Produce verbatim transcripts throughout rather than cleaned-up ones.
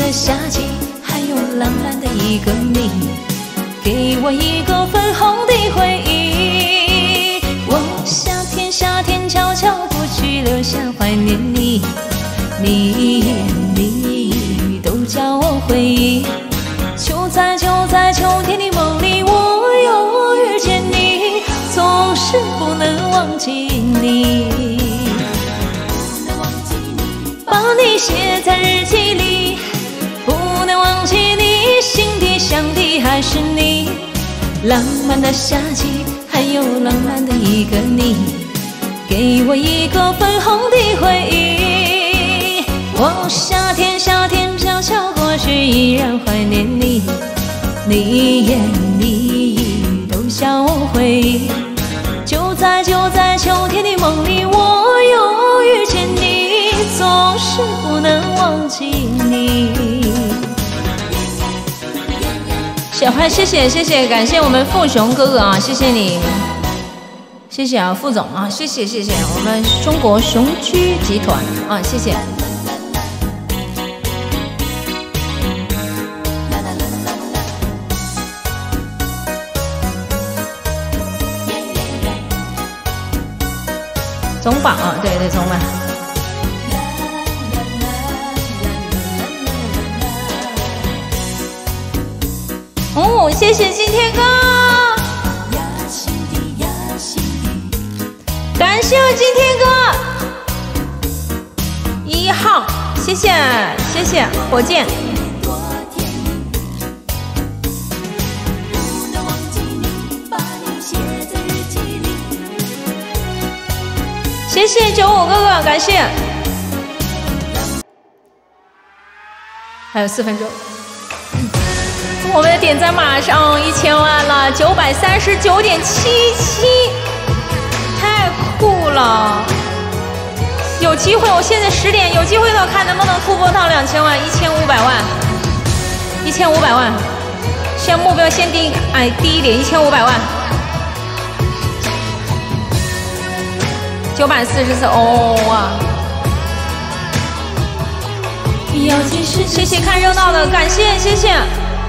的夏季，还有浪漫的一个你，给我一个粉红的回忆。我夏天夏天悄悄过去，留下怀念你，你你都叫我回忆。就在就在秋天的梦里，我又遇见你，总是不能忘记你。把你写在日记里，不能忘记你，心底想的还是你。浪漫的夏季，还有浪漫的一个你，给我一个粉红的回忆。我夏天夏天悄悄过去，依然怀念你，你也你都叫我回忆。就在就在秋天的梦里，我又遇见你，总是不能忘记你。小花，谢谢谢谢，感谢我们富雄哥哥啊，谢谢你，谢谢啊，副总啊，谢谢谢谢我们中国雄居集团啊，谢谢。总榜啊，对对，总榜。哦，谢谢今天哥，感谢我今天哥一号，谢谢谢谢火箭。谢谢九五哥哥，感谢。还有四分钟，我们的点赞马上一千万了，九百三十九点七七，太酷了！有机会，我现在十点有机会的，看能不能突破到两千万，一千五百万，一千五百万。现在目标先低，哎，低一点，一千五百万。九百四十四，哦哇！谢谢看热闹的，感谢谢谢。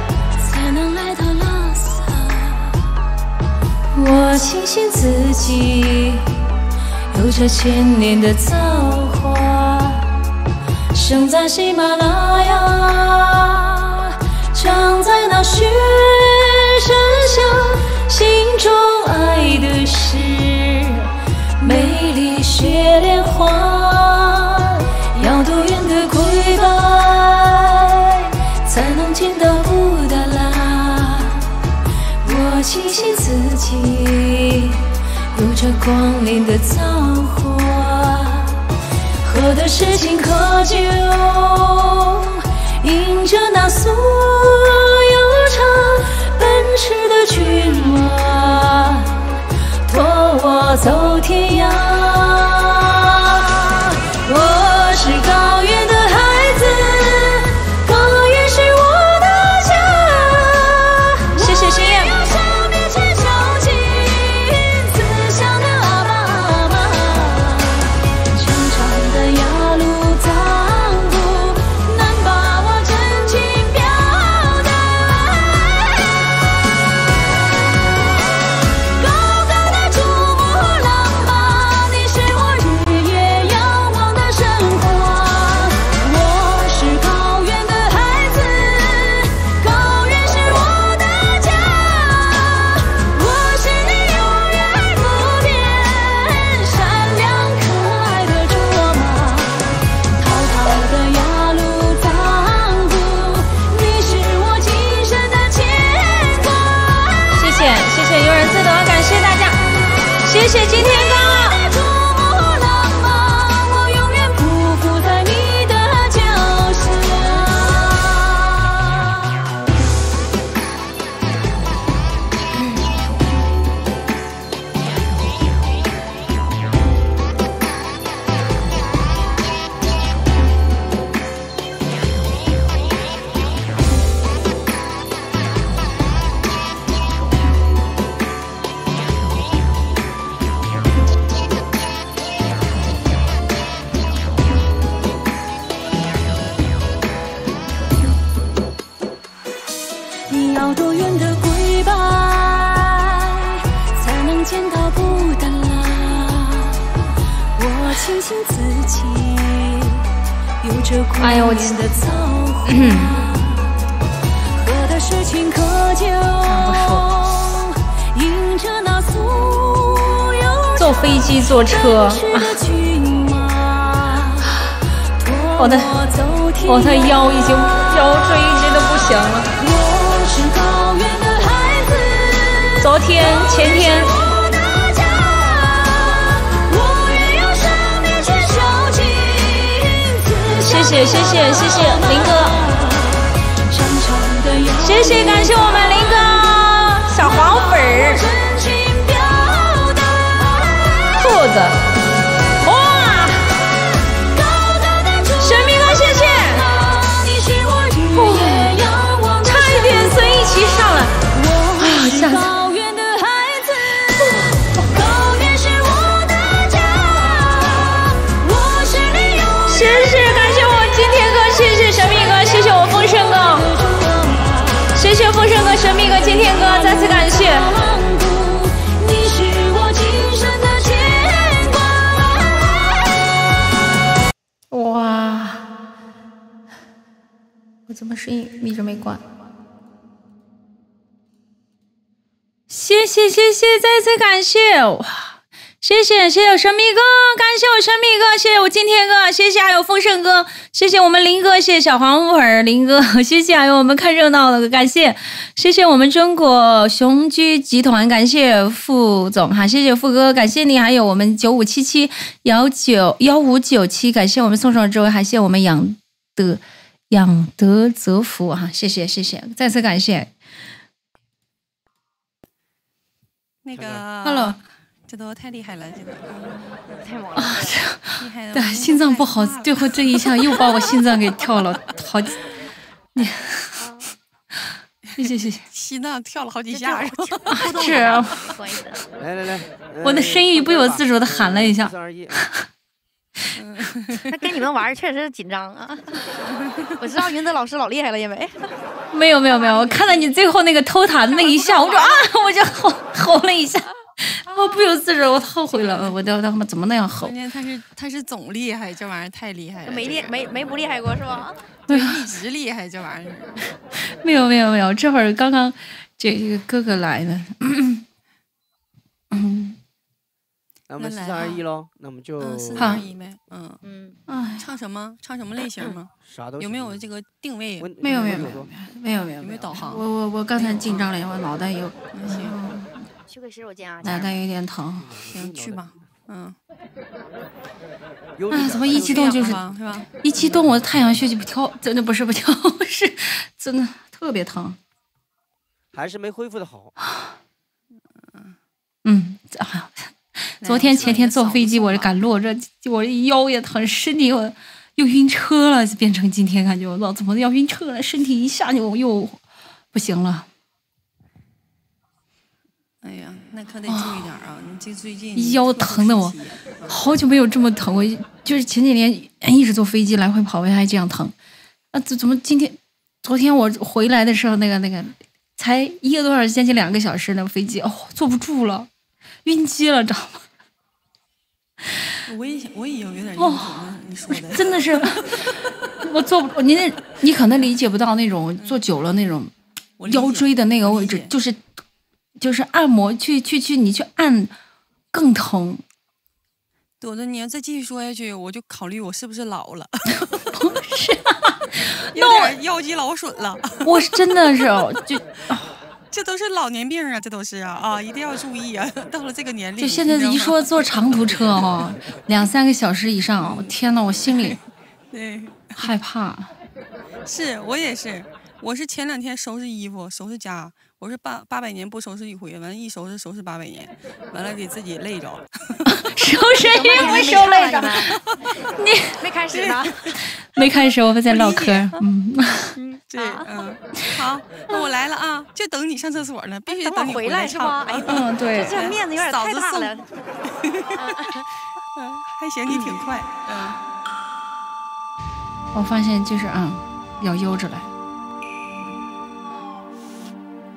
我庆幸自己有着千年的造化，生在喜马拉雅，长在那雪山下，心中爱的是美丽雪莲花，要多远的归白，才能见到布达拉。我庆幸自己有着光临的造化，喝的是青稞酒，饮着那酥油茶，奔驰的骏马，驮我走天涯。我是高原的孩子，高原是我的家。谢谢心愿。谢谢今天哥。 要多远的归白，才能见到不淡啦？我庆幸自己有着苦恋的造化，喝的是青稞酒，迎着那酥油坐飞机坐车啊，我的我的腰已经腰椎真的不行了。昨天前天谢谢谢谢谢谢林哥，谢谢感谢我们林哥小黄粉儿兔子，哇，神秘哥谢谢，哇，差一点孙一起上来，哎呀，下次。谢谢，感谢我今天哥，谢谢神秘哥，谢谢我丰盛哥，谢谢丰盛哥、神秘哥、今天哥，再次感谢。哇，我怎么声音一直没关？谢谢谢谢，再次感谢哇！谢谢谢谢我神秘哥，感谢我神秘哥，谢谢我今天哥，谢谢还有丰盛哥，谢谢我们林哥，谢谢小黄粉林哥，谢谢还有我们看热闹的，感谢谢谢我们中国雄居集团，感谢副总哈，谢谢副哥，感谢你，还有我们九五七七幺九幺五九七，感谢我们送上这位，还谢我们养德养德泽福哈，谢谢谢谢，再次感谢。 那个 ，Hello。 这都太厉害了，这个太猛了， 啊、 厉害了！ 对，心脏不好，最后这一下又把我心脏给跳了好几，你，谢谢谢谢， 心脏跳了好几下，是吧？ 是啊， 来来来， 我的声音不由自主的喊了一下。 那跟你们玩确实紧张啊！我知道云泽老师老厉害了，因为没有没有没有，我看到你最后那个偷塔的那一下，我说啊，我就吼吼了一下。我不由自主，我后悔了，我的他妈怎么那样吼？ 关键他是他是总厉害，这玩意儿太厉害了。 没厉没没不厉害过是吧？ 对，一直厉害这玩意儿。 没有没有没有，这会儿刚刚这个哥哥来了。嗯， 那我们四三二一喽，那我们就四三二一呗。嗯嗯， 哎，唱什么？唱什么类型吗？ 啥都有没有这个定位？ 没有没有没有没有没有有没有导航？ 我我我刚才紧张了，我脑袋有。 行。 去个洗手间啊！ 脑袋有点疼。 行，去吧。嗯。 啊，怎么一激动就是是吧？ 一激动，我的太阳穴就不跳，真的不是不跳，是真的特别疼。 还是没恢复的好。 嗯，啊，昨天前天坐飞机，我赶路，这我腰也疼，身体我又晕车了，变成今天感觉我老怎么要晕车了，身体一下就又不行了。 哎呀，那可得注意点啊！你这最近腰疼的我，好久没有这么疼。我就是前几年一直坐飞机来回跑，还这样疼。啊，怎么今天、昨天我回来的时候，那个那个才一个多小时，将近两个小时，那个飞机哦，坐不住了，晕机了，知道吗？ 我也我也有有点晕头呢，你说的真的是，我坐不住。你那，你可能理解不到那种坐久了那种腰椎的那个位置，就是。就是按摩去去去，你去按更疼。 朵朵，你要再继续说下去，我就考虑我是不是老了。 不是、啊， 有点腰肌劳损了。 我是真的是就， 这都是老年病啊，这都是啊啊，一定要注意啊！到了这个年龄， 就现在一说坐长途车哈、哦，两三个小时以上，我天呐，我心里对害怕。 是我也是，我是前两天收拾衣服，收拾家。我是八八百年不收拾一回，完了，一收拾收拾八百年，完了给自己累着了。 收拾衣服收累着，你没开始呢？ 没开始，我们在唠嗑。嗯嗯，对，嗯，好，那我来了啊，就等你上厕所呢，必须等你回来是吗？哎， 嗯，对， 这面子有点太大了。 嗯，还行，你挺快。嗯， 我发现就是啊、嗯，要悠着来。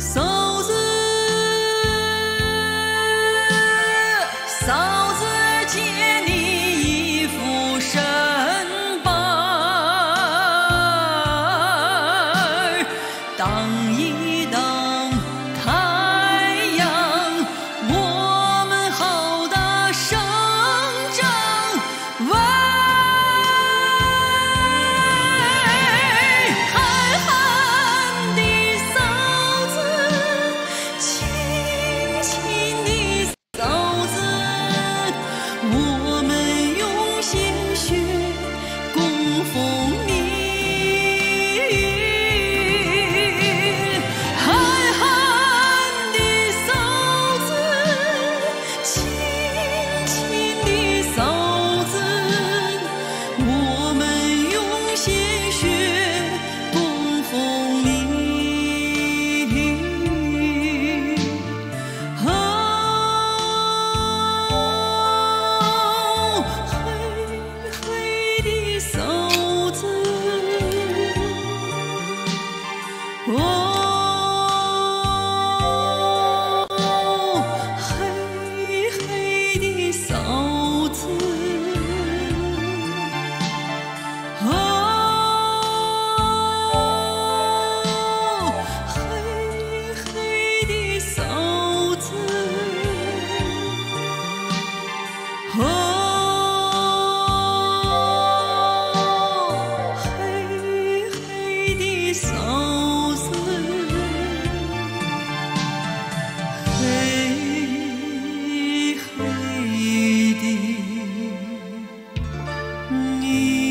嫂子，嫂子儿借你一副身板儿，当一当太阳，我们好大生长。喂，憨憨的嫂子，亲亲的嫂子，我们用心学供奉你。憨憨的嫂子，亲亲的嫂子，我们用心学供奉你。哦，嘿嘿的嫂子，哦，嘿嘿的嫂子，哦，嘿嘿的嫂子，哦，嘿嘿的嫂子，嘿嘿的你。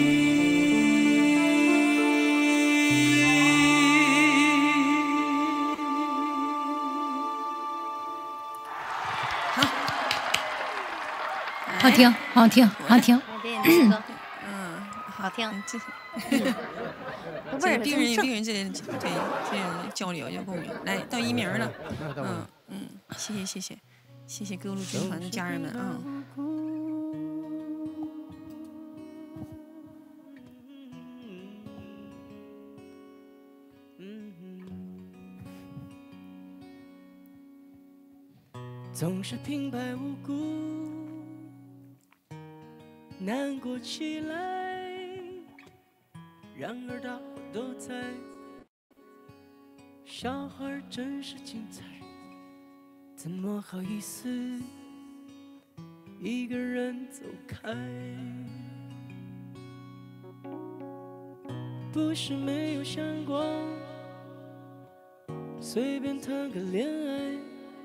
好听，好听，好听。 对，那个嗯， 好听， 这不是这病人与正病人之间的对这种交流就共鸣。来到一鸣了，嗯嗯，谢谢谢谢谢谢各路军团的家人们啊。 总是平白无故难过起来，然而大伙都在，小孩真是精彩，怎么好意思一个人走开？不是没有想过随便谈个恋爱，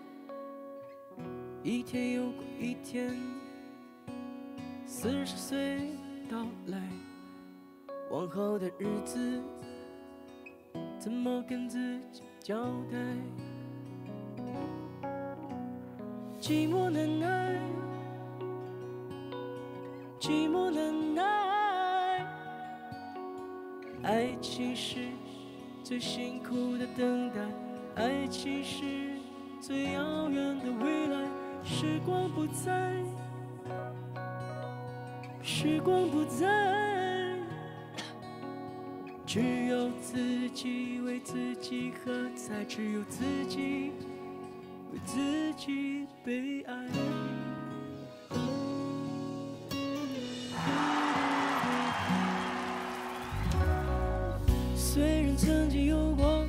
一天又过一天，四十岁到来，往后的日子怎么跟自己交代？寂寞难耐，寂寞难耐，爱情是最辛苦的等待，爱情是最遥远的未来。时光不再，时光不再，只有自己为自己喝彩，只有自己为自己悲哀。虽然曾经有过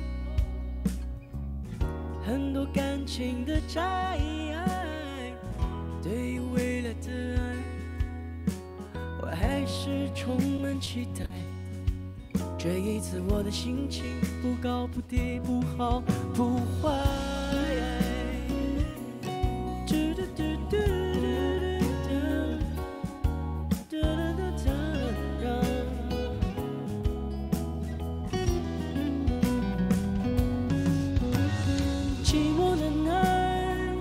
很多感情的债，对于未来的爱，我还是充满期待。这一次我的心情不高不低，不好不坏。寂寞难耐，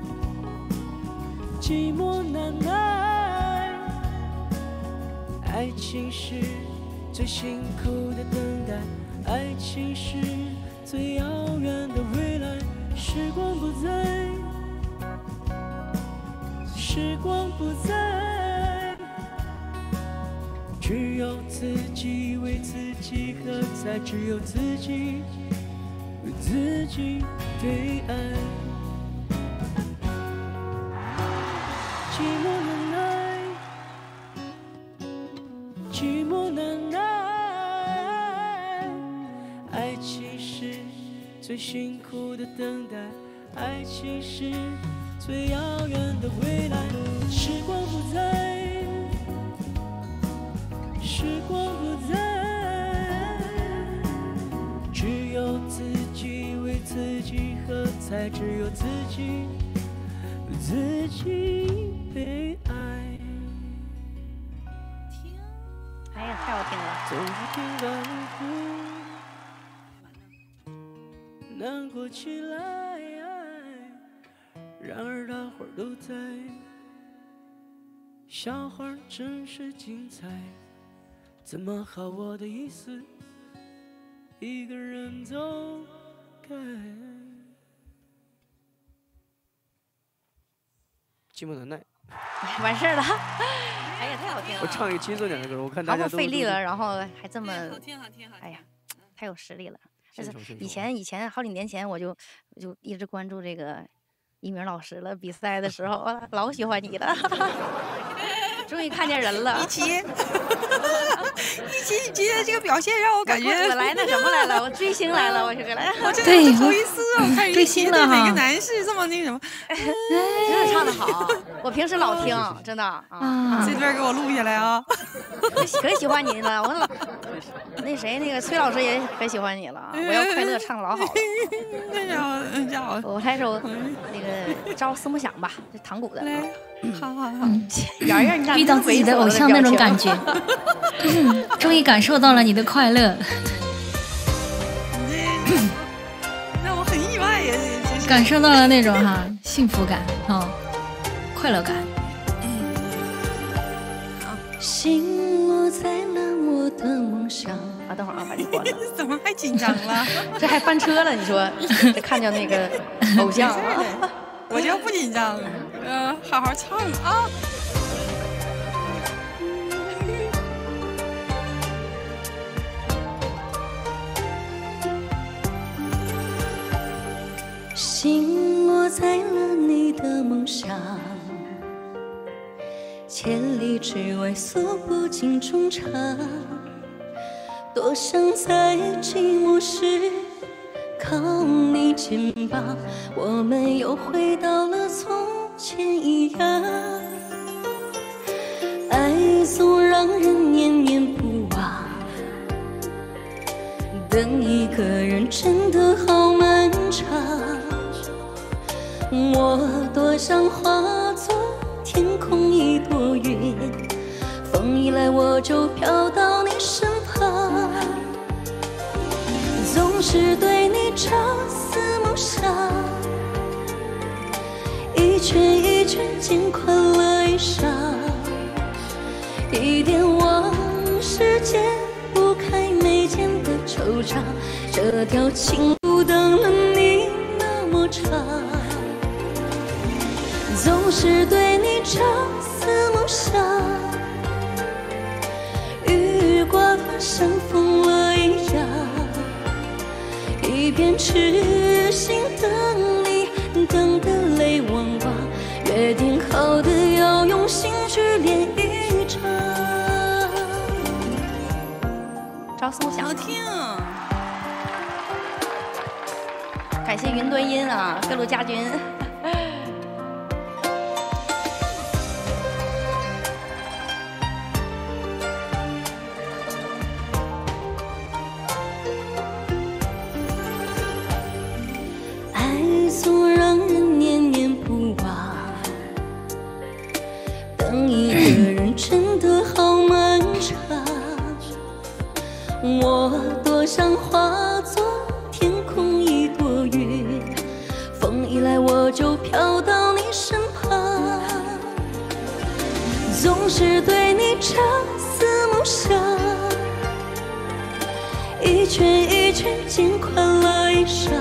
寂寞难耐，爱情是最辛苦的等待，爱情是最遥远的未来。时光不再，时光不再，只有自己为自己喝彩，只有自己为自己悲哀。寂寞难耐，寂寞难耐，爱情是最辛苦的等待，爱情是最遥远的未来。时光不再，时光不再，只有自己为自己喝彩，只有自己为自己悲哀。 哎呀，太好听了！ 总是听到哭，难过起来，然而大伙儿都在，笑话真是精彩。怎么好我的意思，一个人走开。寂寞难耐， 完事儿了。哎呀，太好听了！ 我唱一个轻松点的歌，我看大家都费力了，然后还这么好听好听好听。 哎呀，太有实力了。 献丑献丑以前以前好几年前我就就一直关注这个一鸣老师了，比赛的时候啊，老喜欢你了。终于看见人了， 一起，一起，你今天这个表现让我感觉我来那什么来了，我追星来了，我这个来， 我这对是头一次啊，我看追星了哈每个男士这么那什么， 真是唱的好，我平时老听，真的啊， 啊这段给我录下来啊。 可喜欢你了，我老那谁那个崔老师也可喜欢你了，我要快乐唱老好了。 那家伙，那家伙， 我来首那个朝思暮想吧，这唐古的。 来，好好好， 圆圆，你咋遇到自己的偶像那种感觉，嗯，终于感受到了你的快乐， 你这让我很意外呀，这是感受到了那种哈幸福感哦，快乐感。 心落在了我的梦想。 啊，等会儿啊，把这关了。 怎么还紧张了？ 这还翻车了，你说这看见那个偶像啊？ 我就不紧张，呃，好好唱啊。 心落在了你的梦想，千里之外诉不尽衷肠，多想在寂寞时靠你肩膀，我们又回到了从前一样。爱总让人念念不忘，等一个人真的好漫长。我多想化作天空一朵云，风一来我就飘到你身旁，总是对你朝思暮想，一圈一圈渐宽了衣裳，一点往事解不开眉间的惆怅，这条情路等了你那么长，总是对你朝思暮想，雨刮了像疯了一样，一片痴心等你，等得泪汪汪，约定好的要用心去练一场。 朝思暮想， 好听。 感谢云端音啊，各路家军。 爱总让人念念不忘，等一个人真的好漫长。我多想化作天空一朵云，风一来我就飘到你身旁，总是对你朝思暮想，一圈一圈渐宽了衣裳，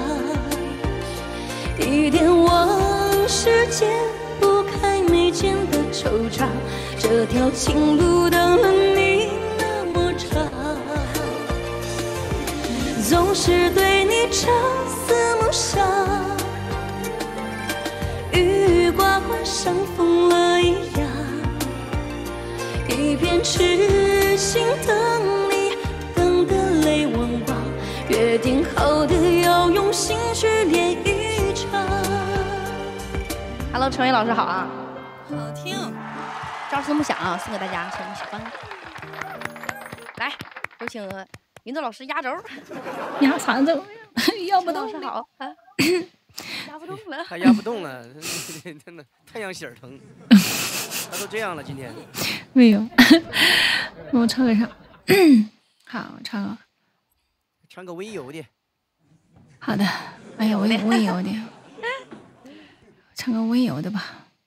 一点往事解不开眉间的惆怅，这条情路等了你那么长，总是对你朝思片痴心等你，等得泪汪汪。约定好的要用心去练一场。 Hello， 程伟老师好啊！ 好听。 招声不响啊，送给大家，喜不喜欢？来，有请云朵老师压轴。 压啥轴？压不动。 老师好啊。压不动了。 他压不动了，真的太阳血疼。他都这样了，今天。 没有。我唱个啥？好，我唱个。 唱个温柔的。 好的，哎呀，温温柔的，唱个温柔的吧，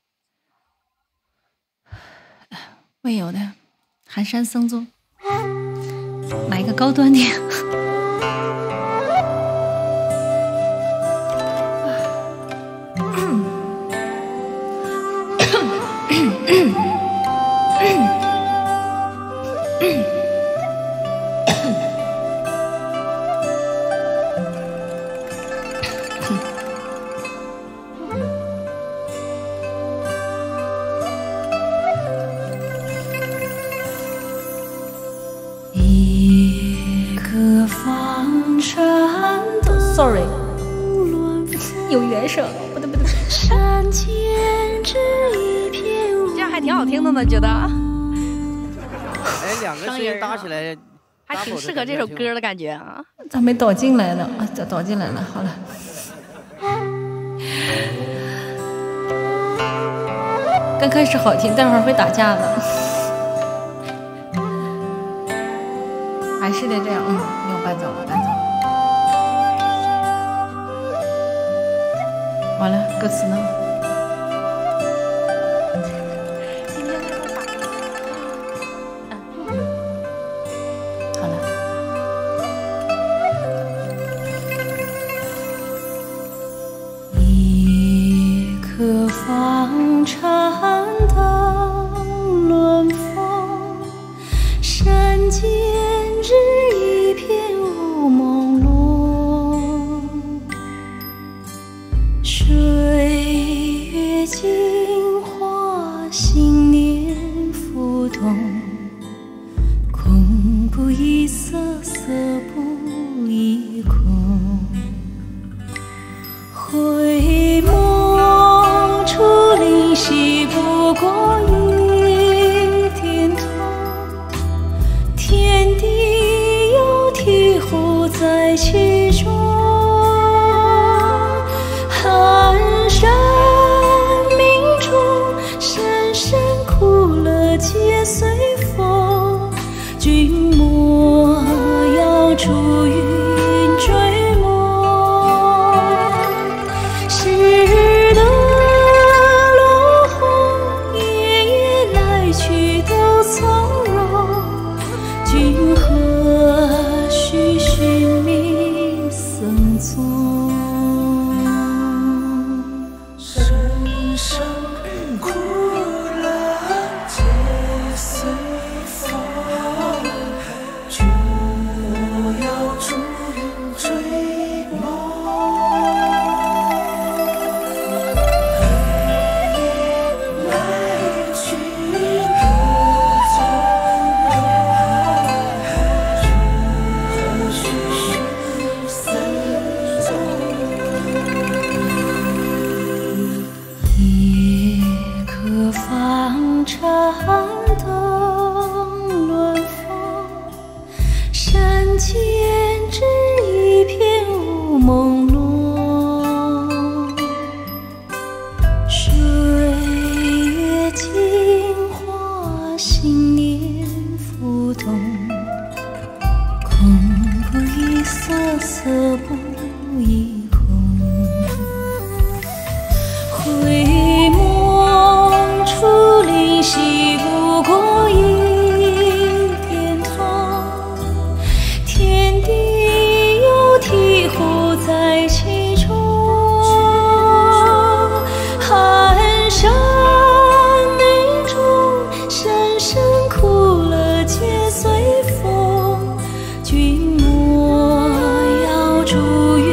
温柔的，寒山僧踪，来一个高端点。Sorry， 有原声，不对不对， 这样还挺好听的呢，觉得。 哎，两个声音搭起来， 还挺适合这首歌的感觉啊。 咋没导进来呢？啊，导导进来了，好了。刚开始好听，待会儿会打架的。还是得这样，嗯，没有伴奏了，伴奏。完了，歌词呢？ 今天那个啥？嗯， 好了。一颗放颤的轮风，山间只一片雾朦胧。水月镜花，心念浮动，空不异色，色不异空。回眸初临溪，不过一点痛。天地有醍醐在其中。寒山明中，山山苦乐皆随风。君莫要逐云追梦，拾得落红，夜夜来去都从容。君何须寻觅僧踪？ 人生苦乐皆随风，君莫要逐云追梦。黑夜来去都从容，君何须寻觅僧踪？ 一颗放颤的轮风，山间只一片雾朦胧。水月镜花，心念浮动，空不异色，色不异空。回眸初临溪，不过一点痛。天地有醍醐在其中。寒山明中，山山苦乐皆随风。君莫要逐云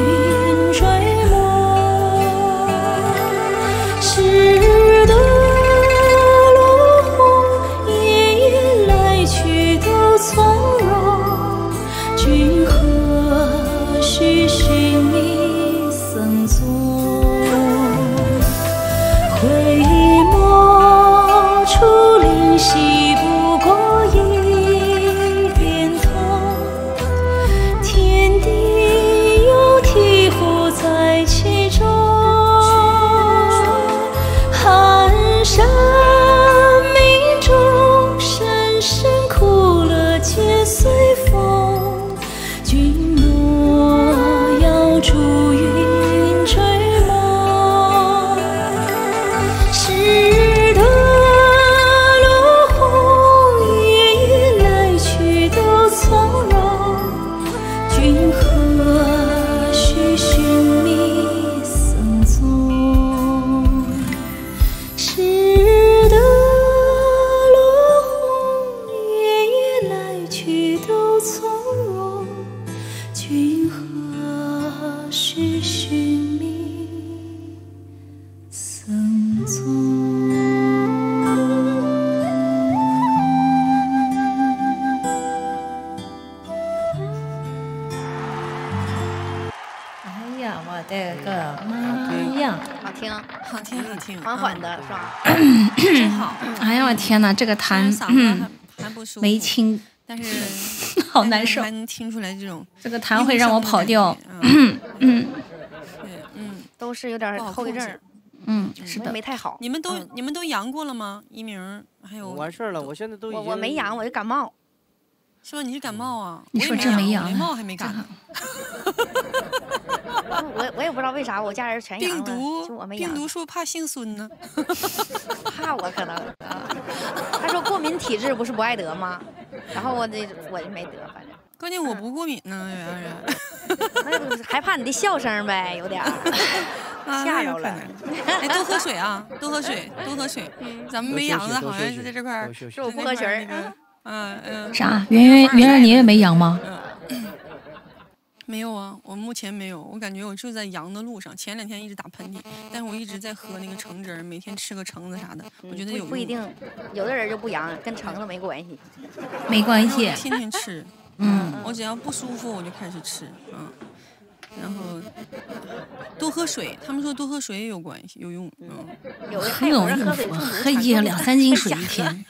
好听， 好听好听， 缓缓的是吧？ 真好。 哎呀，我天哪，这个痰， 嗓子嗯， 还还不舒服， 没清， 但是好难受。 还能听出来这种这个痰会让我跑调。 嗯嗯嗯， 都是有点后遗症。 嗯，是的， 没太好。 你们都你们都阳过了吗？一鸣还有完事儿了，我现在都已经我我没阳，我就感冒。 是吧？你是感冒啊？ 你说这没阳， 感冒还没感。 我我也不知道为啥我家人全阳了， 病毒就我没阳。 病毒是不是怕姓孙呢？ 怕我可能啊。他说过敏体质不是不爱得吗？然后我这我就没得，反正。 关键我不过敏呢，原来是。害怕你的笑声呗，有点吓着了。 哎，多喝水啊，多喝水，多喝水。咱们没阳的好像是在这块儿， 是我不喝水。 嗯嗯。 啥？圆圆圆圆，你也没阳吗？ 没有啊，我目前没有。我感觉我就在阳的路上。前两天一直打喷嚏，但是我一直在喝那个橙汁儿，每天吃个橙子啥的。我觉得有不一定，有的人就不阳，跟橙子没关系。 没关系。 天天吃。 嗯。 我只要不舒服，我就开始吃。嗯。然后多喝水，他们说多喝水也有关系，有用。嗯。 有的很有用，喝一两三斤水一天。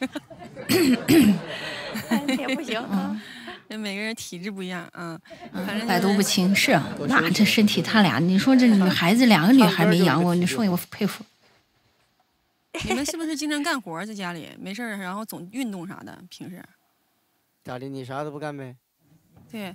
也不行啊。 这每个人体质不一样，嗯，反正百毒不侵是啊。那这身体，他俩，你说这女孩子两个女孩没阳过，你说我佩服。 你们是不是经常干活在家里没事儿，然后总运动啥的？平时家里你啥都不干呗？ 对。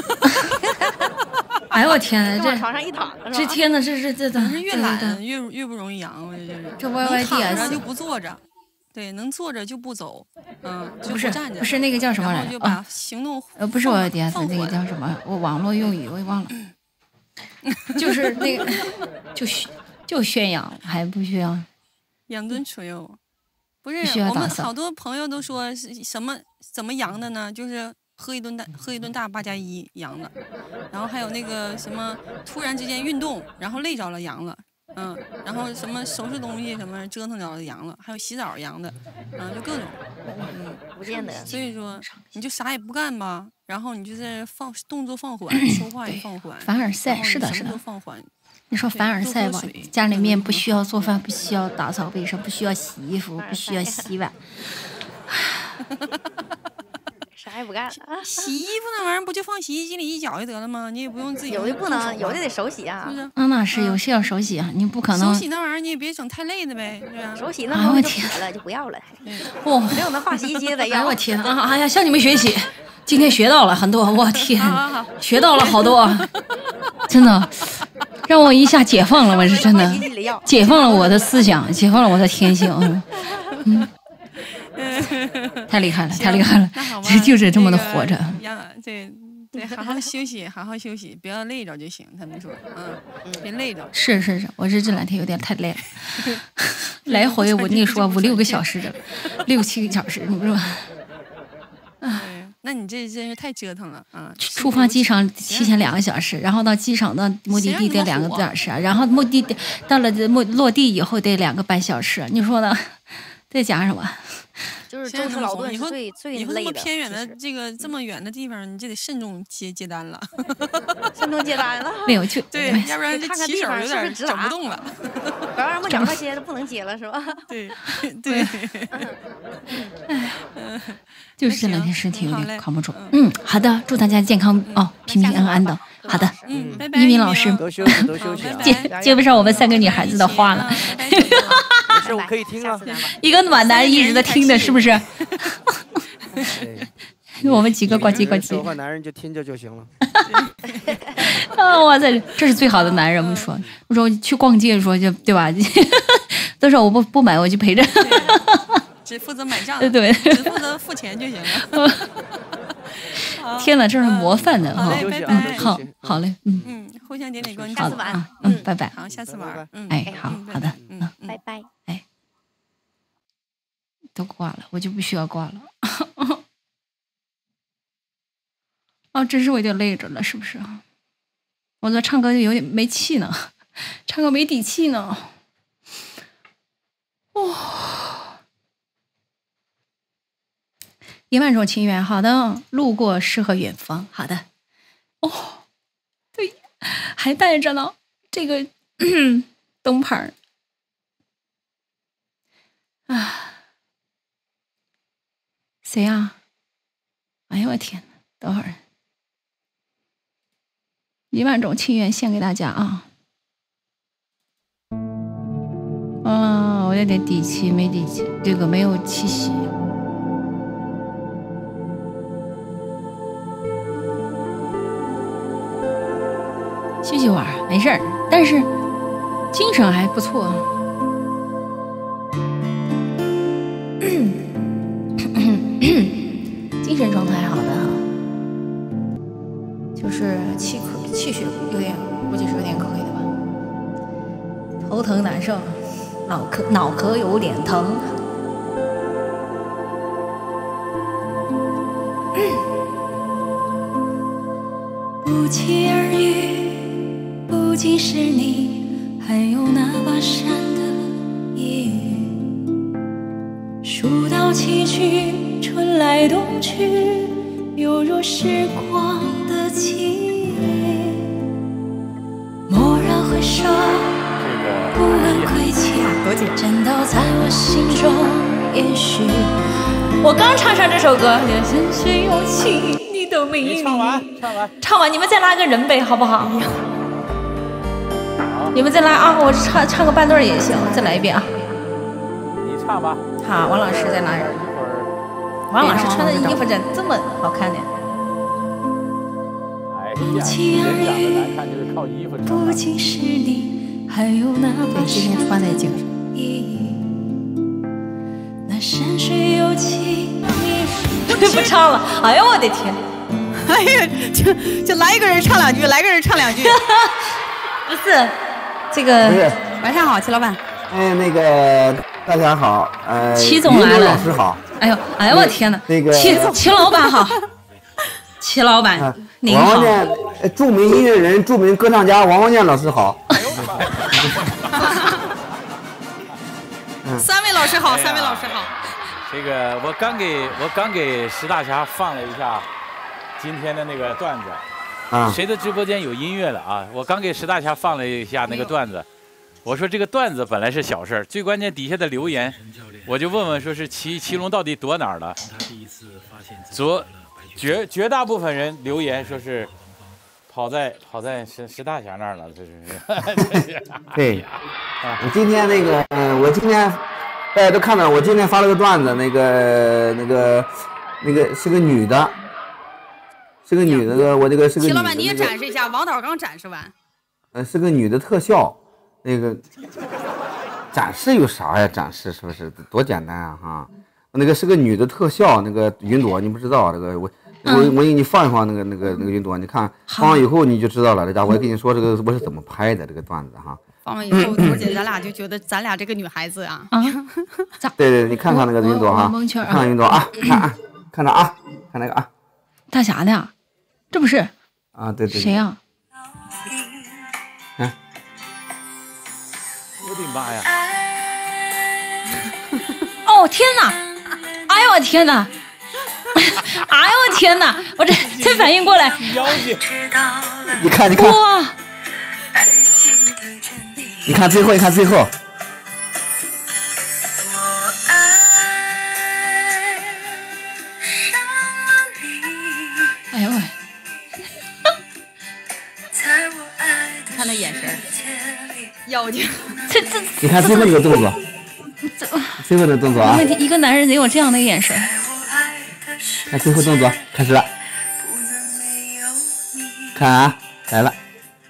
哎呦我天呐，这床上一躺， 这天呐，这这这怎么是越懒越越不容易阳？我这就是这 Y Y D S 就不坐着。对，能坐着就不走，嗯，就不是站着， 不是那个叫什么来着？ 就把行动呃，不是我 D S， 那个叫什么？我网络用语我也忘了，就是那个就就宣扬，还不需要养尊处优，不是需要我们好多朋友都说是什么怎么阳的呢？就是喝一顿大喝一顿大八加一阳的，然后还有那个什么突然之间运动，然后累着了阳了。嗯，然后什么收拾东西什么折腾着的阳了，还有洗澡阳的，嗯，就各种，嗯， 不见得。 所以说你就啥也不干吧，然后你就在放动作放缓，说话也放缓。 凡尔赛是的，是的。 放缓。 你说凡尔赛吧，家里面不需要做饭，不需要打扫卫生，不需要洗衣服，不需要洗碗。 啥也不干， 洗衣服那玩意儿不就放洗衣机里一搅就得了吗？你也不用自己。 有的不能，有的得手洗啊。 啊，那是有些要手洗啊，你不可能。 手洗那玩意儿你也别整太累的呗，对吧？ 手洗那东西就撇了，就不要了。 哇， 没有那放洗衣机的要。 哎我天啊！哎呀，向你们学习，今天学到了很多，我天，学到了好多，真的，让我一下解放了，我是真的，解放了我的思想，解放了我的天性，嗯。嗯太厉害了，太厉害了！这就是这么的活着。 对对，好好休息，好好休息，不要累着就行。他们说，嗯，别累着。 是是是，我是这两天有点太累了，来回我跟你说五六个小时的，六七个小时，你说。 啊，那你这真是太折腾了啊！ 出发机场提前两个小时，然后到机场到目的地得两个多小时，然后目的地到了目落地以后得两个半小时，你说呢？在讲什么？ 就是舟车劳顿是最最累的。 以后这么偏远的这个这么远的地方，你就得慎重接接单了。 慎重接单了。 没有就对，要不然这骑手有点整不动了。 不要让我两块接的不能接了是吧？ 对对。 就是这两天身体有点扛不住。嗯，好的，祝大家健康哦，平平安安的。好的， 嗯，拜拜。 一鸣老师， 多休息多休息， 接接不上我们三个女孩子的话了。 没事，我可以听啊。 一个暖男一直在听的，是不是？我们几个呱唧呱唧。 说话男人就听着就行了。 啊，哇塞，这是最好的男人。我们说，我说去逛街，说就对吧？都说我不不买，我就陪着。 只负责买账， 对， 只负责付钱就行了。 天哪，这是模范的哈！ 拜拜， 好，好嘞，嗯嗯，互相点点关注， 下次玩， 嗯，拜拜， 好，下次玩，嗯， 哎，好好的， 嗯， 拜拜， 哎，都挂了，我就不需要挂了。哦，真是我有点累着了，是不是？我这唱歌就有点没气呢，唱歌没底气呢。哦。一万种情缘，好的，路过诗和远方，好的，哦，对，还带着呢，这个都灯牌啊，谁呀、啊？哎呀我天哪！等会儿，一万种祈愿献给大家啊！啊，我有点底气，没底气，这个没有气息。休息会儿没事儿，但是精神还不错。精神状态好的，就是气咳气血有点，估计是有点亏的吧。头疼难受，脑壳脑壳有点疼。 不期而遇，不仅是你，还有那把扇的夜雨。书到棋局，春来冬去，犹如时光的记忆。蓦然回首，不问归期，战刀在我心中延续。我刚唱上这首歌，连深邃勇气你都没有。 唱完，唱完， 唱完，你们再拉个人呗，好不好？你们再拉啊，我唱唱个半段也行，再来一遍啊。 你唱吧。 好，王老师再拉人。王老师穿的衣服怎这么好看呢？ 哎呀，人长得难看就是靠衣服长不仅是你，还有那把今天穿的精神。 那山水有情， 不唱了。哎呦我的天！ 哎呀，就就来一个人唱两句，来个人唱两句。 不是，这个晚上好，齐老板。 哎，那个大家好，呃， 齐总来了， 老师好。 哎呦，哎呦我天哪！ 那个齐齐老板好，齐老板、啊、您好。 王王健，著名音乐人、著名歌唱家王王健老师好。 三位老师好，三位老师好。 这个我刚给我刚给石大侠放了一下今天的那个段子。啊，谁的直播间有音乐了啊？我刚给石大侠放了一下那个段子，我说这个段子本来是小事儿，最关键底下的留言，我就问问说是祁祁隆到底躲哪儿了？昨绝绝大部分人留言说是跑在跑在石石大侠那儿了，这是。 对，我今天那个，嗯，我今天大家都看到，我今天发了个段子，那个那个那个是个女的。是个女的，我这个是个女的。齐老板，你也展示一下，王导刚展示完。 呃，是个女的特效，那个展示有啥呀？展示是不是多简单啊？哈，那个是个女的特效，那个云朵你不知道，这个我我我给你放一放那个那个那个云朵，你看放完以后你就知道了。这家伙，我跟你说这个我是怎么拍的这个段子哈。 放完以后，朵姐咱俩就觉得咱俩这个女孩子啊。啊。 对对，你看看那个云朵哈，看看云朵啊，看啊，看着啊，看那个啊。 大侠的。这不是啊，对对。 谁呀？ 嗯。 我的妈呀！ 哦天哪！哎呦我天哪！哎呦我天哪！我这才反应过来。 妖精！ 你看，你看。 哇！ 你看最后，你看最后。 哎呦喂！ 看那眼神，妖精！ 这这， 你看最后那个动作，最后的动作啊！ 问题一个男人得有这样的眼神。 看最后动作开始了，看啊，来了！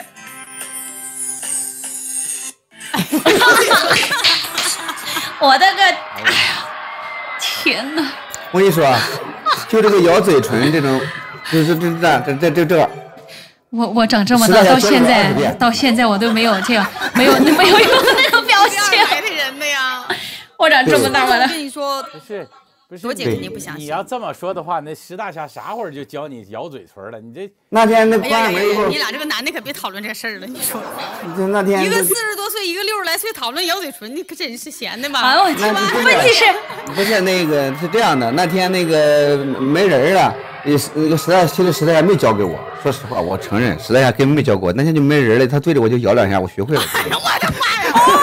我的个，哎呀，天哪！ 我跟你说，就这个咬嘴唇这种，就是这这这这这这。 我我长这么大到现在到现在我都没有这样没有没有用那种表情。 来的人的呀！ 我长这么大我的。我跟你说， 不是不是， 朵姐肯定不相信。 你要这么说的话，那石大侠啥会儿就教你咬嘴唇了？你这那天那关门以后，你俩这个男的可别讨论这事儿了。你说， 就那天一个四十多岁，一个六十来岁讨论咬嘴唇，你可真是闲的吧？ 哎呦我天！问题是， 不是那个是这样的，那天那个没人了。那个石大其实石大侠没教给我，说实话，我承认石大侠根本没教过我。那天就没人了，他对着我就摇两下，我学会了。 哎呀，我的妈呀！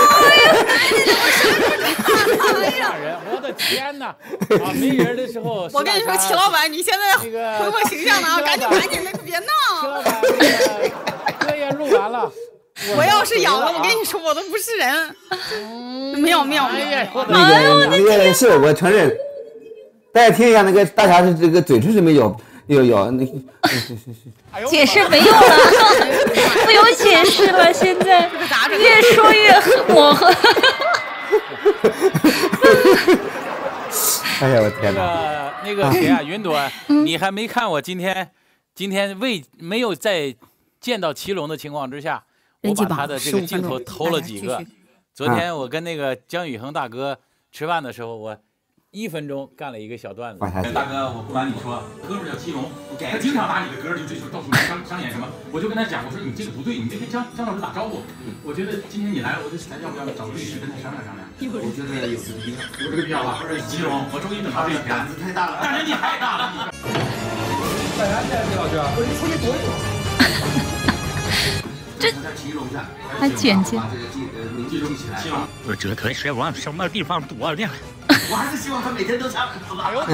吓人！我的天哪！啊，没人的时候， 我跟你说，齐老板，你现在毁我形象了啊！赶紧赶紧的，别闹！ 齐老板，歌也录完了。 我要是养了，我跟你说，我都不是人。妙妙妙！ 那个那个是我承认，大家听一下，那个大侠是这个嘴唇是没有有有那解释没用了，不用解释了，现在越说越模糊。 哎呀，我天哪！ 那个那个谁啊，云朵，你还没看我今天今天未没有在见到祁隆的情况之下，我把他的这个镜头偷了几个。昨天我跟那个姜宇恒大哥吃饭的时候，我一分钟干了一个小段子。大哥，我不瞒你说，哥们叫祁隆，他经常拿你的歌就这时候到处商商演什么，我就跟他讲，我说你这个不对，你得跟姜姜老师打招呼。我觉得今天你来了，我就咱要不要找个律师跟他商量商量？我觉得有这个必要，有这个必要吧？祁隆，我终于等到这一天，胆子太大了，大人你太大了。大家见李老师，我出去躲一躲。 这还简洁。 我这可是往什么地方躲呢？ 我还是希望他每天都唱。哎呦！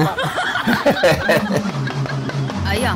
哎呀！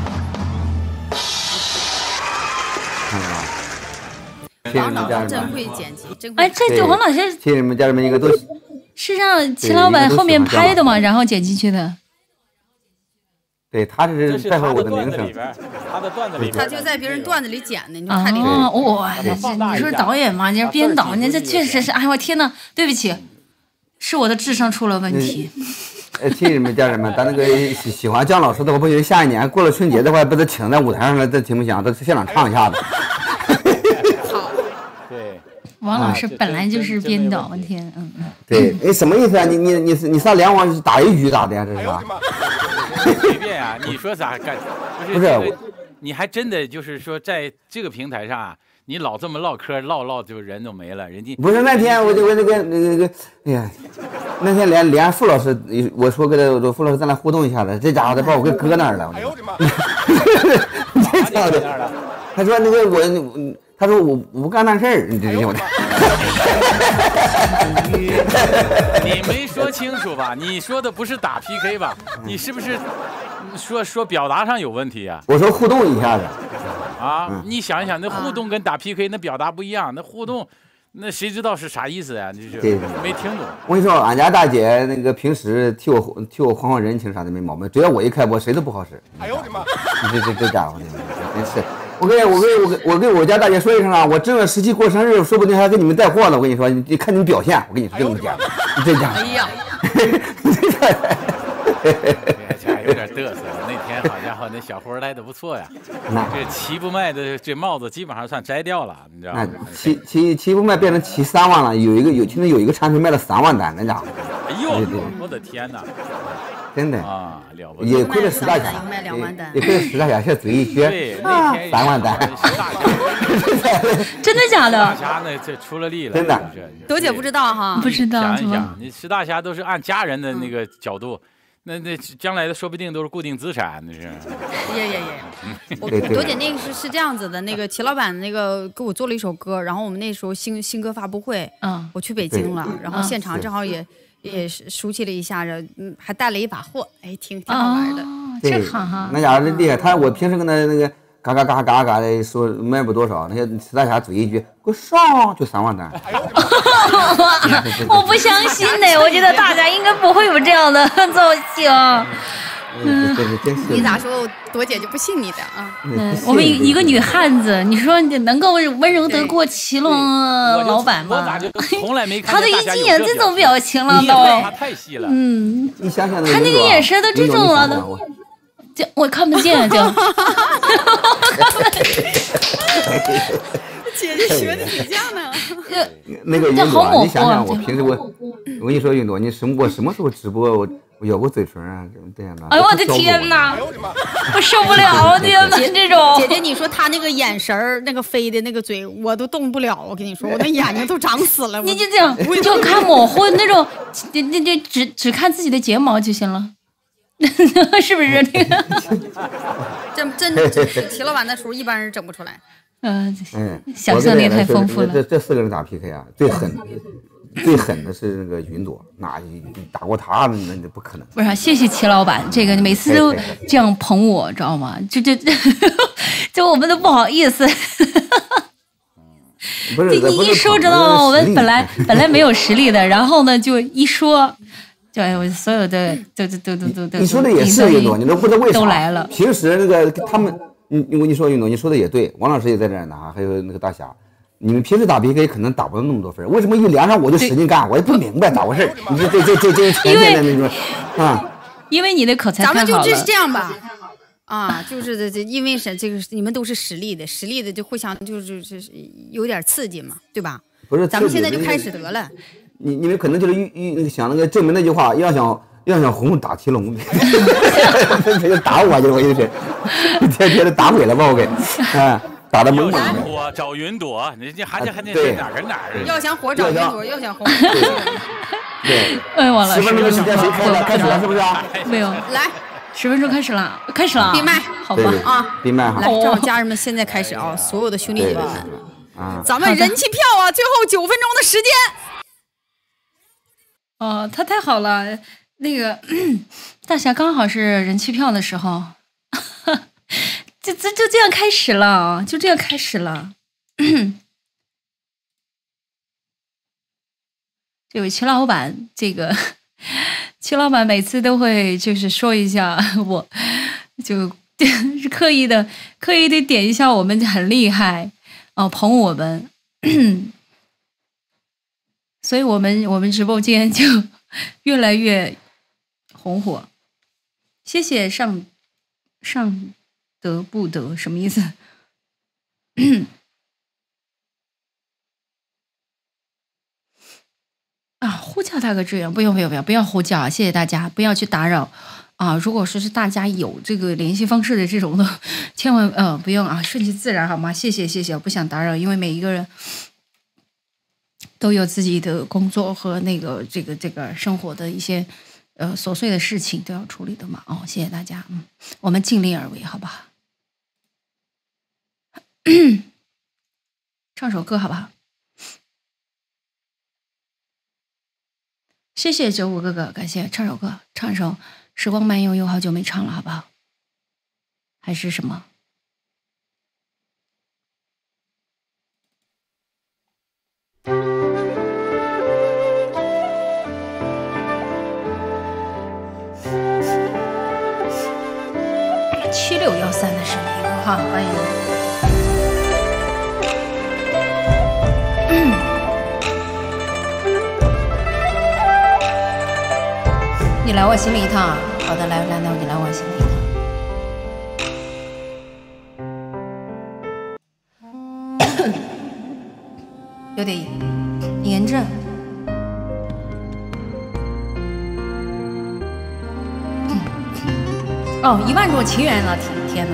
王老师真会剪辑，真会。哎，这王老师， 亲人们、家人们应该都是让齐老板后面拍的嘛，然后剪进去的。 对，他这是带回我的名声。 他的段子里， 他就在别人段子里剪的，你说太厉害了。哇，你说导演嘛，你说编导，你这确实是，哎呦我天哪，对不起，是我的智商出了问题。 呃，亲人们、家人们，咱那个喜喜欢姜老师的，我不觉得下一年过了春节的话，把他请在舞台上来，这行不行？到现场唱一下子。 好。 对。 王老师本来就是编导，我天，嗯嗯。 对，哎，什么意思啊？你你你你上联网打一局咋的呀？这是啥？ 随便啊，你说咋干？不是，不是你还真的就是说，在这个平台上啊，你老这么唠嗑，唠唠就人都没了。人家不是那天我就我那个那个那个，哎呀，那天连连傅老师，我说跟他我说傅老师咱俩互动一下子，这家伙他把我给搁那儿了。哎呦我的妈！这家伙的，他说那个我，他说我我不干那事儿，你这我的。 你没说清楚吧？你说的不是打 P K 吧？你是不是说说表达上有问题呀？ 我说互动一下子。 啊，嗯、你想一想，那互动跟打 P K 那表达不一样，那互动，那谁知道是啥意思呀？你这没听懂。 我跟你说，俺家大姐那个平时替我替我还还人情啥的没毛病，只要我一开播，谁都不好使。哎呦我的妈！这这这家伙的，真是。我跟我跟我跟我跟我家大姐说一声啊，我正月十七过生日，说不定还给你们带货呢。我跟你说，你看你表现，我跟你说这么讲，你这家伙。哎呀， 这还有点嘚瑟。那天好家伙，那小活来的不错呀。这齐不卖的这帽子基本上算摘掉了，你知道吗？ 齐齐齐不卖变成齐三万了，有一个有现在有一个产品卖了三万单，那家伙。 哎呦，我的天哪！ 真的啊，了不得！也亏了石大侠，也亏了石大侠，现在嘴一撅， 对，那天三万单， 真的假的？ 大侠那这出了力了， 真的。 朵姐不知道哈， 不知道。 想一想，你石大侠都是按家人的那个角度，那那将来的说不定都是固定资产，那是。 耶耶耶！我朵姐那个是是这样子的，那个齐老板那个给我做了一首歌，然后我们那时候新新歌发布会，嗯，我去北京了，然后现场正好也。也是熟悉了一下子，嗯，还带了一把货，哎，挺挺好玩的。 哦，这好哈。 那家伙厉害，他我平时跟他那个嘎嘎嘎嘎嘎的说卖不多少，那些石大侠嘴一句，给我上就三万单。 我不相信呢，我觉得大家应该不会有这样的造型。 嗯， 你咋说，朵姐就不信你的啊？ 嗯，我们一个女汉子，你说你能够温柔得过祁隆老板吗？ 从来没看他都已经演这种表情了，都。 他太细了。 嗯， 你想想， 他那个眼神都这种了的，这我看不见，就。 姐姐学的挺像的。 那个云朵，你想想，我平时我我跟你说，云朵，你什么我什么时候直播我？我咬过嘴唇啊，这样的。 哎呦我的天哪！我受不了，我天哪！这种姐姐，你说他那个眼神儿，那个飞的那个嘴，我都动不了。我跟你说，我那眼睛都长死了。 你就这样，就看模糊那种，那那那只只看自己的睫毛就行了，是不是？这个真真是齐老板那时候一般人整不出来。 嗯嗯，想象力太丰富了。 这这四个人打 P K 啊，最狠。 最狠的是那个云朵，那你打过他那那不可能。 不是、啊，谢谢齐老板，这个每次都这样捧我，知道吗？就就就我们都不好意思。 不是， 你一说知道吗？我们本来本来没有实力的，然后呢就一说，就我所有的都都都都都都。 你说的也是云朵，你都不知道为啥都来了。 平时那个他们，你我跟你说云朵，你说的也对，王老师也在这儿呢，还有那个大侠。你们平时打 P K 可能打不到那么多分，为什么一连上我就使劲干？我也不明白咋回事。你说这这这这前天的那种啊， 因为你的口才太好了。 咱们就就是这样吧，啊，就是这这，因为是这个你们都是实力的，实力的就互相就是就是有点刺激嘛，对吧？ 不是， 咱们现在就开始得了。 你你们可能就是预预想那个证明那句话，要想要想红打七龙，他就打我去了，我就是天天的打鬼了吧我给，哎。打的猛猛的， 火找云朵，你这还得还得哪跟哪儿？ 要想火找云朵，要想红。 对， 哎，王老师， 十分钟时间谁开了？开始了是不是？ 没有， 来， 十分钟开始了，开始了。 闭麦， 好吧啊， 闭麦哈。 来，正好家人们现在开始啊，所有的兄弟姐妹们， 啊， 咱们人气票啊，最后九分钟的时间。 哦，他太好了，那个大侠刚好是人气票的时候。就就就这样开始了，就这样开始了。这位齐老板，这个齐老板每次都会就是说一下，我就是刻意的刻意的点一下我们很厉害哦，捧我们，所以我们我们直播间就越来越红火。谢谢上上。得不得什么意思？啊，呼叫大哥支援，不用不用不用不要呼叫，谢谢大家，不要去打扰啊！如果说是大家有这个联系方式的这种的，千万呃不用啊，顺其自然好吗？谢谢谢谢，我不想打扰，因为每一个人都有自己的工作和那个这个这个生活的一些呃琐碎的事情都要处理的嘛。哦，谢谢大家，嗯，我们尽力而为，好不好？唱首歌好不好？谢谢九五哥哥，感谢唱首歌，唱首《时光慢悠悠》，好久没唱了，好不好？还是什么？七六幺三的是哪个哈？欢迎。你来我心里一趟，好的，来来来，你来我心里一趟，有点炎症。哦，一万多情缘了，天哪！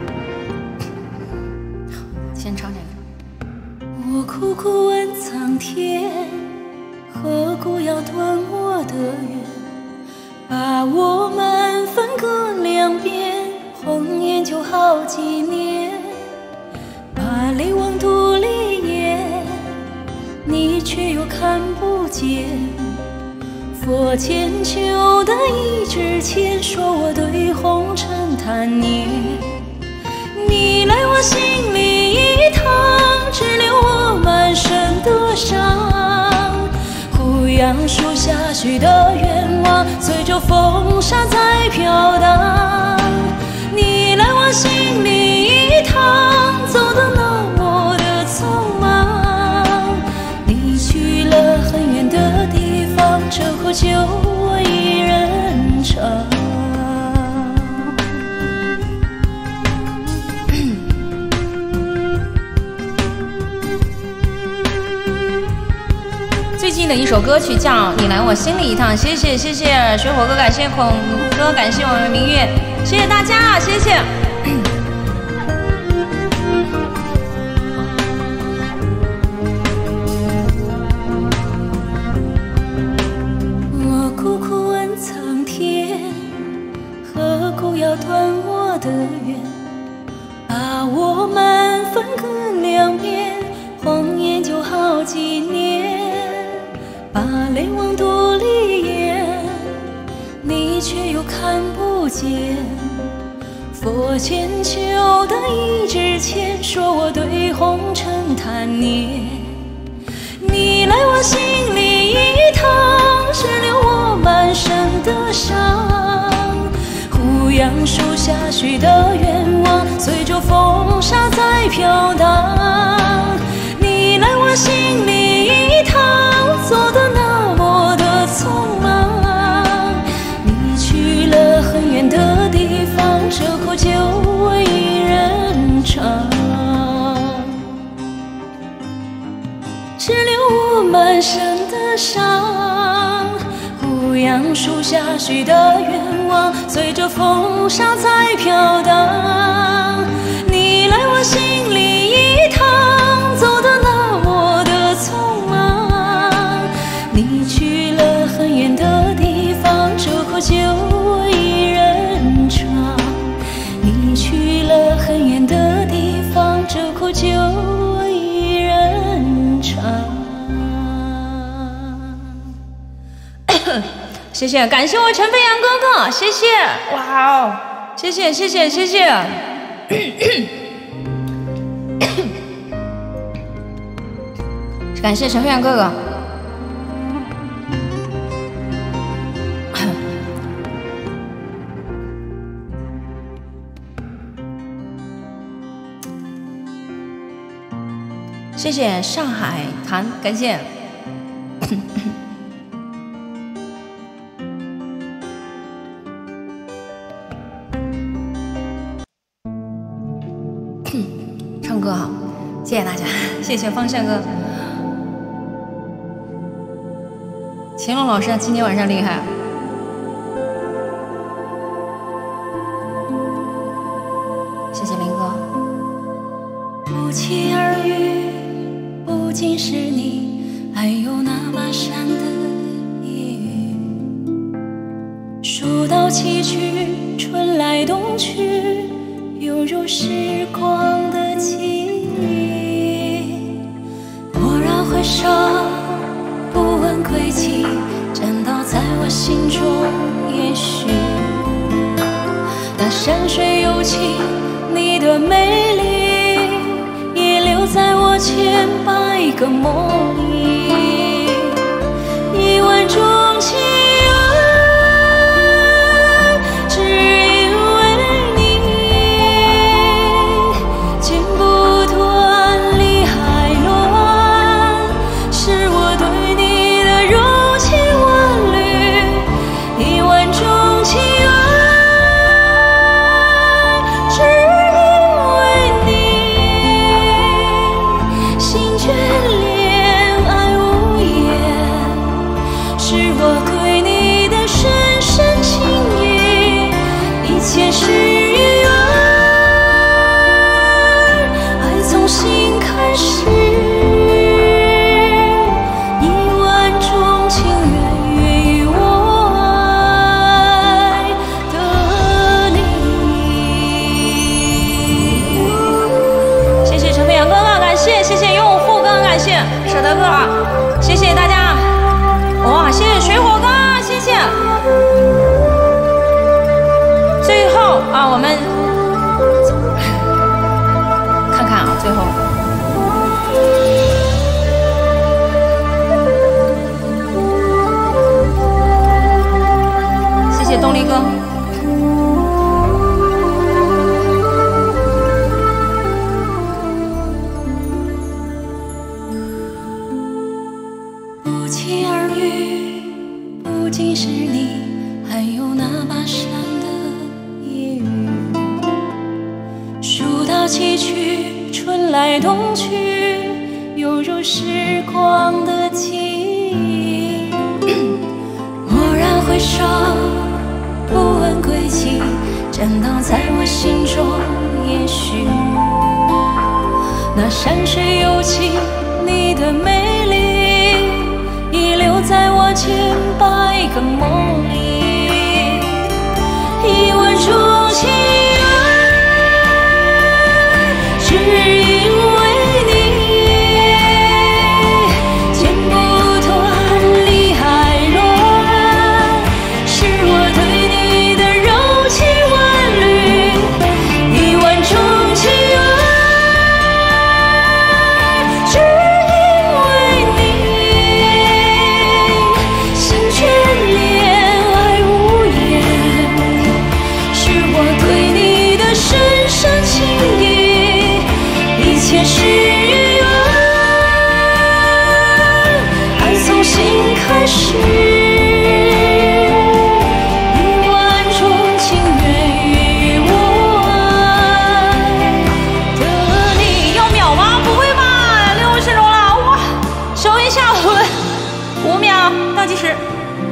先唱这个。 我苦苦问苍天，何故要断我的缘？把我们分隔两边，晃眼就好几年。把泪往肚里咽，你却又看不见。佛前求的一支签，说我对红尘贪念。你来我心里一趟，只留我满身的伤。胡杨树下许的愿望，随着风沙在飘荡。你来我心里一趟，走得那么的匆忙。你去了很远的地方，这壶酒我一人尝。 最近的一首歌曲叫《你来我心里一趟》，谢谢谢谢水火哥，感谢孔哥，感谢我们明月，谢谢大家，谢谢。 我苦苦问苍天，何故要断我的缘？把我们分隔两边，晃眼就好几年。 把泪往肚里咽，你却又看不见。佛前求得一支签，说我对红尘贪念。你来我心里一趟，只留我满身的伤。胡杨树下许的愿望，随着风沙在飘荡。你来我心里一趟，走得那么的匆忙。你去了很远的地方，这苦就我一人尝。只留我满身的伤。胡杨树下许的愿望，随着风沙在飘荡。你来我心里一趟，走得那么的匆忙。你去了很远的地方，这苦就我一人尝。你去了很远的地方，这苦就我一人尝。谢谢，感谢我陈飞扬哥哥，谢谢，哇哦，谢谢谢谢谢谢，感谢陈飞扬哥哥。谢谢上海谈，感谢。唱歌好，谢谢大家，谢谢方向哥。乾隆老师今天晚上厉害。谢谢林哥。不期而遇，不仅是你，还有那跋山的夜雨。书到崎岖，春来冬去，犹如时光的记忆。蓦然回首，不问归期，站倒在我心中。也许那山水有情，你的美丽也留在我千百个梦里。一万种情啊，我们看看啊，最后，谢谢东篱哥。不期而遇，不仅是你，还有那跋山的崎岖，春来冬去，犹如时光的记忆。蓦然回首，不问归期，站倒在我心中。也许那山水有情，你的美丽已留在我千百个梦里。一万种情只因为你，剪不断理天许愿，爱从心开始，一万种情缘与我爱的你。要秒吗？不会吧，六十种了，哇！手一下滚，五秒倒计时，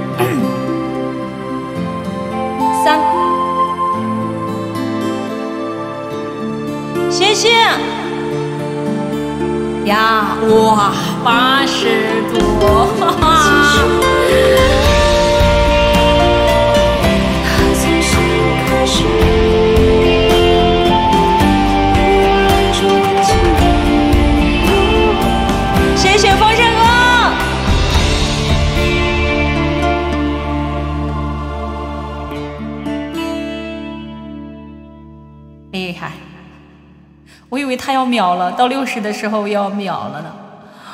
三。谢谢呀，哇，八十多，哈哈。谢谢风声哥，厉害。我以为他要秒了，到六十的时候要秒了呢。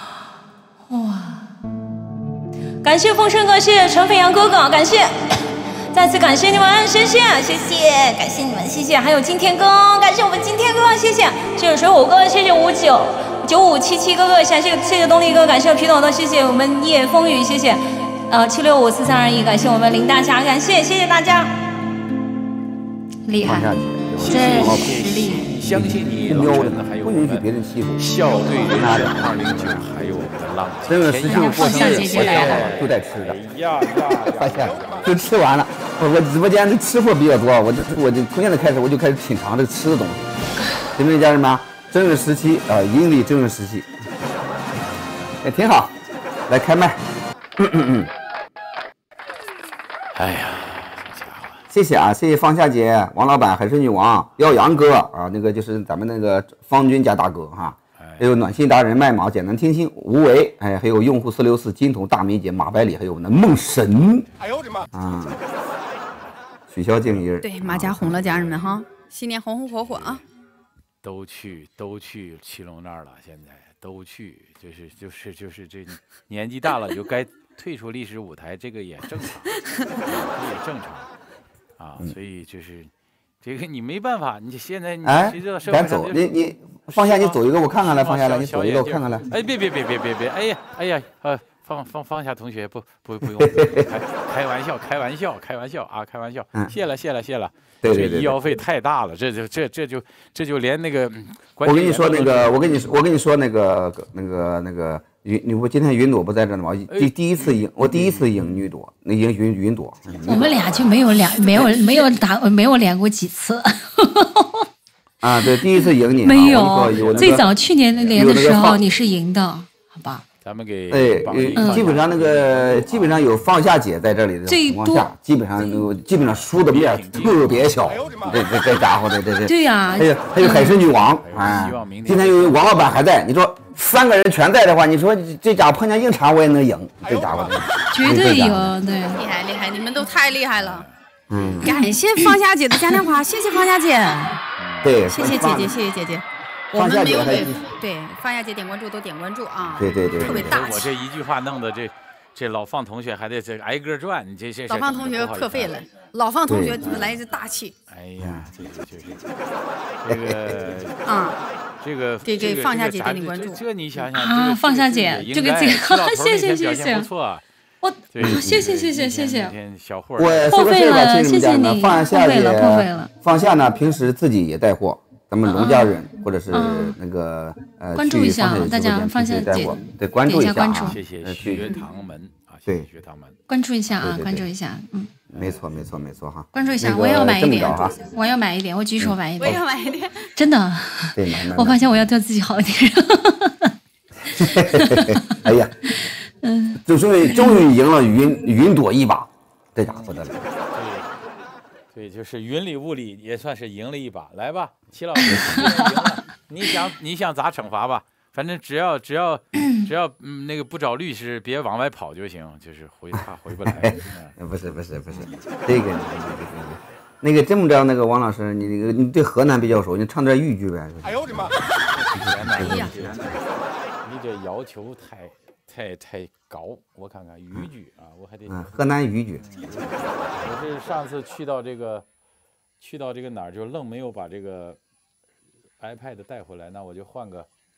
哇！感谢风声哥，谢谢陈飞扬哥哥，感谢，再次感谢你们，谢谢谢谢，感谢你们，谢谢。还有今天哥，感谢我们今天哥，谢谢，谢谢水火哥，谢谢五九九五七七哥哥，谢谢谢谢东力哥，感谢皮董的，谢谢我们夜风雨，谢谢，呃七六五四三二一，感谢我们林大侠，感谢谢谢大家，厉害，真实力。 相信你，老陈还有不允许别人欺负，笑对人生二零九，还有我们的浪姐， 真的是就过生日，我想好就带吃的，哎呀呀，发现就吃完了。我我直播间的吃货比较多，我就我就从现在开始我就开始品尝这个吃的东西。对不对，家人们？正日时期啊，阴历正日时期，也挺好。来开麦，嗯嗯嗯。哎呀。谢谢啊，谢谢方夏姐、王老板、海参女王、耀阳哥啊，那个就是咱们那个方军家大哥哈，还有暖心达人麦马、简单听心、无为，哎，还有用户四六四、金童、大梅姐、马百里，还有我们的梦神，哎呦我的妈啊，许潇静音， 对，马甲红了，家人们哈，新年红红火火啊！ 都去都去七龙那儿了，现在都去，就是就是就是这年纪大了就该退出历史舞台，这个也正常，这也正常。啊，所以就是这个你没办法，你现在你谁知道社会上赶走你你放下你走一个我看看来，放下来你走一个我看看来。 哎，别别别别别别，哎呀哎呀，呃，放放放下同学不不不用，开开玩笑开玩笑开玩笑啊开玩笑，谢了谢了谢了。 对对对， 医药费太大了，这就这这就这就连那个。 我跟你说那个，我跟你说我跟你说那个那个那个。云，你不今天云朵不在这呢吗？第第一次赢，我第一次赢女朵，那赢云云朵。 我们俩就没有两没有没有打没有连过几次。 啊，对，第一次赢你。 没有，最早去年连的时候你是赢的，好吧？ 咱们给哎，基本上那个基本上有放下姐在这里的情况下，基本上基本上输的面特别小。这这这家伙的这这。 对呀。 还有还有海参女王，哎，今天有王老板还在，你说。三个人全在的话，你说这家伙碰见硬茬我也能赢，这家伙绝对有，对， 厉害厉害，你们都太厉害了。嗯，感谢方夏姐的嘉年华，谢谢方夏姐。 对， 谢谢姐姐，谢谢姐姐。我们没有给对方夏姐点关注都点关注啊。 对对对， 特别大气。 我这一句话弄得这这老方同学还得这挨个转，你这这老方同学破费了，老方同学来自大气。 哎呀，这个就是这个啊。 这个给给放下姐点点关注， 这你想想啊，放下姐这个这个，谢谢谢谢， 不错， 我谢谢谢谢谢谢， 小货我破费了，谢谢你， 放下姐破费了， 放下呢，平时自己也带货，咱们农家人或者是那个呃， 关注一下大家，放下姐对关注一下啊， 谢谢学堂门啊， 对学堂门， 关注一下啊，关注一下，嗯。 没错，没错，没错哈！ 关注一下，我也要买一点，我要买一点，我举手买一点， 我要买一点， 真的。 对， 我发现我要对自己好一点。 哎呀，嗯，就终于终于赢了云云朵一把，这家伙的了。 对，对，就是云里雾里也算是赢了一把。来吧，齐老师，赢了，你想你想咋惩罚吧？反正只要只要只要嗯那个不找律师，别往外跑就行，就是回怕回不来。 不是不是不是，这个那个这么着，那个王老师，你那个你对河南比较熟，你唱点豫剧呗。 哎呦我的妈！哎呀，你这要求太太太高，我看看豫剧啊，我还得。 嗯，河南豫剧。 我是上次去到这个去到这个哪儿，就愣没有把这个 iPad 带回来，那我就换个。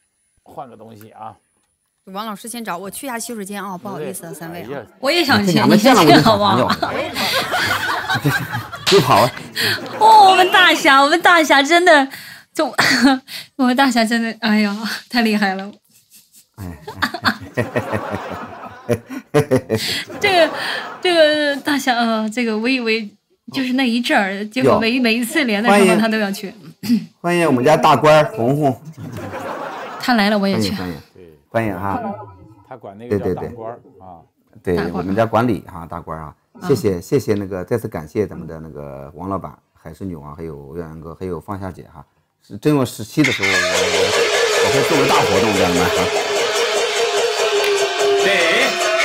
换个东西啊。 王老师先找我去一下洗手间啊，不好意思啊，三位啊， 我也想去， 你先去好不好？ 别跑啊！ 哦，我们大侠，我们大侠真的，就我们大侠真的，哎呀，太厉害了！这个这个大侠啊，这个我以为就是那一阵儿，结果每每一次连的时候他都要去。 欢迎我们家大官红红， 他来了我也去。 欢迎欢迎哈， 他管那个叫大官啊， 对我们家管理哈大官啊，谢谢谢谢那个再次感谢咱们的那个王老板、海狮女王还有岳阳哥还有方夏姐哈，是正月十七的时候我我我会做个大活动，家人们哈。 对。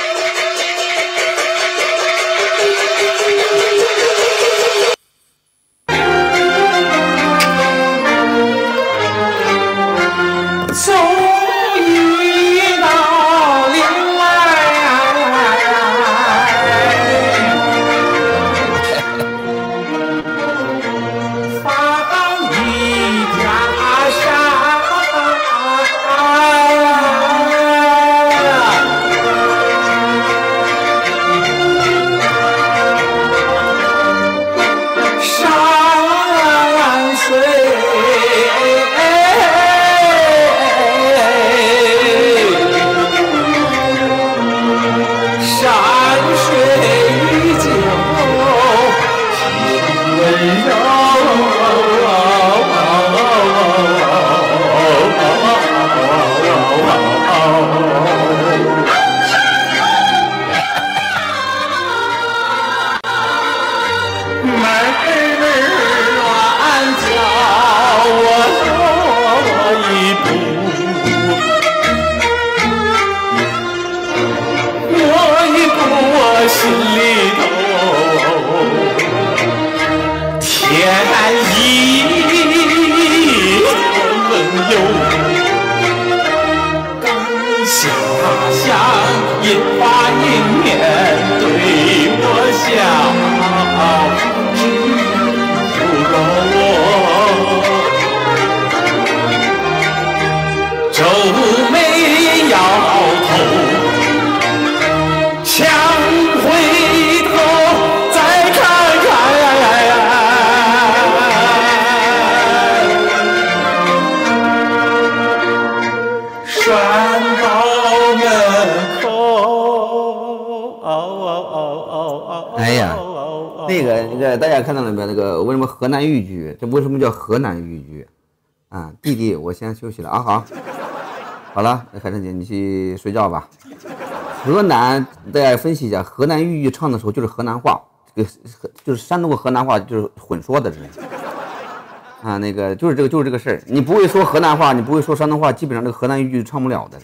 大家看到了没有？那个为什么河南豫剧？这为什么叫河南豫剧？啊，弟弟，我先休息了啊。好，好了，海晨姐，你去睡觉吧。河南，大家分析一下，河南豫剧唱的时候就是河南话，这个就是山东和河南话就是混说的，这是啊，那个就是这个就是这个事儿。你不会说河南话，你不会说山东话，基本上这个河南豫剧唱不了的，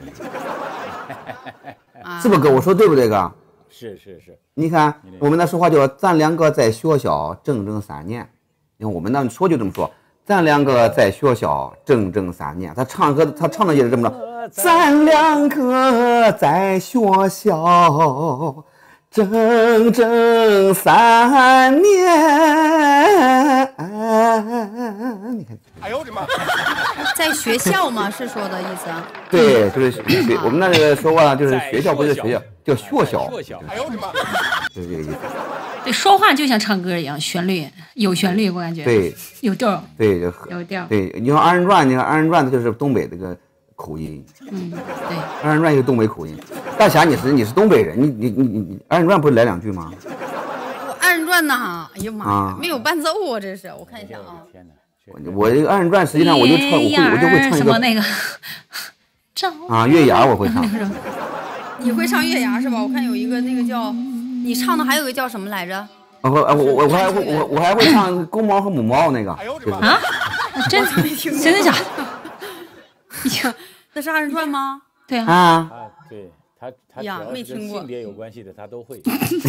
是不是哥？我说对不对，哥？ 是是是， 你看我们那说话叫咱两个在学校整整三年，你看我们那说就这么说，咱两个在学校整整三年。他唱歌他唱的也是这么着，咱两个在学校整整三年。你看， 哎呦我的妈！在学校吗？是说的意思啊？ 对，就是学我们那个说话就是学校，不是学校，叫学校。 哎呦我的妈！ 就是这个意思。 对，说话就像唱歌一样，旋律有旋律，我感觉。 对， 有调。 对， 有调。 对，你说二人转，你看二人转，它就是东北这个口音。 嗯，对。 二人转有东北口音。大侠，你是你是东北人，你你你你二人转不是来两句吗？ 我二人转呐，哎呀妈呀，没有伴奏啊，这是，我看一下啊。 天哪！我这个二人转实际上我就唱，我会我就会唱一个那个啊月牙，我会唱。 你会唱月牙是吧？我看有一个那个叫你唱的，还有一个叫什么来着？ 我我我我还会我我还会唱公猫和母猫那个。 啊？真没听过？真的假的？ 呀，那是二人转吗？ 对啊。 啊， 对他他呀没听过， 性别有关系的他都会。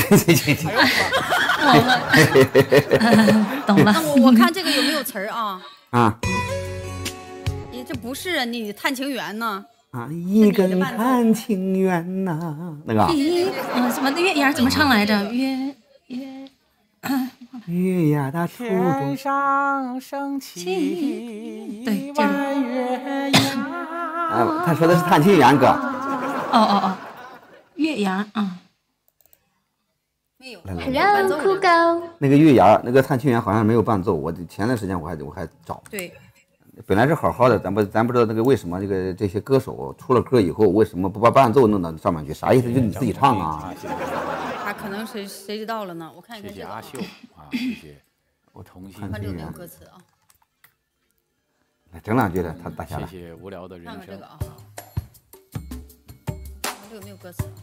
懂了，懂了。 那我我看这个有没有词儿啊？ 啊。 你这不是啊，你探情缘呢？ 啊，一根探情缘呐，那个。 嗯，什么月牙怎么唱来着？月月。 月牙的初中。 天上升起对， 一弯月牙。 啊，他说的是谭庆元哥。 哦哦哦，岳阳啊。 没有。 Hello，酷狗。 那个月牙，那个谭庆元好像没有伴奏，我前段时间我还我还找。 对。 本来是好好的，咱不咱不知道那个为什么这个这些歌手出了歌以后，为什么不把伴奏弄到上面去？啥意思？就你自己唱啊？ 他可能谁谁知道了呢？我看一看。 谢谢阿秀啊，谢谢我同心。 看这个没有歌词啊。 来整两句的，他大家来。 谢谢无聊的人生。 看看这个啊，看这个没有歌词。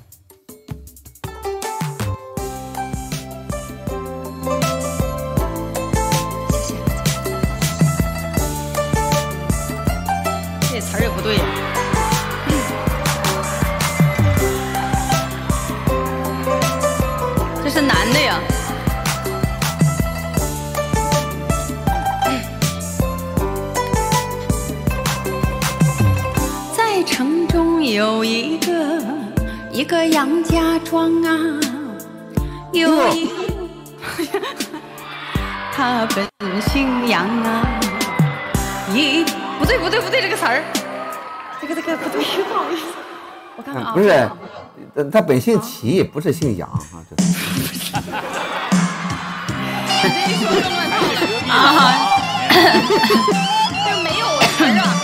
这词儿也不对呀、嗯，这是男的呀。 在城中有一个一个杨家庄啊，有一他本姓杨啊，一。不对不对不对，这个词儿，这个这个不对，不好意思，我看看啊。 不是，他本姓齐，不是姓杨啊，这。 你这一说就乱套了啊！这个没有词儿啊。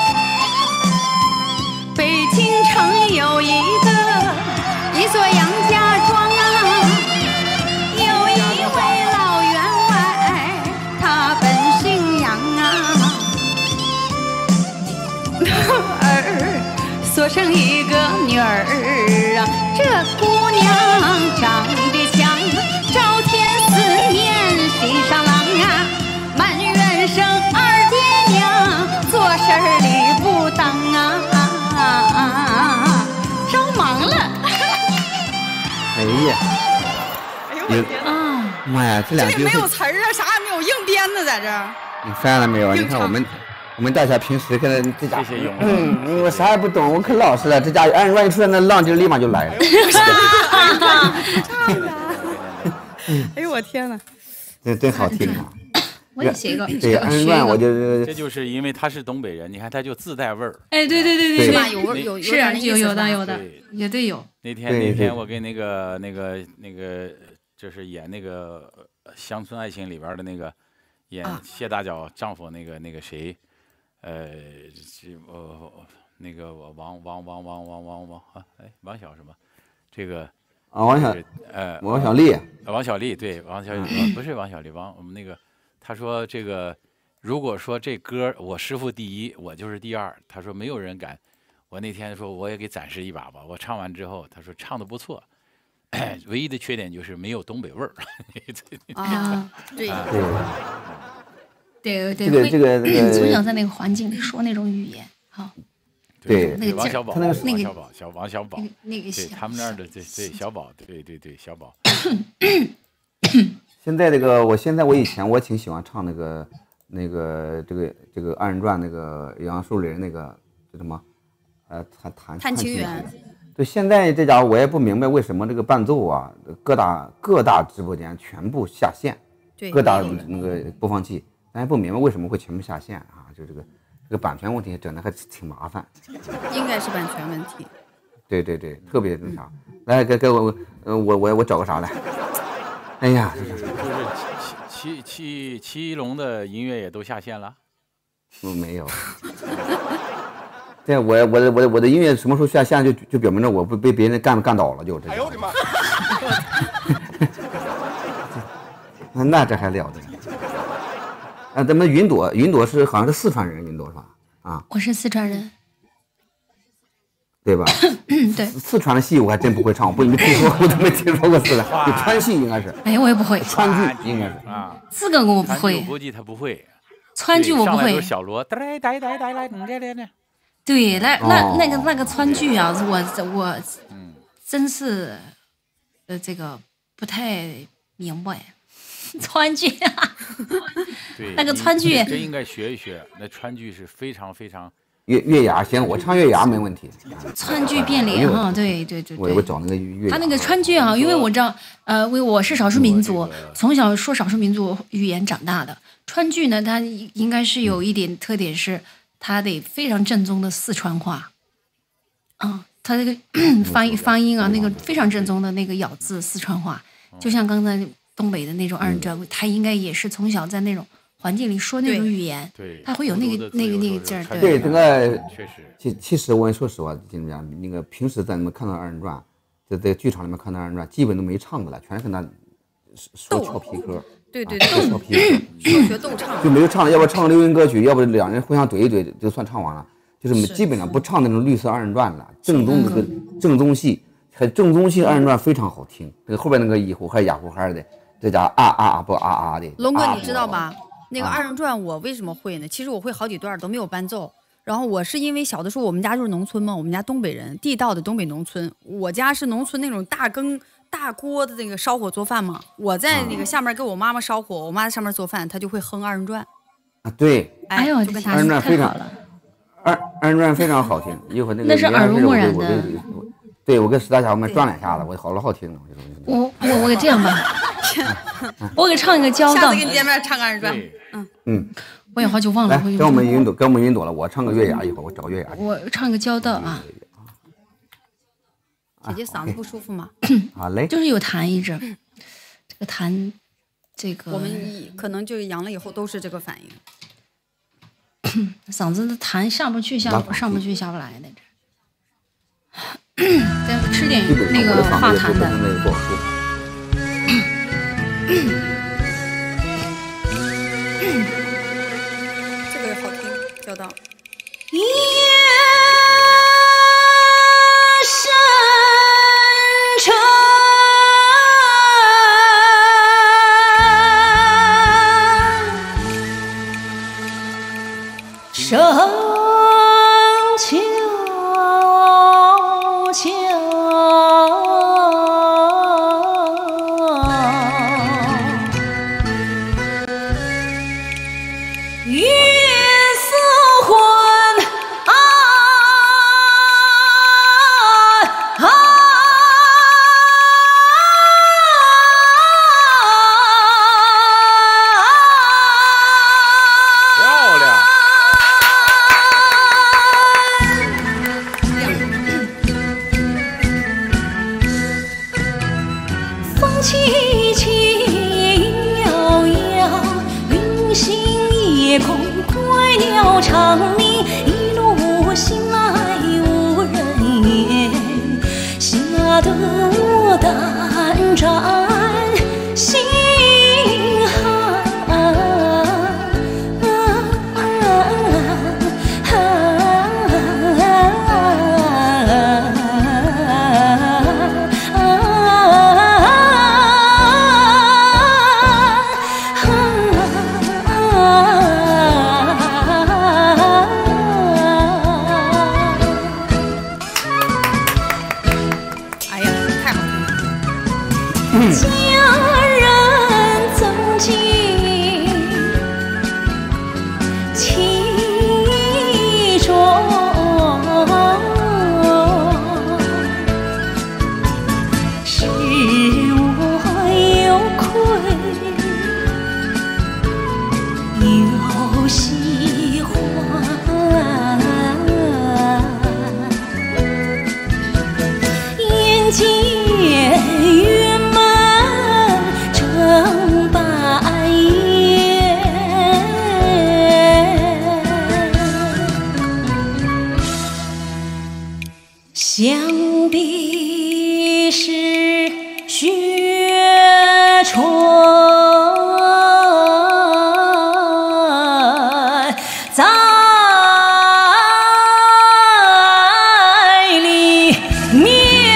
北京城有一个一座杨家庄啊，有一位老员外，他本姓杨啊。儿所生一个女儿啊，这姑娘长得像朝天四面喜上郎啊，满院生二爹娘，做事儿理不当啊，着忙了。 哎呀， 哎呦我的天哪！ 妈呀，这两句没有词儿啊，啥也没有，硬编的在这儿。 你翻了没有？你看我们。我们大家平时跟着这家，嗯，我啥也不懂，我可老实了。这家按万一出来那浪劲，立马就来了。 哎呦我天哪， 真真好听啊！ 我也写一个， 对，二人转我就这就是因为他是东北人，你看他就自带味儿。 哎，对对对对， 是吧？有味有是有有的有的，也对有。 那天那天我跟那个那个那个就是演那个《乡村爱情》里边的那个演谢大脚丈夫那个那个谁。呃，这呃那个我王王王王王王王啊，哎，王小什么？这个啊，王小呃， 王小丽， 王小丽对，王小丽不是王小丽，王我们那个他说这个，如果说这歌我师傅第一，我就是第二，他说没有人敢。我那天说我也给展示一把吧，我唱完之后，他说唱的不错，唯一的缺点就是没有东北味儿。 啊，对。对对， 这个这个这个从小在那个环境里说那种语言，好， 对， 那个王小宝， 那个王小宝，小王小宝， 那个对他们那儿的对对小宝，对对对小宝。 现在这个，我现在我以前我挺喜欢唱那个那个这个这个二人转那个杨树林那个叫什么，呃，弹弹谭庆元。 对，现在这家伙我也不明白为什么这个伴奏啊，各大各大直播间全部下线，各大那个播放器。咱也不明白为什么会全部下线啊！就这个这个版权问题整的还挺麻烦， 应该是版权问题。 对对对，特别那啥。来，给给我，呃，我我我找个啥来？哎呀， 就是七七七龙的音乐也都下线了。 嗯，没有。对，我我的我的我的音乐什么时候下线，就就表明着我不被别人干干倒了，就这。哎呦我的妈！那这还了得？啊，咱们云朵，云朵是好像是四川人，云朵是吧？啊， 我是四川人， 对吧？ 对， 四川的戏我还真不会唱，我不没听说，我都没听说过四川，就川戏应该是。 哎呀，我也不会。 川剧应该是啊， 四个我不会。 我估计他不会。 川剧我不会。 小锣，呆呆呆呆来，这这这。 对，那那那个那个川剧啊，我我，嗯，真是，呃，这个不太明白。川剧啊， 对， 那个川剧真应该学一学。那川剧是非常非常月月牙，行，我唱月牙没问题。 川剧变脸哈，对对对对。 我我找那个月。 他那个川剧啊，因为我知道，呃，因为我是少数民族，从小说少数民族语言长大的。川剧呢，它应该是有一点特点是， 他得非常正宗的四川话，啊，他这个发音发音啊，那个非常正宗的那个咬字四川话，就像刚才东北的那种二人转，他应该也是从小在那种环境里说那种语言， 对， 他会有那个那个那个劲儿。 对，这个确实， 其其实我说实话，怎么讲？那个平时咱们看到二人转，在在剧场里面看到二人转，基本都没唱的了，全是跟他说俏皮歌。 对对对， 俏皮歌， 说学逗唱， 就没有唱的，要不唱流行歌曲，要不两人互相怼一怼就算唱完了，就是基本上不唱那种绿色二人转了，正宗那个正宗戏，还正宗戏二人转非常好听，那个后边那个一呼嗨哑呼嗨的，这家啊啊啊不啊啊的。 龙哥，你知道吧？那个二人转我为什么会呢？其实我会好几段都没有伴奏。然后我是因为小的时候我们家就是农村嘛，我们家东北人，地道的东北农村，我家是农村那种大羹大锅的那个烧火做饭嘛，我在那个下面给我妈妈烧火，我妈在上面做饭，她就会哼二人转。 啊，对， 哎呦，就跟她二人转非常二二人转非常好听，一会儿那个那是耳濡目染的。 对，我跟石大侠我们转两下子，我好老好听了。 我我我给这样吧，我给唱一个交道。 下次跟你见面唱个二人转。嗯嗯。 我也好久忘了。 来，跟我们云朵，跟我们云朵了。我唱个月牙，一会儿我找个月牙。 我唱个交道啊。 姐姐嗓子不舒服吗？ 好嘞。 就是有痰一直，这个痰，这个。 我们可能就是阳了以后都是这个反应。嗓子的痰上不去，下不上不去，下不来的。再吃点那个化痰的。 这个好听，交到。 夜深沉，深秋。想必是雪春在里面。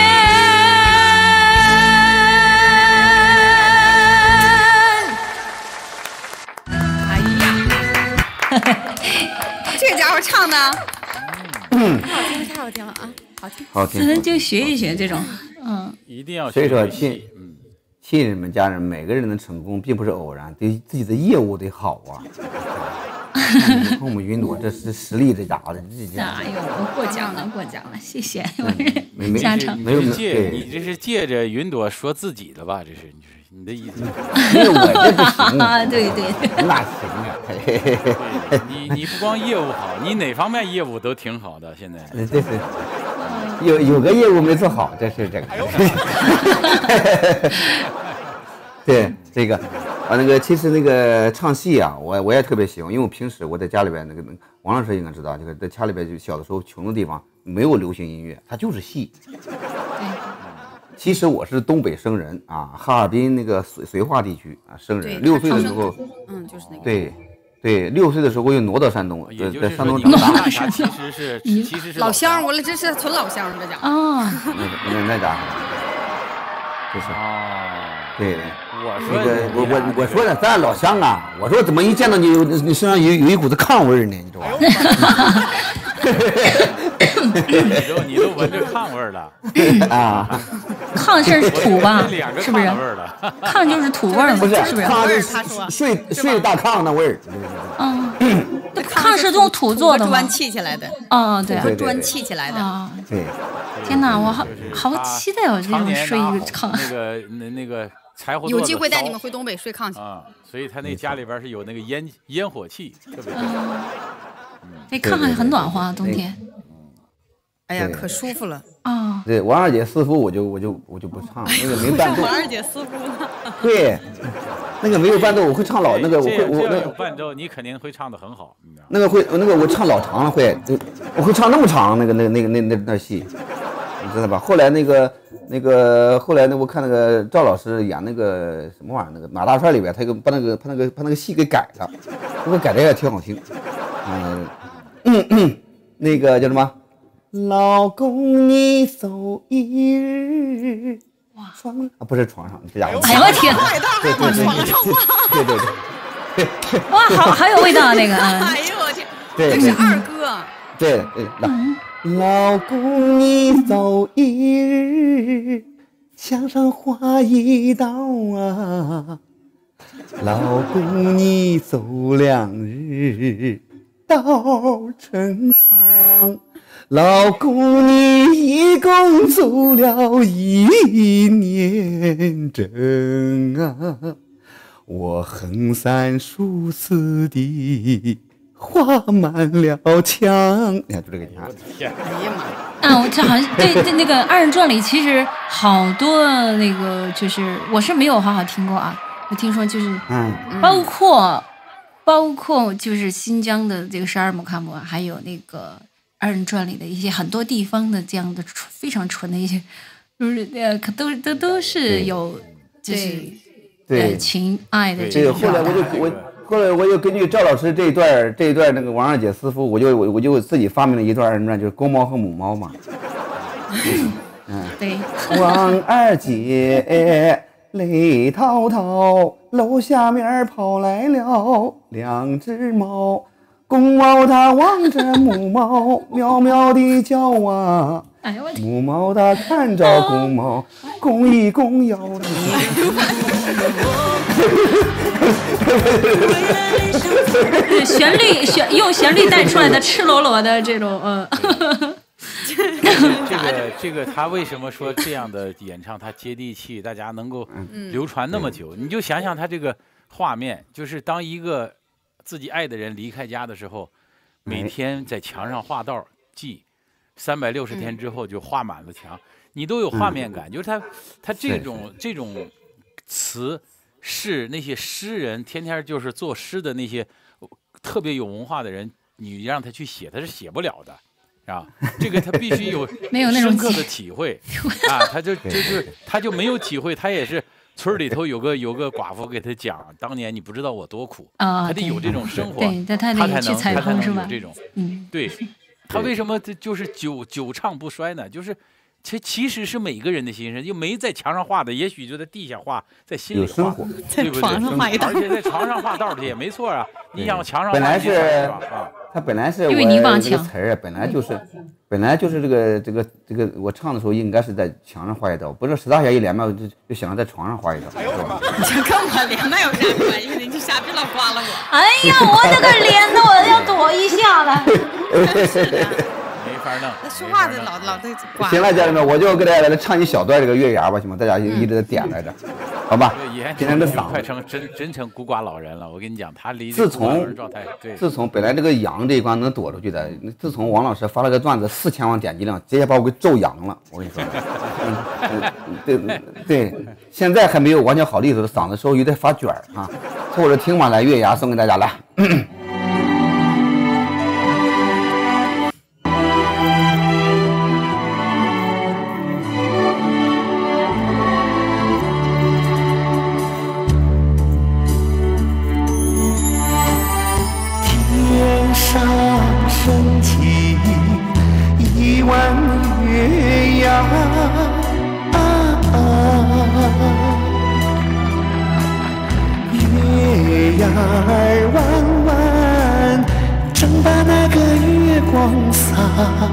哎呀，这家伙唱的， 嗯， 太好听了，太好听了啊！好听， 好听， 就学一学这种，嗯， 一定要。 所以说，亲，亲人们、家人，每个人的成功并不是偶然，对自己的业务得好啊。看我们云朵，这是实力，这家伙，这家伙。 哎呦，过奖了，过奖了，谢谢。 没没家常没有借，你这是借着云朵说自己的吧？这是你你的意思？ 因为我这不行啊，对对， 哪行啊？ 你你不光业务好，你哪方面业务都挺好的。现在这是有有个业务没做好，这是这个。对这个啊，那个其实那个唱戏啊，我我也特别喜欢，因为我平时我在家里边那个王老师应该知道，这个在家里边就小的时候穷的地方没有流行音乐，它就是戏。其实我是东北生人啊，哈尔滨那个绥绥化地区啊生人。六岁的时候， 嗯，就是那个。 对，对，六岁的时候又挪到山东， 也就是在山东长大。其实是其实是老乡，我这是纯老乡，这讲。 啊， 那那那家伙，就是啊， 对。 我说那个我我我说的咱老乡啊，我说怎么一见到你，你身上有有一股子炕味呢？你知道吧？ 你都你都闻着炕味儿了啊！ 炕是土吧？是不是？炕就是土味儿， 不是？ 是不是？ 炕是睡睡大炕那味儿。 嗯，炕是用土做的吗？ 砖砌起来的。 哦，对， 砖砌起来的。 啊， 对。 天哪，我好好期待我这种睡一个炕。 那个那那个柴火。 有机会带你们回东北睡炕去啊！所以他那家里边是有那个烟烟火气，特别。 这炕还很暖和，冬天。 哎呀，可舒服了啊！ 对，王二姐私服我就我就我就不唱，那个没伴奏。 王二姐私服呢？ 对，那个没有伴奏，我会唱老那个我会我那有伴奏，你肯定会唱得很好。 那个会那个我唱老长了会，我会唱那么长那个那个那个那那那戏，你知道吧？后来那个那个后来呢，我看那个赵老师演那个什么玩意儿，那个马大帅里边，他给把那个把那个把那个戏给改了，那个改的也挺好听。嗯嗯嗯，那个叫什么？老公，你走一日，床啊不是床上，这家伙， 哎呦我天， 对对对对对对对， 哇，好好有味道那个啊！ 哎呦我天， 这是二哥。 对对，老公，你走一日，墙上画一道啊，老公，你走两日，道成桑。老公，你一共走了一年整啊，我横三竖四的画满了墙。你看，就这个墙。 哎呀妈！啊，我这好像对对那个二人转里，其实好多那个就是我是没有好好听过啊，我听说就是嗯，包括包括就是新疆的这个十二木卡姆，还有那个。二人转里的一些很多地方的这样的非常纯的一些，就是呃，都都都是有就是对情爱的这个。后来我就我后来我就根据赵老师这一段这一段那个王二姐私服，我就我我就自己发明了一段二人转，就是公猫和母猫嘛。 嗯，对。 王二姐泪滔滔，楼下面跑来了两只猫。公猫它望着母猫，喵喵地叫啊！ 哎呦我天！ 母猫它看着公猫，公一公摇着。 旋律旋用旋律带出来的赤裸裸的这种呃。 这个这个他为什么说这样的演唱他接地气，大家能够流传那么久？你就想想他这个画面，就是当一个。自己爱的人离开家的时候，每天在墙上画道记，三百六十天之后就画满了墙，你都有画面感。就是他，他这种这种词是那些诗人天天就是作诗的那些特别有文化的人，你让他去写，他是写不了的，啊，这个他必须有深刻的体会啊，他就就是他就没有体会，他也是。村里头有个有个寡妇给他讲，当年你不知道我多苦啊，他得有这种生活， 对，他才能去采风是吧？ 有这种，嗯，对，他为什么就是久久唱不衰呢？就是其其实是每个人的心声，就没在墙上画的，也许就在地下画，在心里画， 在床上画一道， 而且在床上画道的也没错啊。你想墙上本来是他本来是我这个词儿本来就是。本来就是这个这个这个，我唱的时候应该是在墙上画一刀，不是石大侠一连麦就就想着在床上画一刀。 哎呦我这跟我连麦有啥关系？你这瞎别老刮了我。 哎呀，我这个脸的我要躲一下了。 没法弄。 那说话的老老在刮。 行了，家人们，我就给大家来唱一小段这个月牙吧，行吗？大家一直在点来着，好吧？今天的嗓快成真真成孤寡老人了。我跟你讲，他离自从状态，对， 自从本来这个羊这一关能躲出去的，自从王老师发了个段子四千万点击量，直接把我给咒阳了。我跟你说，嗯、对对，现在还没有完全好利索的嗓子，稍微有点发卷儿啊。凑着听嘛，来月牙送给大家来。 天上升起一弯月牙。月牙儿弯弯，正把那个月光洒。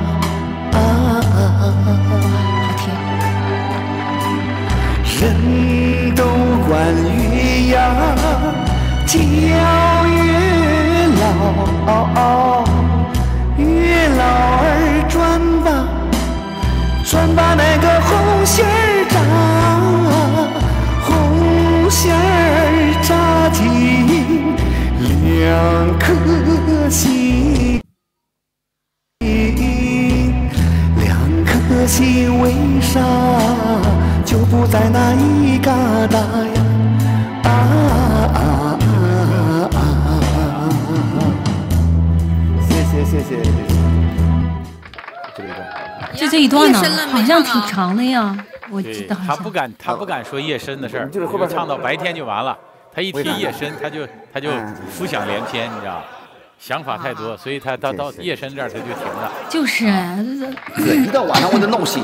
人都管月牙叫月老，月老儿转吧，转把那个红线儿扎。红线儿扎进两颗心，两颗心为啥就不在那一疙瘩呀？啊啊啊啊啊！谢谢谢谢谢谢。这个就这一段呢，好像挺长的呀。我知道他不敢，他不敢说夜深的事儿，就是后边唱到白天就完了。他一提夜深，他就他就浮想联翩，你知道，想法太多，所以他到到夜深这儿他就停了。 就是， 一到晚上我就闹心。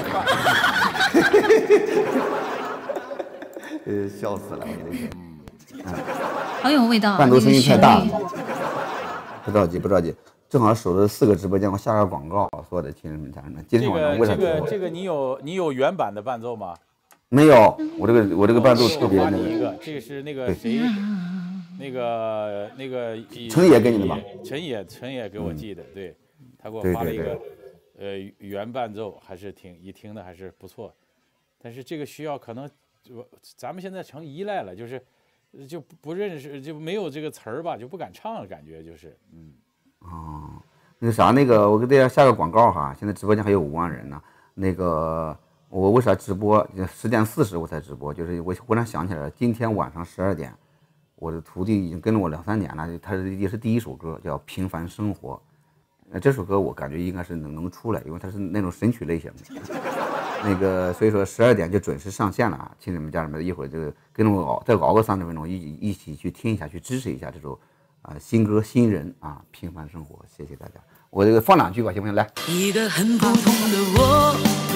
呃，笑死了，我这个。 好有味道。 伴奏声音太大了。不着急，不着急。正好守着四个直播间，我下个广告，所有的亲人们、家人们，今天晚上为啥？ 这个这个你有你有原版的伴奏吗？ 没有，我这个我这个伴奏特别那个。一个，这个是那个谁，那个那个陈野给你的吧？ 陈野陈野给我寄的，对，他给我发了一个呃原伴奏，还是挺一听的还是不错，但是这个需要可能咱们现在成依赖了，就是就不认识就没有这个词儿吧，就不敢唱了，感觉就是嗯。 哦，那个啥，那个我给大家下个广告哈，现在直播间还有五万人呢。那个我为啥直播？十点四十我才直播，就是我忽然想起来了，今天晚上十二点，我的徒弟已经跟了我两三年了，他也是第一首歌叫《平凡生活》。呃，这首歌我感觉应该是能能出来，因为它是那种神曲类型的。那个所以说十二点就准时上线了啊，亲人们、家人们，一会儿就跟着我熬，再熬个三十分钟，一一起去听一下，去支持一下这首。啊，新歌新人啊，平凡生活，谢谢大家。我这个放两句吧，行不行？来， 一个很普通的我，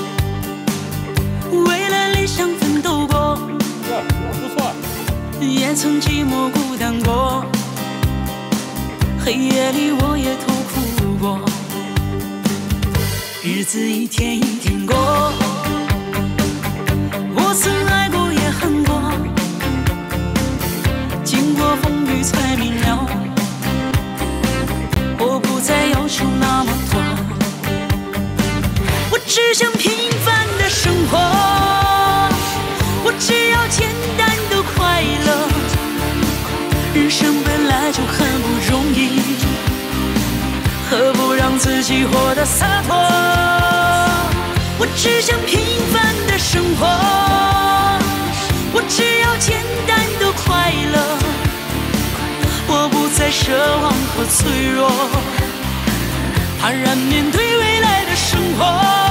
为了理想奋斗过， 不错， 也曾寂寞孤单过，黑夜里我也痛苦过，日子一天一天过，我曾爱过也恨过，经过风雨才明了，我不再要求那么多，我只想平凡的生活，我只要简单的快乐，人生本来就很不容易，何不让自己活得洒脱，我只想平凡的生活，我只要简单的快乐，我不再奢望和脆弱，坦然面对未来的生活。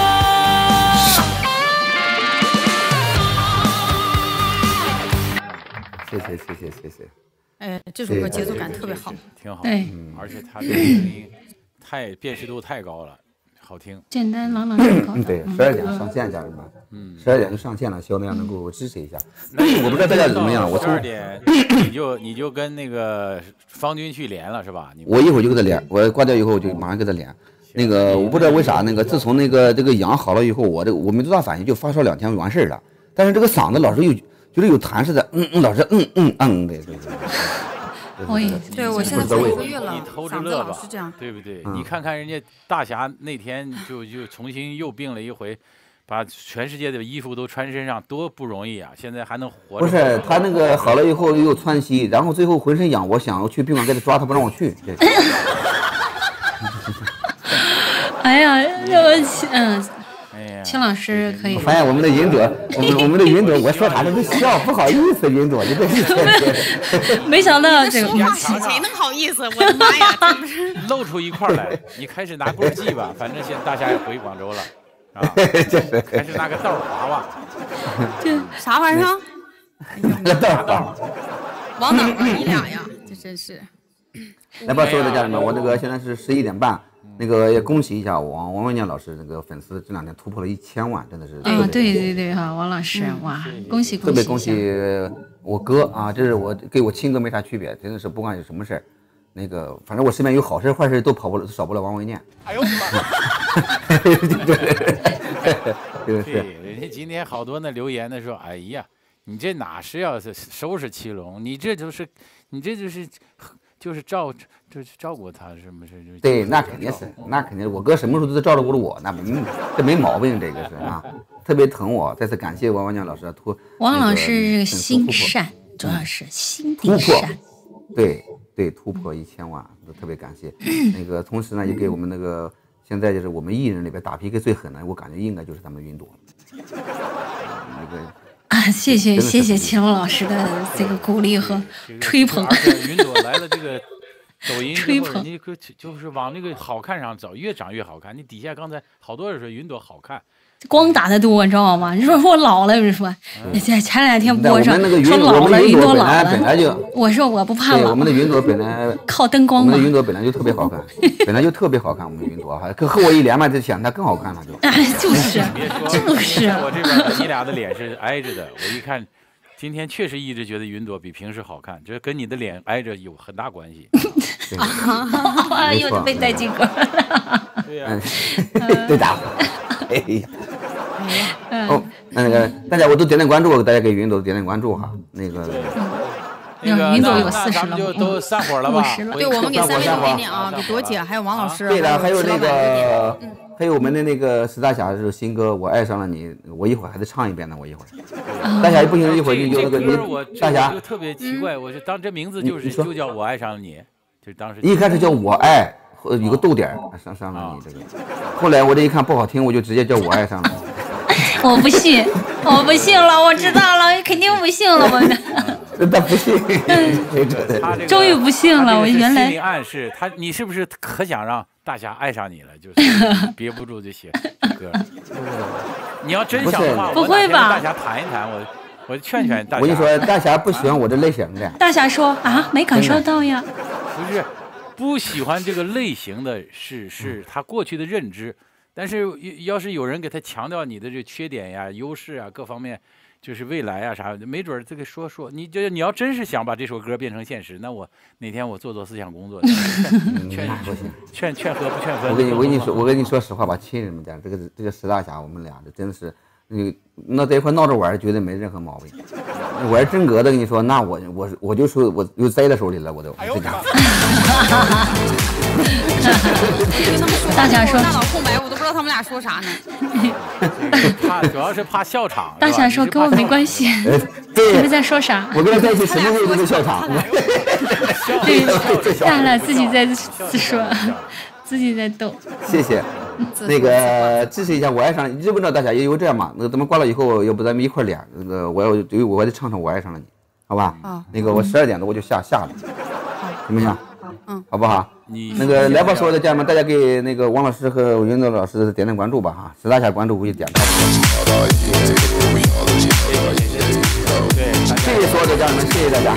谢谢谢谢谢谢。 哎，这首歌节奏感特别好， 挺好。 对， 嗯，而且它的声音太辨识度太高了，好听。 简单朗朗上口。 对，十二点上线，家人们。嗯，十二点就上线了，希望大家能够支持一下。我不知道大家怎么样，我十二点你就你就跟那个方军去连了是吧？ 我一会儿就跟他连，我挂掉以后我就马上跟他连。那个我不知道为啥，那个自从那个这个阳好了以后，我这个我没多大反应，就发烧两天完事儿了。但是这个嗓子老是有就是有痰似的，嗯嗯，老是嗯嗯嗯的。 我也对我现在才一个月了， 你偷着乐吧，对不对？ 嗯、 你看看人家大侠那天就就重新又病了一回，把全世界的衣服都穿身上，多不容易啊！现在还能活着。 不是他那个好了以后又窜稀，然后最后浑身痒，我想要去宾馆给他抓，他不让我去。 哎呀，我嗯。秦老师可以。 我发现我们的云朵，我们我们的云朵，我说啥他都笑，不好意思，云朵，你这是。 没想到这个说话谁能好意思？我的妈呀，这不是露出一块来，你开始拿棍儿系吧，反正现在大侠也回广州了，啊，开始拿个豆儿划划。 这啥玩意儿？ 个豆儿。 往哪儿？你俩呀？这真是。 来吧，所有的家人们，我那个现在是十一点半。那个也恭喜一下王王文念老师，那个粉丝这两天突破了一千万，真的是。 啊，对对对哈，王老师，哇，恭喜恭喜！ 特别恭喜我哥啊，这是我跟我亲哥没啥区别，真的是不管有什么事儿，那个反正我身边有好事坏事都跑不了，少不了王文念。哎呦我妈！ 对，人家今天好多那留言的说，哎呀，你这哪是要是收拾七龙，你这就是，你这就是。就是照就是照顾他，是不是？ 对，那肯定是，那肯定是。我哥什么时候都照顾着我，那没这没毛病，这个是啊，特别疼我。再次感谢王文念老师突。 王老师心善，主要是心地善。 对对，突破一千万，特别感谢。那个同时呢，也给我们那个现在就是我们艺人里边打 P K 最狠的，我感觉应该就是咱们云朵。那个。 啊，谢谢谢谢秦龙老师的这个鼓励和吹捧。 而且云朵来了这个抖音吹捧， 你可就是往那个好看上走，越长越好看。你底下刚才好多人说云朵好看， 光打的多，你知道吗？你说我老了，你说，前前两天播上说老了，云朵老了， 我说我不怕老。 我们的云朵本来靠灯光嘛， 我们的云朵本来就特别好看，本来就特别好看。我们的云朵还可和我一连麦，就显得更好看了就。 哎，就是，就是。 我这边你俩的脸是挨着的，我一看，今天确实一直觉得云朵比平时好看，这跟你的脸挨着有很大关系。 啊，又被带进歌了。 对呀， 对打。哎呀。哦，那个大家我都点点关注，大家给云朵点点关注哈。那个， 那个云朵有四十了， 咱们就都散伙了吧？ 对，我们给三位都点点啊，给朵姐还有王老师。 对了，还有那个，还有我们的那个石大侠这首新歌《我爱上了你》，我一会儿还得唱一遍呢，我一会儿。大侠不行，一会儿就有那个你大侠。 就特别奇怪，我就当这名字就是就叫我爱上了你，就当时一开始叫我爱，有个逗点上上了你这个，后来我这一看不好听，我就直接叫我爱上了你。 我不信，我不信了，我知道了，肯定不信了，我真的不信， 终于不信了，我原来心理暗示他，你是不是可想让大侠爱上你了？就是憋不住就写歌。你要真想的话， 不会吧？ 大侠谈一谈，我我劝劝大侠。 我跟你说，大侠不喜欢我这类型的。 大侠说啊，没感受到呀。 不是，不喜欢这个类型的是是他过去的认知。但是要是有人给他强调你的这缺点呀、优势啊各方面，就是未来啊啥，没准这个说说，你就你要真是想把这首歌变成现实，那我哪天我做做思想工作，劝劝劝和不劝分。 我跟你我跟你说，我跟你说实话吧，亲人们讲，这个这个石大侠，我们俩这真的是，那那在一块闹着玩，绝对没任何毛病。我要真格的跟你说，那我我我就说我又栽在手里了，我都。哎呦！ 大侠说大脑空白，我都不知道他们俩说啥呢。 怕主要是怕笑场。 大侠说跟我没关系。 对， 你们在说啥？ 我跟他在一起什么时候都是笑场。 对，咱俩自己在说，自己在逗。 谢谢。那个支持一下，我爱上你，知不知道大侠也有这样嘛？那咱们挂了以后，要不咱们一块练？那个我要对我还得唱唱我爱上了你，好吧？啊。那个我十二点多我就下下了，怎么样？嗯，好不好？ 你那个来吧，所有的家人们，大家给那个王老师和云朵老师点点关注吧哈，石大侠关注估计点不到。对，谢谢所有的家人们，谢谢大家。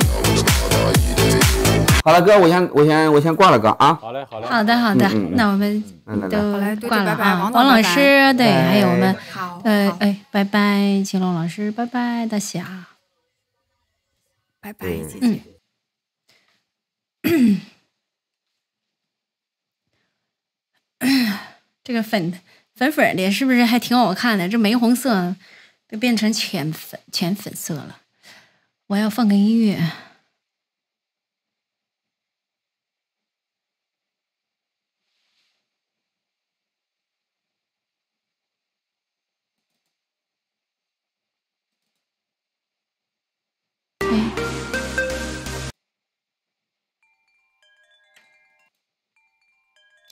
好了，哥，我先我先我先挂了，哥啊。 好嘞，好嘞。 好的，好的，那我们都挂了啊。王老师，对，还有我们，呃，哎，拜拜，秦龙老师，拜拜，大侠， 拜拜，姐姐。 这个粉粉粉的，是不是还挺好看的？这玫红色都变成浅粉浅粉色了。我要放个音乐。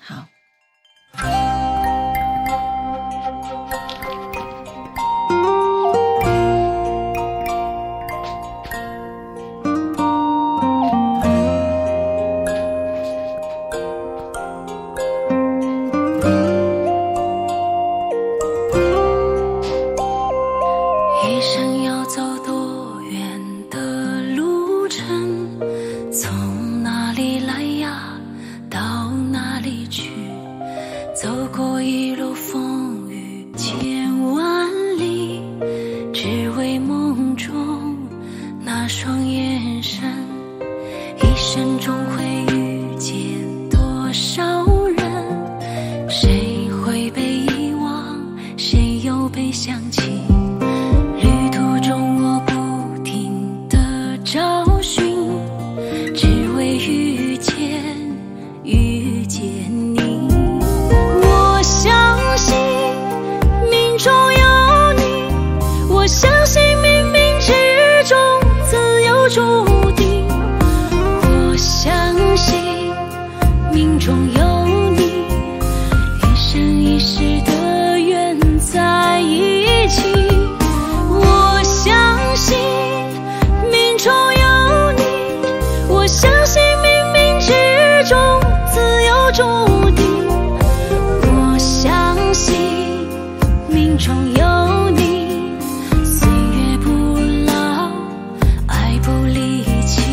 好。 一生要走多远的路程，从哪里来呀，到哪里去，走过一路风雨千万里，只为梦中那双眼神。一生中会遇见多少人，谁会被遗忘，谁又被想起，旅途中我不停地找寻，只为遇见遇见你。我相信命中有你，我相信冥冥之中自有注定，我相信命中有你，一生一世的缘在一起。我相信命中有你，我相信冥冥之中自有注定，我相信命中有你，岁月不老，爱不离弃。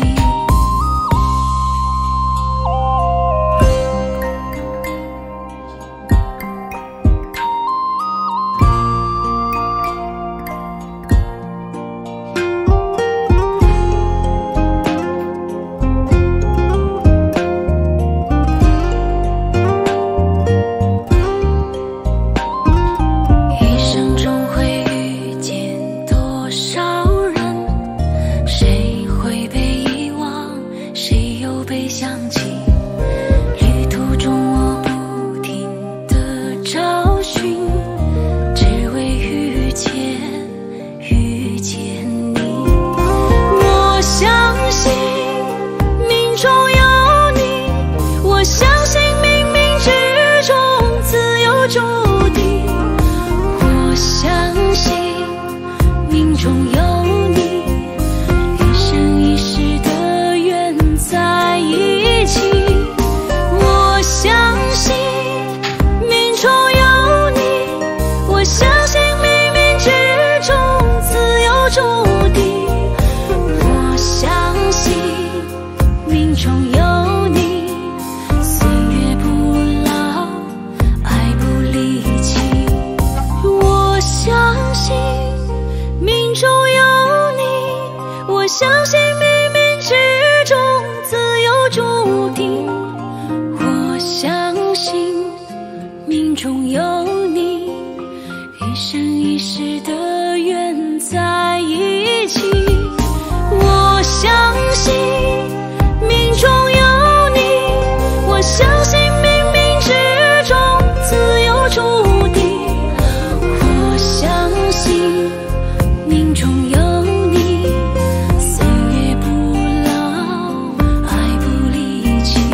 一生中会遇见多少人，谁会被遗忘，谁又被想起，旅途中我不停地找寻，只为遇见遇见你。我相信命中有你，我相信冥冥之中自有注定，我相信命中有你，一生一世的缘在一起。我相信命中有你，我相信冥冥之中自有注定，我相信命中有你，岁月不老，爱不离弃。我相信命中有你，我相信冥冥之中自有注定，我相信命中有你，一生一世的缘在一起。我相信命中有你，我相信冥冥之中自有注定，我相信命中有你，岁月不老，爱不离弃。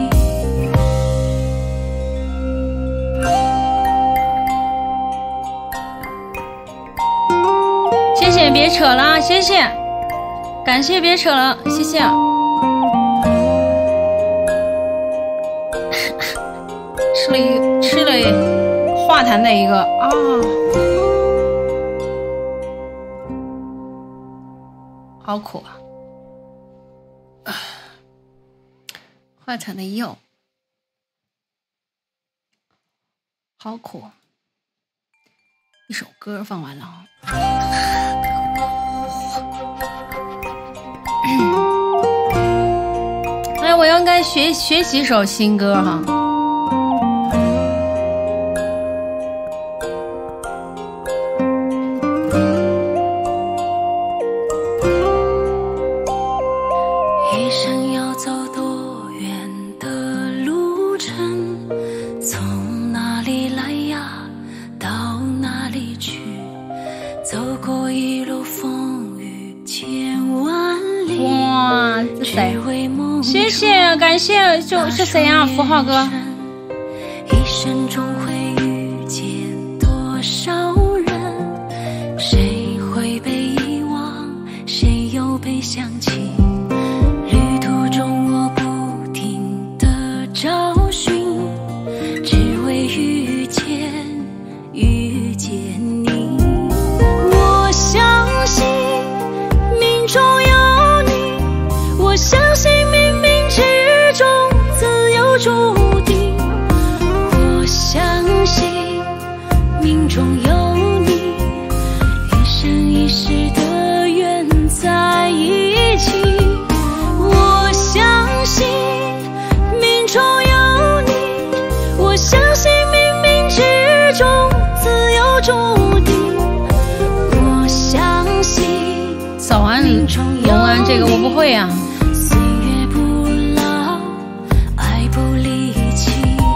谢谢，别扯了，谢谢，感谢别扯了，谢谢。吃了一吃了化痰的一个啊，好苦啊！化痰的药，好苦。一首歌放完了啊。哎，我应该学学几首新歌哈。 一生要走多远的路程，从哪里来呀，到哪里去，走过一路风雨千万里。 哇，这谁？谢谢，感谢，就是谁啊？符号哥。 一生中会遇见多少人，谁会被遗忘，谁又被想起。旅途中我不停地找寻，只为遇见遇见你。我相信命中有你，我相信冥冥之中自有注定。我相信命中有你，一生一世的缘在一起。我相信命中有你，我相信冥冥之中自有注定。我相信早安龙安，这个我不会呀、啊。 岁月不老，爱不离弃。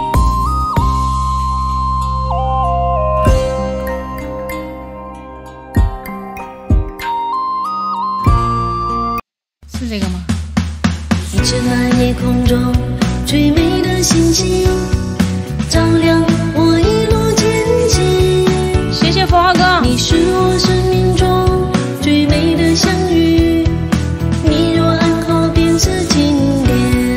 是这个吗？ 你是那夜空中最美的星星，照亮我一路前行。 谢谢富豪哥。 你是我生命中最美的相遇，你若安好便是经典。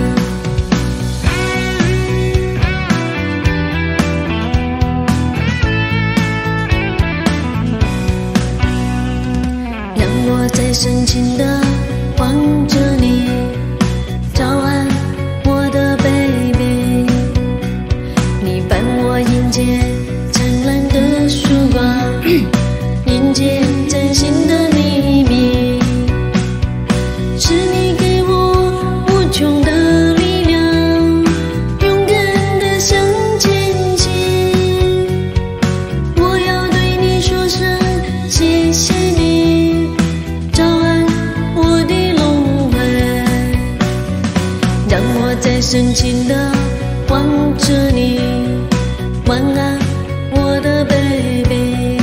让我再深情地望着你，早安我的 baby， 你伴我迎接灿烂的曙光，迎接真心的秘密，是你给我无穷的力量，勇敢地向前行。我要对你说声谢谢你，早安我的龙儿，让我再深情地望着你，晚安我的 baby。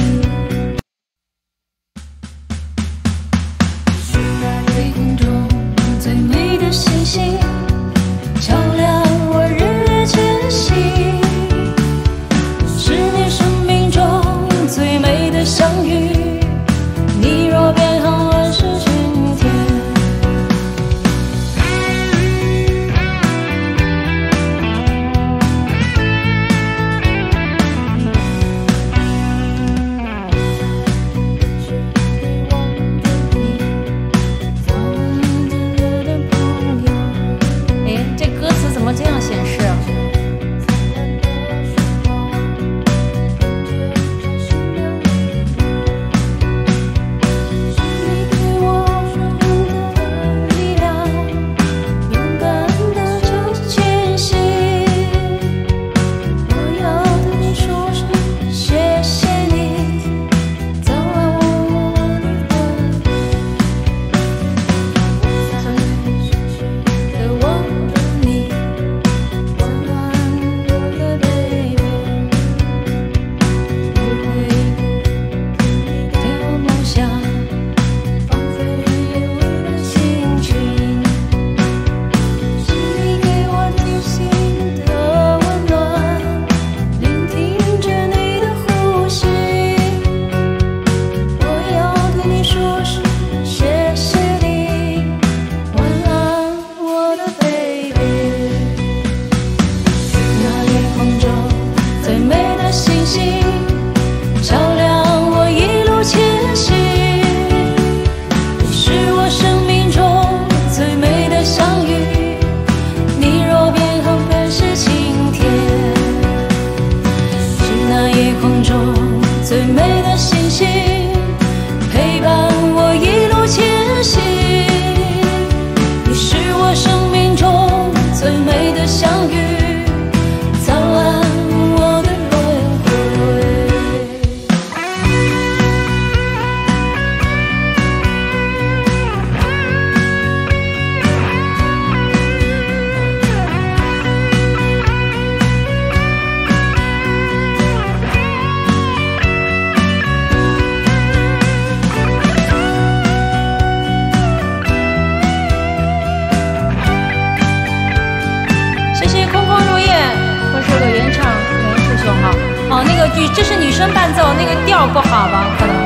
夜空中最美的星星，照亮我日夜前行，是你生命中最美的相遇，你若变好万事春天。 哎，这歌词怎么这样显示啊？ 这是女生伴奏，那个调不好吧？可能。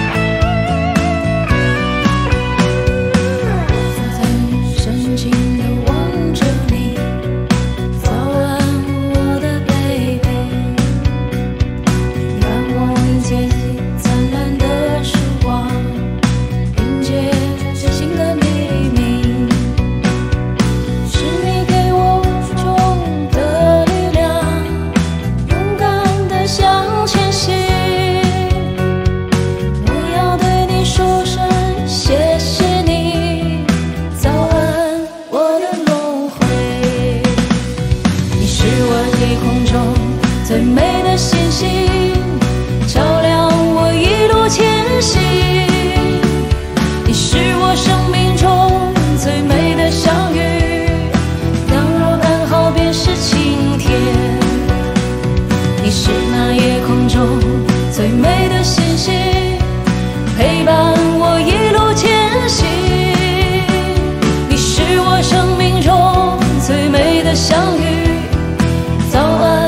最美的星星，照亮我一路前行。你是我生命中最美的相遇，倘若安好便是晴天。你是那夜空中最美的星星，陪伴我一路前行。你是我生命中最美的相遇，早安。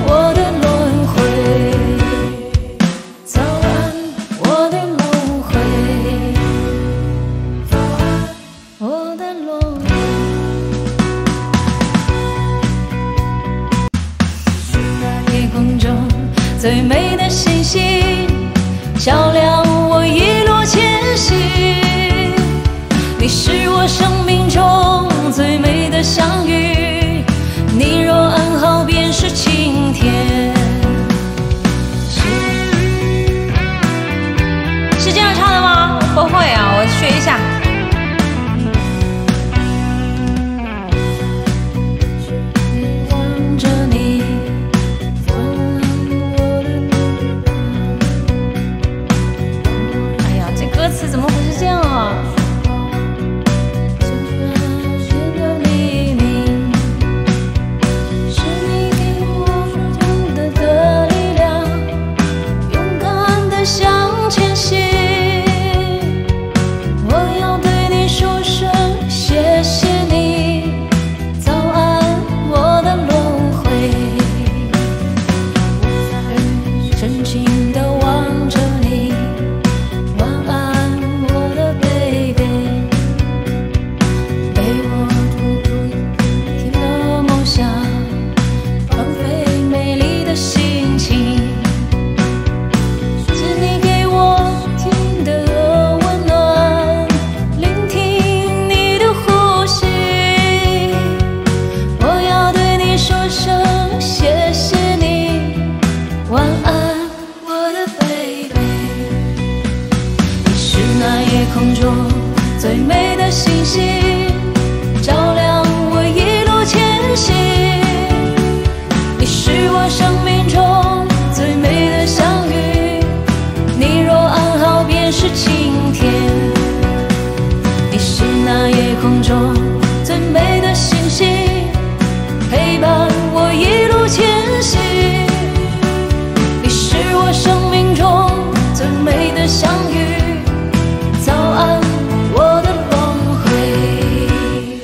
最美的星星，照亮我一路前行。你是我生命中最美的相遇，你若安好便是晴天。 是这样唱的吗？不会啊，我学一下。 望着你。 歌词怎么会是这样啊？ 是你给我勇敢的力量，勇敢的向前行。我要对你说声谢谢你，早安我的轮回。深情地望着你。空中最美的星星，照亮我一路前行。你是我生命中最美的相遇，你若安好便是晴天。你是那夜空中最美的星星，陪伴我一路前行。你是我生命中最美的相遇。早安，我的轮回。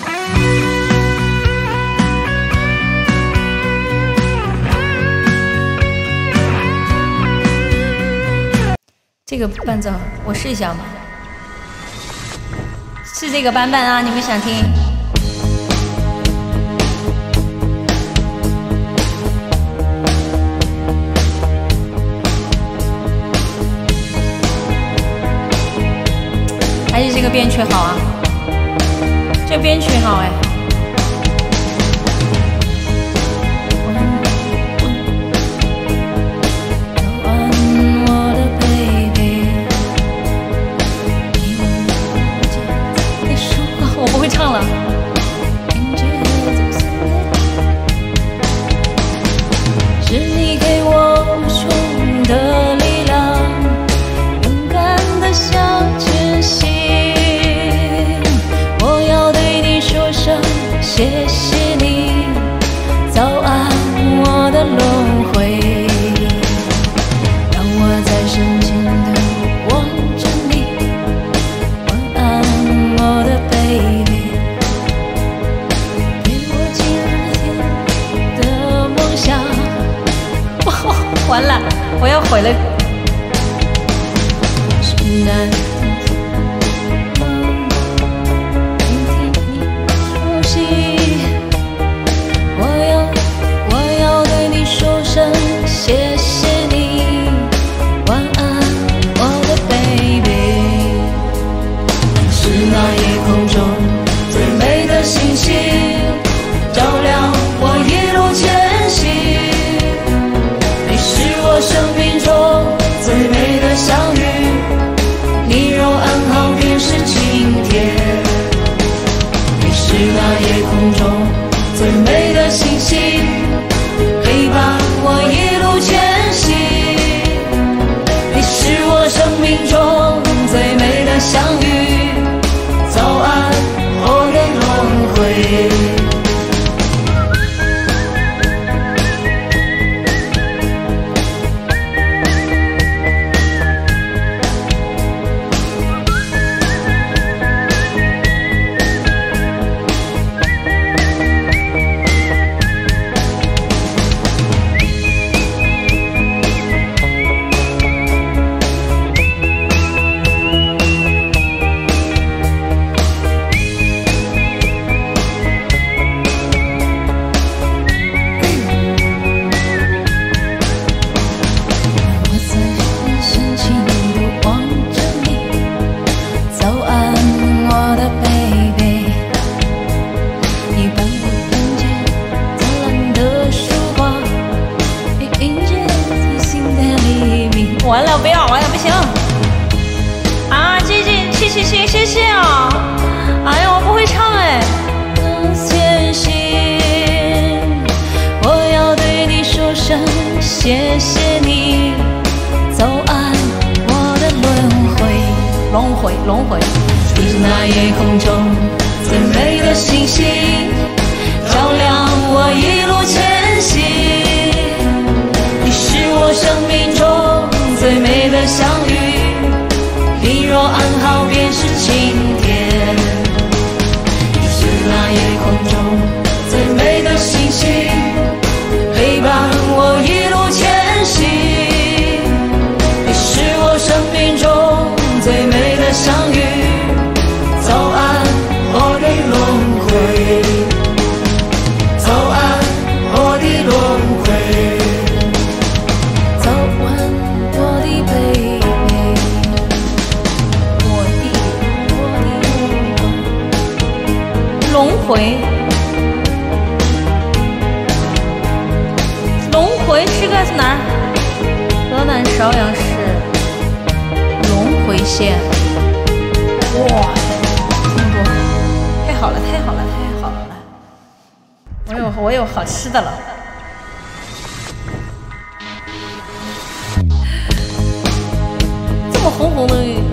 这个伴奏我试一下吧，是这个版本啊，你们想听？还是这个编曲好啊？这编曲好哎。我不会唱了。 是你给我无穷的力量，勇敢的向前行。我要对你说声完了，我要毁了。 是难。我要，我要对你说声谢谢你，晚安，我的 baby。是那夜空中最美的星星，照亮我一路前行。你是我生命中最美的相遇，你若安好便是晴天。你是那夜空中最美的星星，陪伴我一路前行。你是我生命中最美的相遇，早安，我的轮回。 完了，不要，完了，不行！啊，这这七七七，谢谢啊！哎呀，我不会唱哎。 前行，我要对你说声谢谢你，早安，我的轮回， 轮回，轮回。 你是那夜空中最美的星星，照亮我一路前行。你是我生命中最美的相遇，你若安好便是晴天。你是那夜空中最美的星星，陪伴我一路前行。你是我生命中最美的相遇，早安，我的轮回。早安，我的轮回。早安，我的 baby。我的，我的轮回，轮回这个是哪儿？河南邵阳市龙回县。哇，这么多，太好了，太好了，太好了！我有我有好吃的了。这么红红的。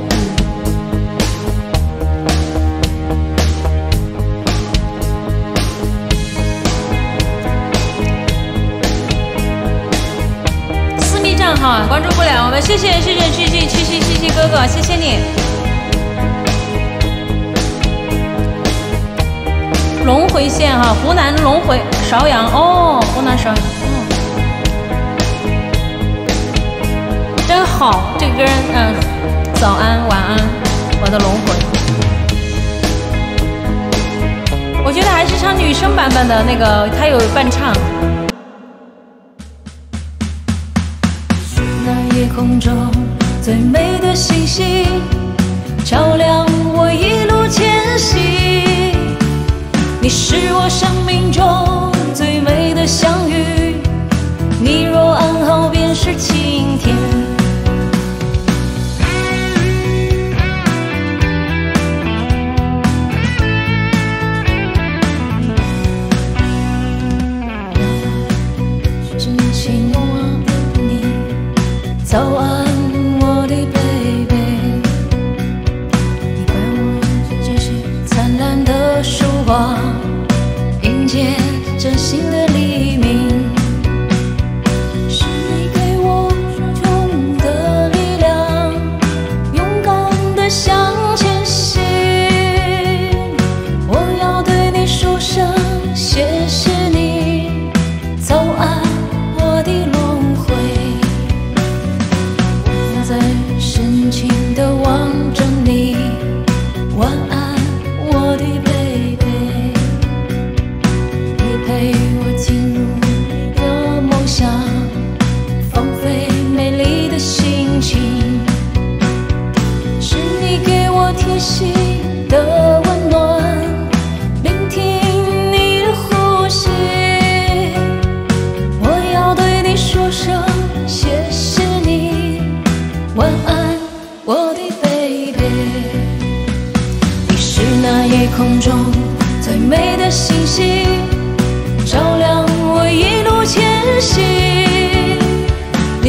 哈，关注不了我们，谢谢谢谢七七七七七七哥哥，谢谢你。龙回县哈，湖南龙回邵阳哦，湖南邵阳，哦，真好，这歌嗯，早安晚安，我的龙回。我觉得还是唱女生版本的那个，它有伴唱。 夜空中最美的星星，照亮我一路前行。你是我生命中最美的相遇，你若安好便是晴天。真情望你，早安，我的 baby。你伴我继续灿烂的曙光，迎接这新的黎明。是你给我重的力量，勇敢地向前行。我要对你说声谢谢你，早安，我的轮回。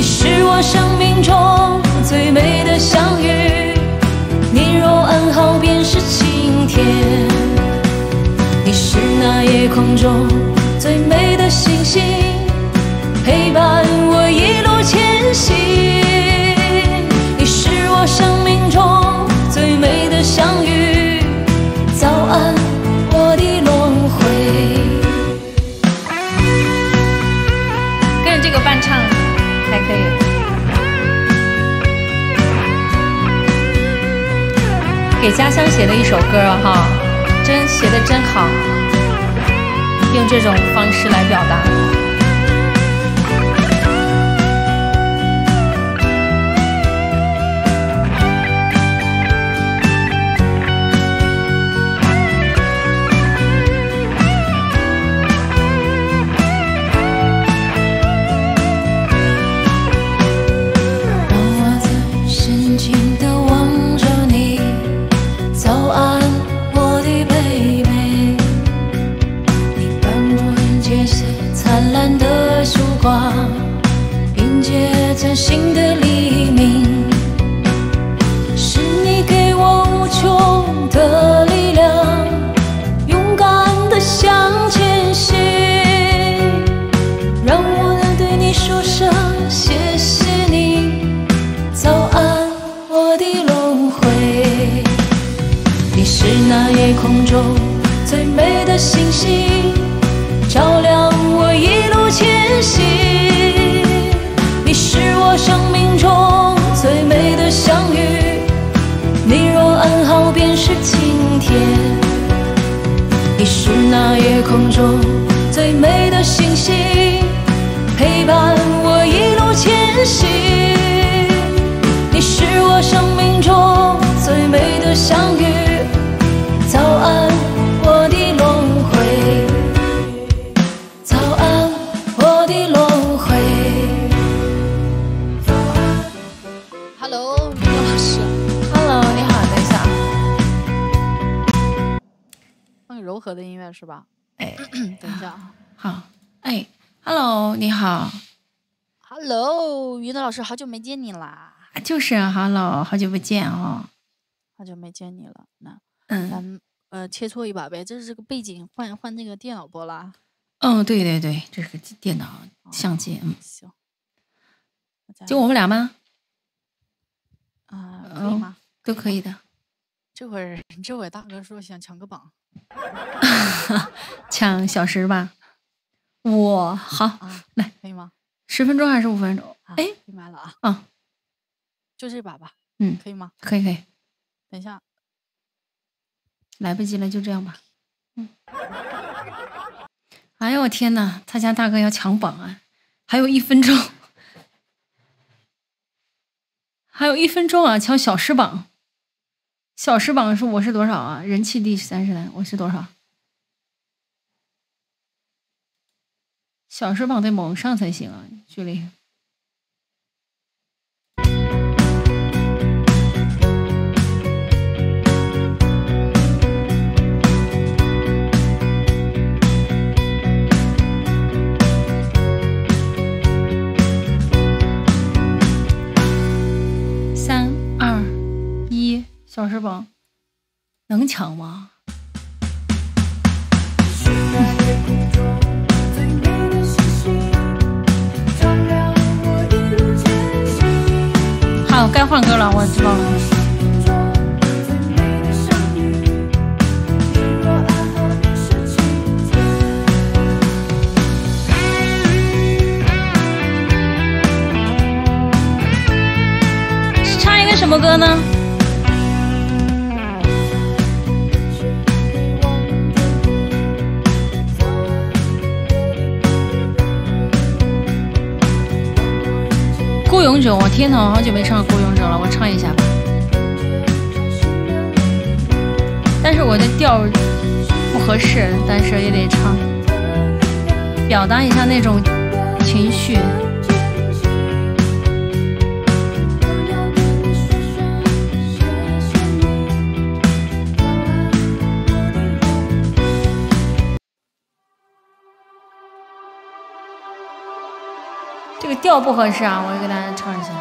是我生命中最美的相遇，你若安好便是晴天。你是那夜空中最美的星星，陪伴我一路前行。你是我生命中最美的相遇，早安我的轮回。 跟着这个伴唱还可以。给家乡写的一首歌哈，真写的真好，用这种方式来表达。并肩崭新的黎明，是你给我无穷的力量，勇敢地向前行。让我能对你说声谢谢你，早安我的轮回。你是那夜空中最美的星星，照亮我一路前行。你是我生命中最美的相遇，你若安好便是晴天。你是那夜空中最美的星星，陪伴我一路前行。你是我生命中最美的相遇，早安我的轮回。 Hello， 于老师。 Hello， 你好，等一下。 放个柔和的音乐是吧？ 哎， 等一下啊。 好，哎 ，Hello， 你好。 Hello， 于老师，好久没见你啦。 就是 ，Hello， 好久不见哦。 好久没见你了，那嗯， 咱们呃切磋一把呗。这是个背景，换换那个电脑播啦。 嗯，对对对，这是个电脑相机，嗯。 行。 就我们俩吗？ 啊、呃，可以吗？ 哦、都可以的。 这会儿，这会儿大哥说想抢个榜， 抢小时吧。我好、 啊， 来， 可以吗？ 十分钟还是五分钟？哎、 啊，明白了啊。 啊， 就这把吧。 嗯， 可以吗？ 可以可以。 等一下， 来不及了，就这样吧。嗯。哎呦我天哪！他家大哥要抢榜啊！还有一分钟。还有一分钟啊！抢小时榜，小时榜是我是多少啊？人气第三十单，我是多少？小时榜得猛上才行啊，距离。小时榜能抢吗？好，该换歌了，我知道了。是唱一个什么歌呢？孤勇者，我天哪，我好久没唱孤勇者了，我唱一下吧。但是我的调不合适，但是也得唱，表达一下那种情绪。 这个调不合适啊，我给大家唱一下。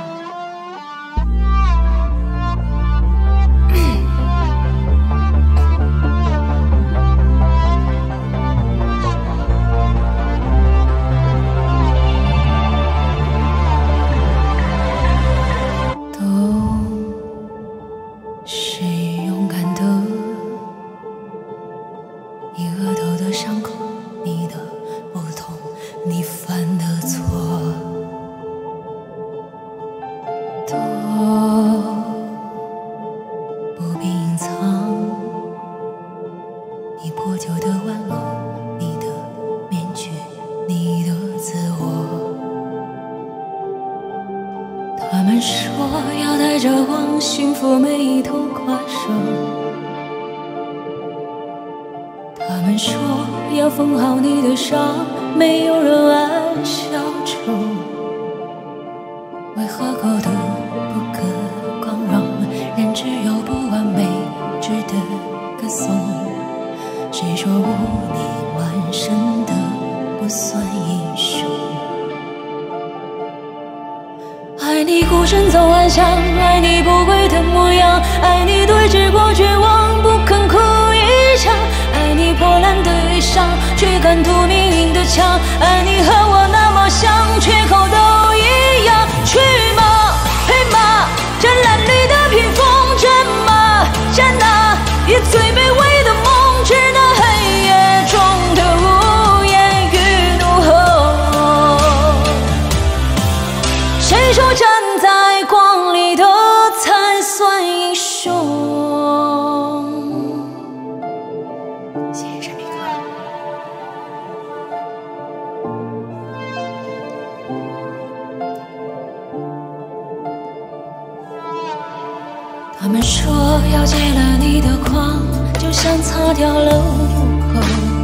他们说要戒了你的狂，就像擦掉了污垢。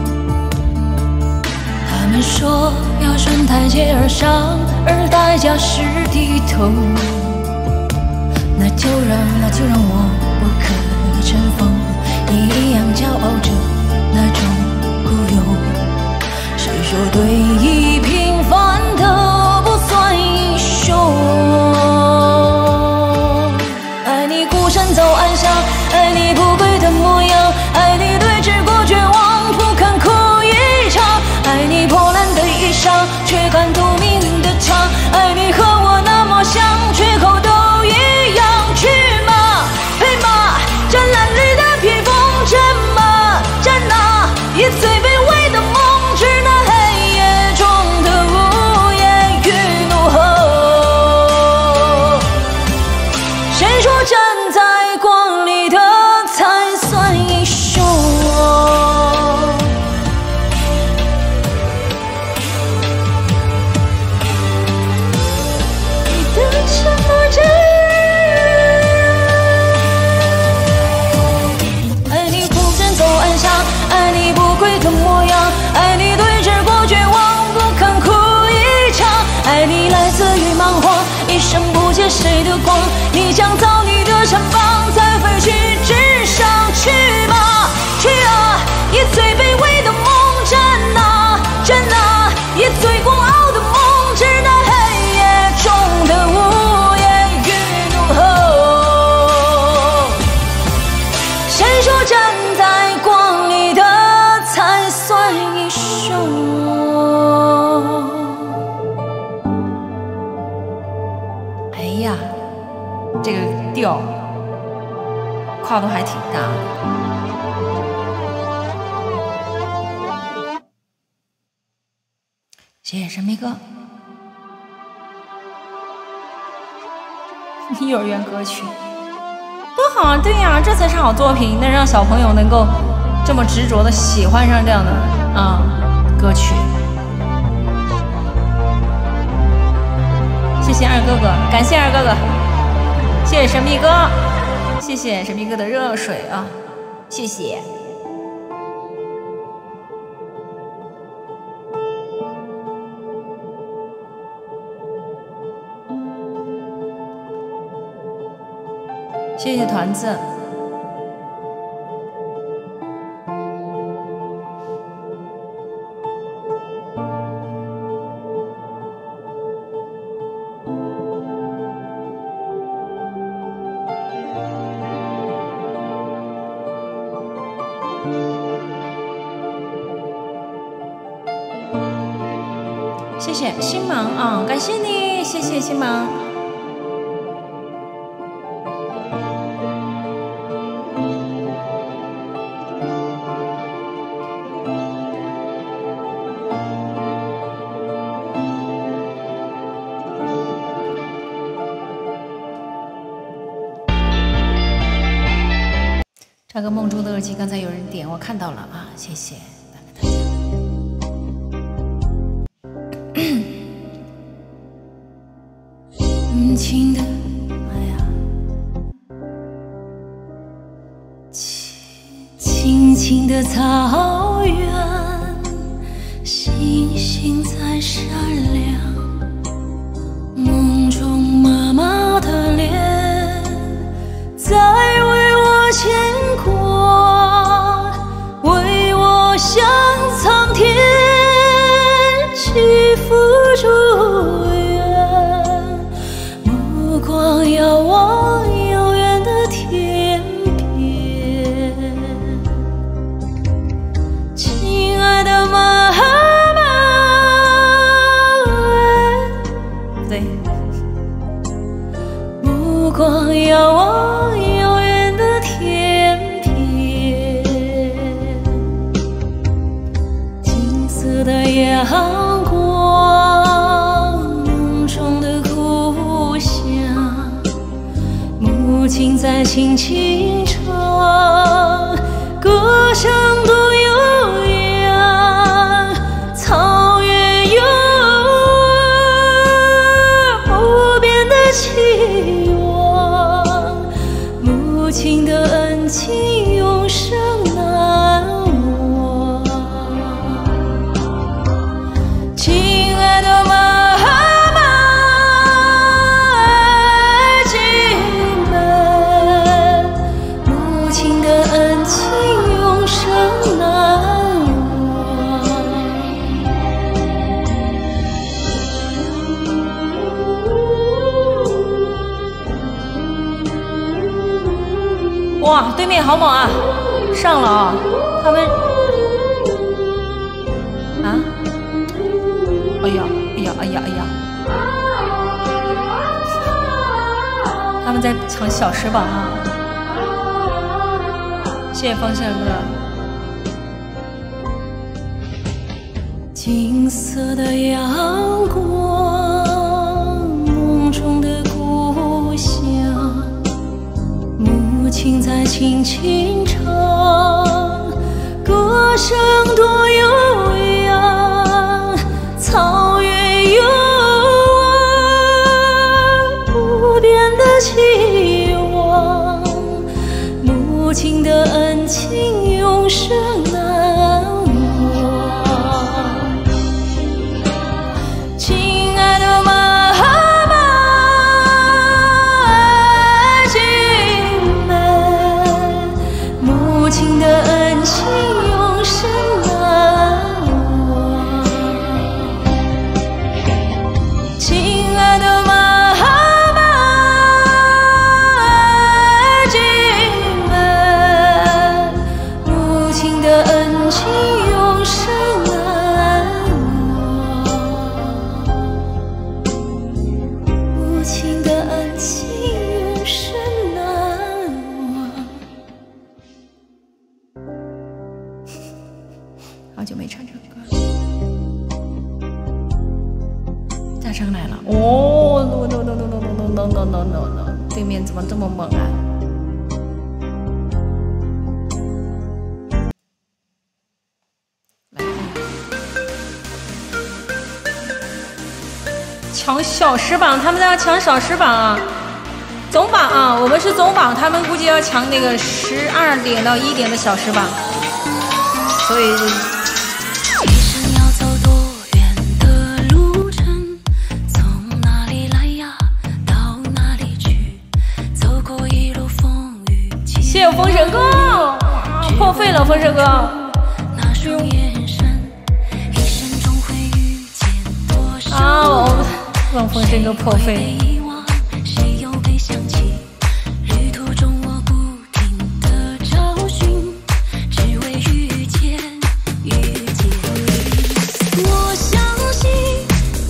他们说要顺台阶而上，而代价是低头。那就让那就让我不可乘风，一样骄傲着那种孤勇。谁说对弈平凡的不算英雄？爱你孤身走暗巷，爱你不跪的模样，爱你对峙过绝望，不肯哭一场，爱你破烂的衣裳，却敢堵命运的枪，爱你和我那么像，缺口都一样。去吗？配吗？湛蓝绿的披风，战吗？战哪？以最卑微的梦，致那黑夜中的无言与怒吼。谁说站在光里的才算英雄？你的沉默着。爱你不跪的模样，爱你对峙过绝望，不肯哭一场，爱你来自于蛮荒，一生不借谁的光，你将造你的城邦，在废墟之上。去吧，去啊，以最卑微的梦，战啊，战啊，以最孤傲的梦，致那黑夜中的无言与怒吼。谁说站在光里的才算英雄？ 哎呀，这个调跨度还挺大的。谢谢神秘哥。幼儿园歌曲多好啊！对呀、啊，这才是好作品，能让小朋友能够这么执着的喜欢上这样的啊歌曲。谢谢二哥哥，感谢二哥哥，谢谢神秘哥，谢谢神秘哥的热水啊，谢谢。谢谢团子。 谢谢星芒啊，感谢你，谢谢星芒。唱个梦中的耳机，刚才有人点，我看到了啊，谢谢。 轻的，哎呀，轻轻轻的草原，星星在闪亮，梦中妈妈的脸在为我牵挂，为我向苍天祈福祝愿，目光遥望遥远的天边，亲爱的妈妈，对，目光遥望遥远的天边，金色的阳光，梦中的故乡，母亲在轻轻唱，歌声多悠扬，草原有不变的期望，母亲的恩情永生难忘。亲爱的妈妈，儿女们，母亲的恩情永生难忘。哇，对面好猛啊，上了啊，他们啊，哎呀，哎呀，哎呀，哎呀，他们在抢小时榜啊！谢谢方向哥。 金色的阳光，梦中的故乡，母亲在轻轻唱，歌声多悠扬，草原有不变的期望，母亲的恩情永生难忘。亲爱的妈妈，儿女们，母亲的恩情永生难忘。亲爱的妈妈，儿女们，母亲的恩情永生难忘，母亲的恩情永生难忘。 好久没唱这首歌，大成来了哦 ！No no no no no no no no no no no！ 对面怎么这么猛啊？抢小时榜，他们在要抢小时榜啊！总榜啊，我们是总榜，他们估计要抢那个十二点到一点的小时榜，所以。 一生要走多远的路程，从哪里来呀，到哪里去，走过一路风雨。 谢谢风神哥，哇，破费了，风神哥。 那双眼神，一生中会遇见多少啊，我让风神哥破费。 谁又被想起？旅途中我不停地找寻，只为遇见，遇见你。我相信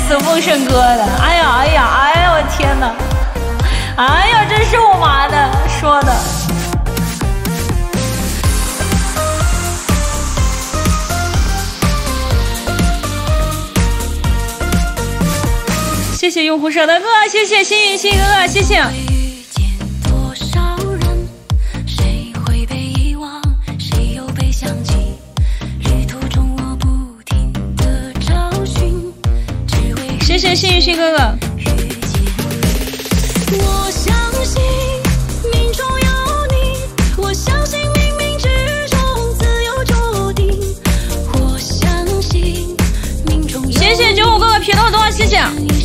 死丰盛哥的！哎呀哎呀哎呀，我天哪！哎呀，这肉麻的说的。谢谢用户舍得哥，谢谢幸运星哥哥，谢谢。谢谢幸运星哥哥。 我相信命中有你，我相信冥冥之中自有注定，我相信命中有你。 谢谢九五哥哥皮多多，谢谢。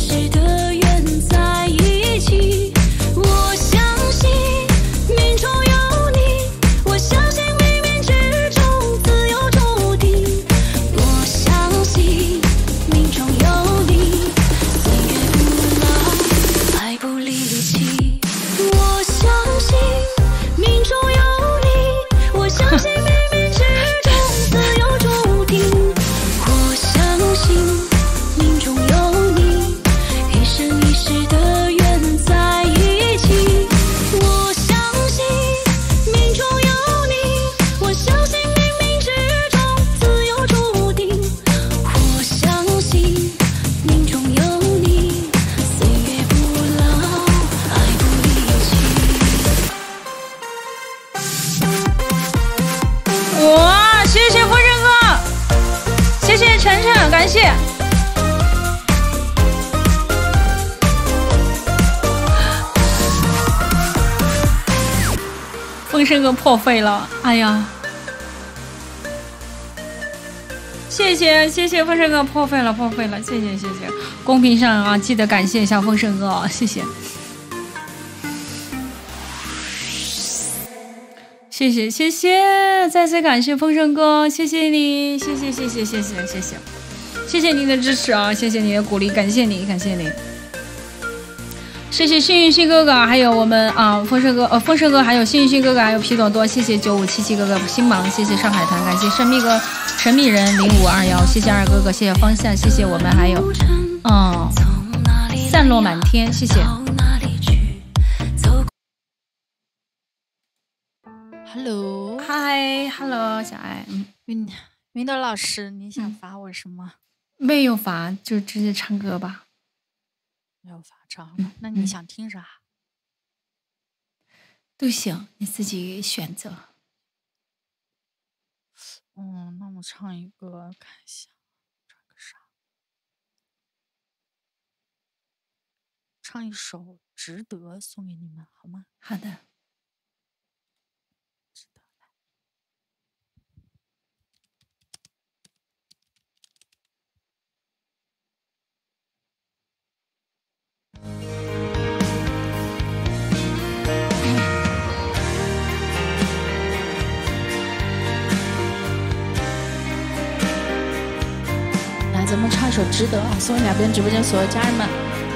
感谢。丰盛哥破费了，哎呀！谢谢谢谢丰盛哥破费了破费了，谢谢谢谢。公屏上啊，记得感谢一下丰盛哥啊，谢谢。谢谢谢谢，再次感谢丰盛哥，谢谢你，谢谢谢谢谢谢谢谢。谢谢您的支持啊！谢谢你的鼓励，感谢你，感谢你。谢谢幸运星哥哥，还有我们啊丰盛哥，呃丰盛哥，还有幸运星哥哥，还有皮朵多，谢谢九五七七哥哥星芒，谢谢上海滩，感谢神秘哥、神秘人零五二幺，谢谢二哥哥，谢谢方向，谢谢我们还有嗯散落满天，谢谢。 Hello， 嗨 ，Hello， 小爱，嗯， 云云朵老师，你想罚我什么？ 没有罚，就直接唱歌吧。 没有罚唱，嗯、那你想听啥？ 都行，你自己选择。 嗯，那我唱一个，看一下，唱个啥？唱一首《值得》送给你们，好吗？ 好的。 来，咱们唱一首《值得》啊，送给两边直播间所有家人们。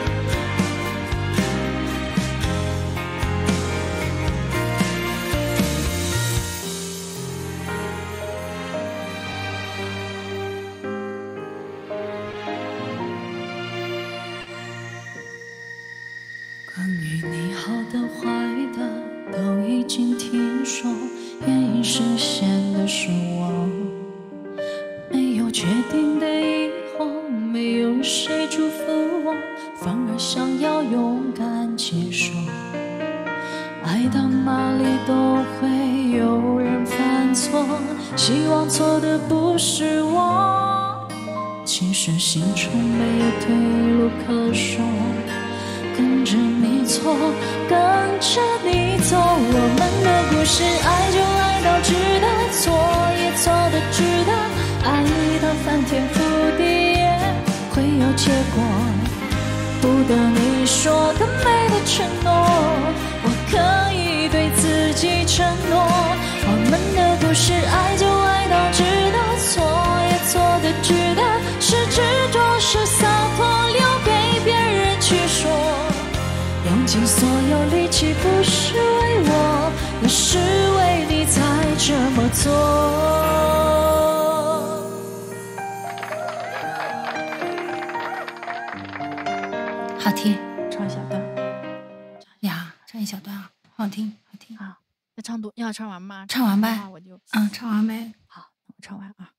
关于你好的坏的都已经听说，原因实现的是我，没有决定的以后，没有谁祝福我，反而想要勇敢接受。爱到哪里都会有人犯错，希望错的不是我，其实心中没有退路可说，跟着你错，跟着你走，我们的故事，爱就爱到值得，错也错的值得，爱到翻天覆地也会有结果，不得你说的美的承诺，我可以对自己承诺，我们的故事，爱就爱到值得，错也错的值得，是执着是洒脱，留给别人去说，用尽所有力气不是为我，那是为你才这么做。 好听， 唱一小段。 呀，唱一小段啊，好听，好听啊。要唱多，要唱完吗？ 唱完呗， 我就嗯，唱完呗。 好，我唱完啊。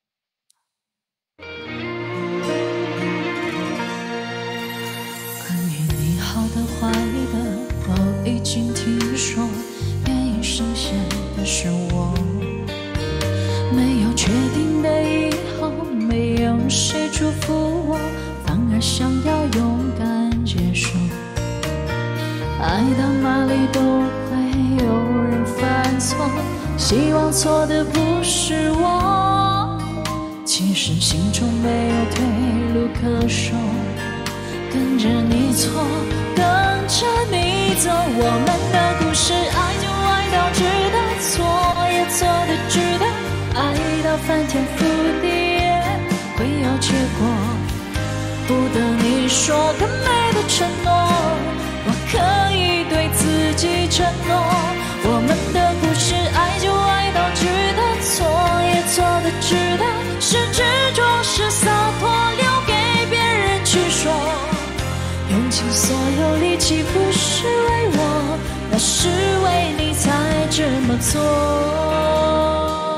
关于你好的坏的，我已经听说，愿意深陷的是我。没有确定的以后，没有谁祝福我，反而想要勇敢接受。爱到哪里都会有人犯错，希望错的不是我。其实心中没有退路可守，跟着你错，等着你走。我们的故事，爱就爱到值得，错也错的值得，爱到翻天覆地也会有结果。不等你说更美的承诺，我可以对自己承诺。我们的故事，爱就爱到值得，错也错的值得，是执着是洒脱，留给别人去说。用尽所有力气不是为我，那是为你才这么做。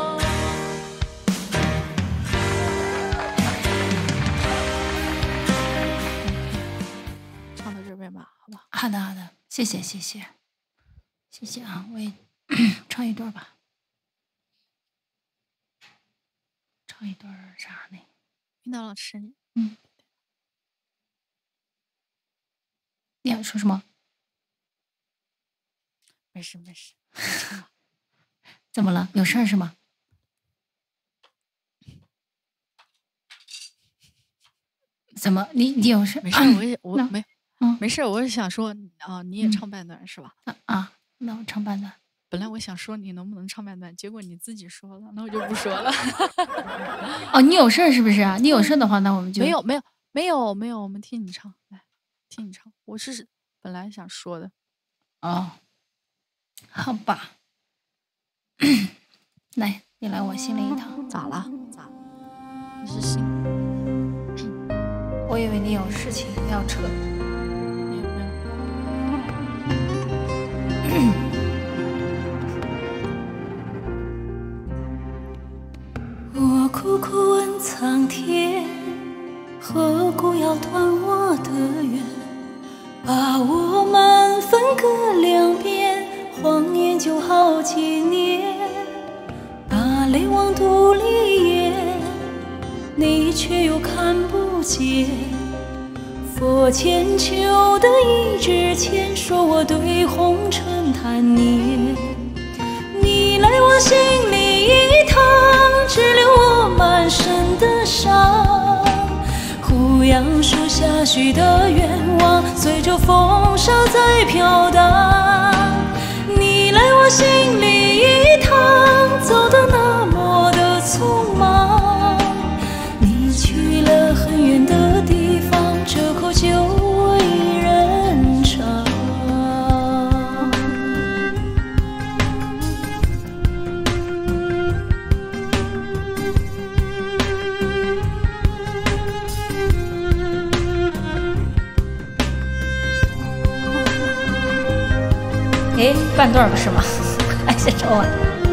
唱到这边吧，好吧。 好的，好的，谢谢，谢谢，谢谢啊！我也唱一段吧，唱一段啥呢？ 晕倒老师， 嗯。你要说什么？ 没事没事， 怎么了？有事儿是吗？怎么？你你有事？ 没事，我也我没， 嗯， 没事，我是想说啊，你也唱半段是吧？ 啊，那我唱半段。 本来我想说你能不能唱半段，结果你自己说了，那我就不说了。 哦，你有事儿是不是啊？你有事的话，那我们就没有没有没有没有，我们听你唱，来听你唱。我是本来想说的。 哦，好吧。来，你来我心里一趟。 咋了？咋了？你是心？ 我以为你有事情要扯。 没有没有。 我苦苦问苍天，何故要断我的缘？把我们分隔两边，谎言就好几年。把泪往肚里咽，你却又看不见。佛前求的一支签，说我对红尘贪念。你来我心里一趟，只留我满身的伤。胡杨树下许的愿望，随着风沙在飘荡。你来我心里一趟，走得那么的匆忙。你去了很远的地方，这口酒我一人尝。 哎，半段不是吗？快先唱完。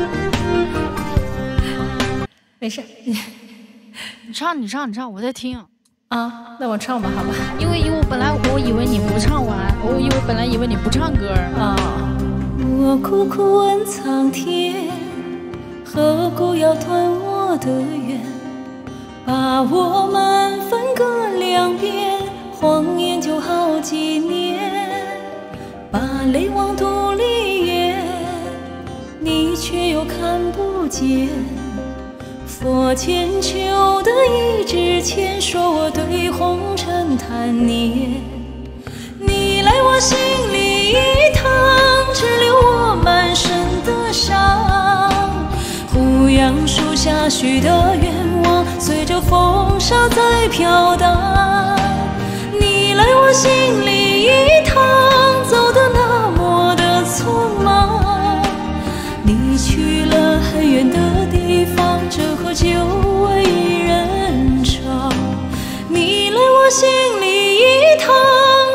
没事， 你唱，你唱，你唱，我在听。 啊，那我唱吧，好吧。 因为因为我本来我以为你不唱完，我以为本来以为你不唱歌啊。 我苦苦问苍天，何故要断我的缘？把我们分隔两边，谎言就好几年。把泪往肚里咽，你却又看不见。佛前求的一支签，说我对红尘贪念。你来我心里一趟，只留我满身的伤。胡杨树下许的愿望，随着风沙在飘荡。你来我心里一趟，走得那么的匆忙。你去了很远的地方，这口酒我一人尝。你来我心里一趟，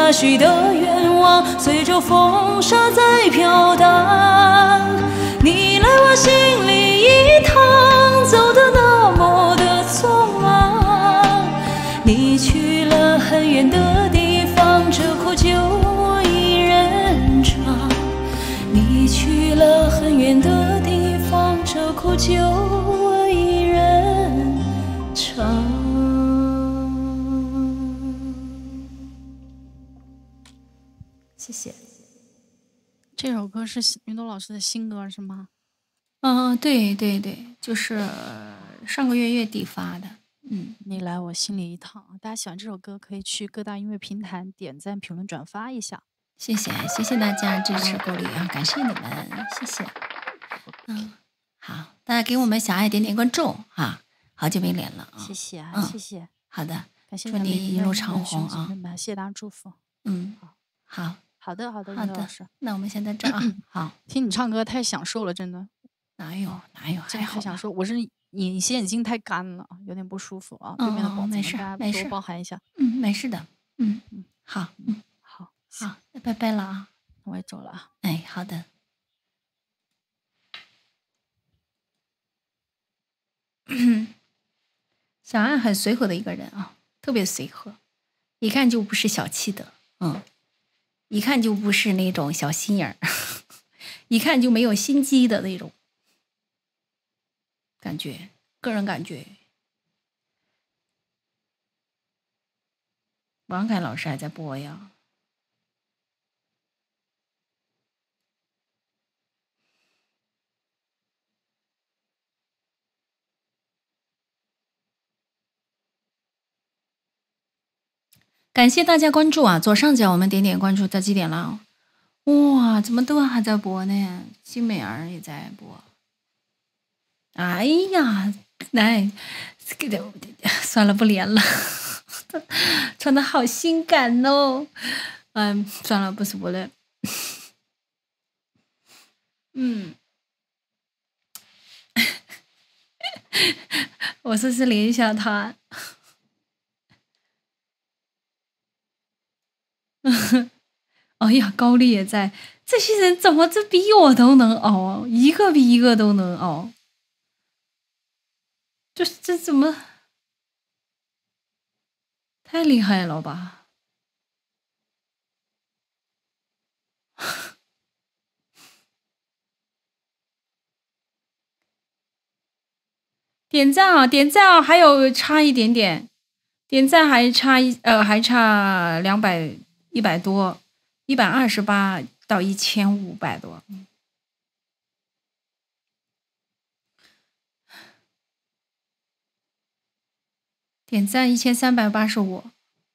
那许的愿望随着风沙在飘荡。你来我心里一趟，走得那么的匆忙。你去了很远的地方，这苦就我一人尝。你去了很远的地方，这苦就我一人尝。谢谢。 这首歌是云朵老师的新歌是吗？ 嗯、呃，对对对，就是上个月月底发的。嗯， 你来我心里一趟，大家喜欢这首歌可以去各大音乐平台点赞、评论、转发一下。 谢谢，谢谢大家支持鼓励啊，感谢你们，谢谢。嗯，好，大家给我们小爱点点关注啊，好久没连了啊， 谢谢啊， 嗯、 谢谢。 好的， 感谢祝你一路长虹啊！ 谢谢大家祝福。 嗯，好。 好的，好的， 好的，那我们先在这儿啊。好， 听你唱歌太享受了，真的。 哪有哪有， 真太享受。我是隐形眼镜太干了，有点不舒服啊。 哦、 对面的宝子没事，没事， 多包涵一下。 嗯，没事的。嗯嗯，好，嗯好， 好，那拜拜了啊。 我也走了啊。 哎，好的。小安很随和的一个人啊，特别随和，一看就不是小气的，嗯。一看就不是那种小心眼儿，一看就没有心机的那种感觉，个人感觉。王凯老师还在播呀。感谢大家关注啊！左上角我们点点关注，到几点了？哇，怎么都还在播呢？金美儿也在播。哎呀，来，算了，不连了。穿的好性感哦。嗯，算了，不是我了。嗯，我试试连一下他。哎呀，高丽也在，这些人怎么这比我都能熬，一个比一个都能熬，这这怎么太厉害了吧？点赞啊，点赞啊，还有差一点点，点赞还差一呃还差两百。一百多，一百二十八到一千五百多，点赞一千三百八十五。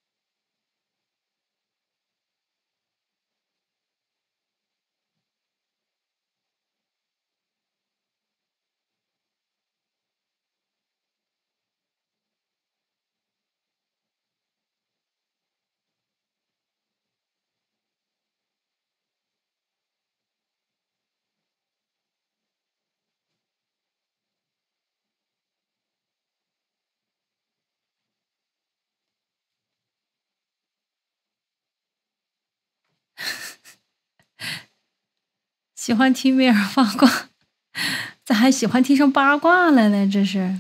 喜欢听梅尔八卦，咋还喜欢听上八卦了呢？这是。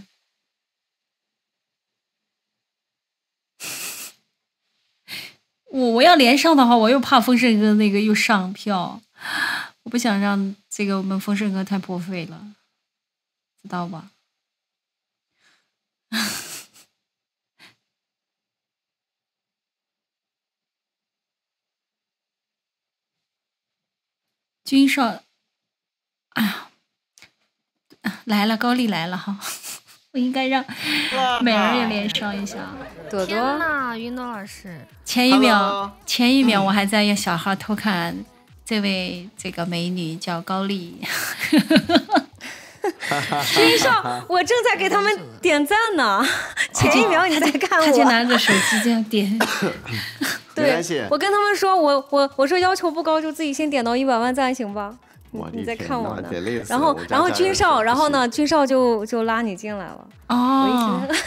我我要连上的话，我又怕丰盛哥那个又上票，我不想让这个我们丰盛哥太破费了，知道吧？君少，哎呀，来了，高丽来了哈，我应该让美儿也连上一下。 朵朵呐，云朵老师， 前一秒，前一秒我还在用小号偷看这位这个美女叫高丽。 君少，我正在给他们点赞呢，前一秒你在看我， 他就拿着手机这样点。 对，我跟他们说，我我我说要求不高，就自己先点到一百万赞，行吧？你你在看我呢。然后然后君少，然后呢，君少就就拉你进来了。 哦。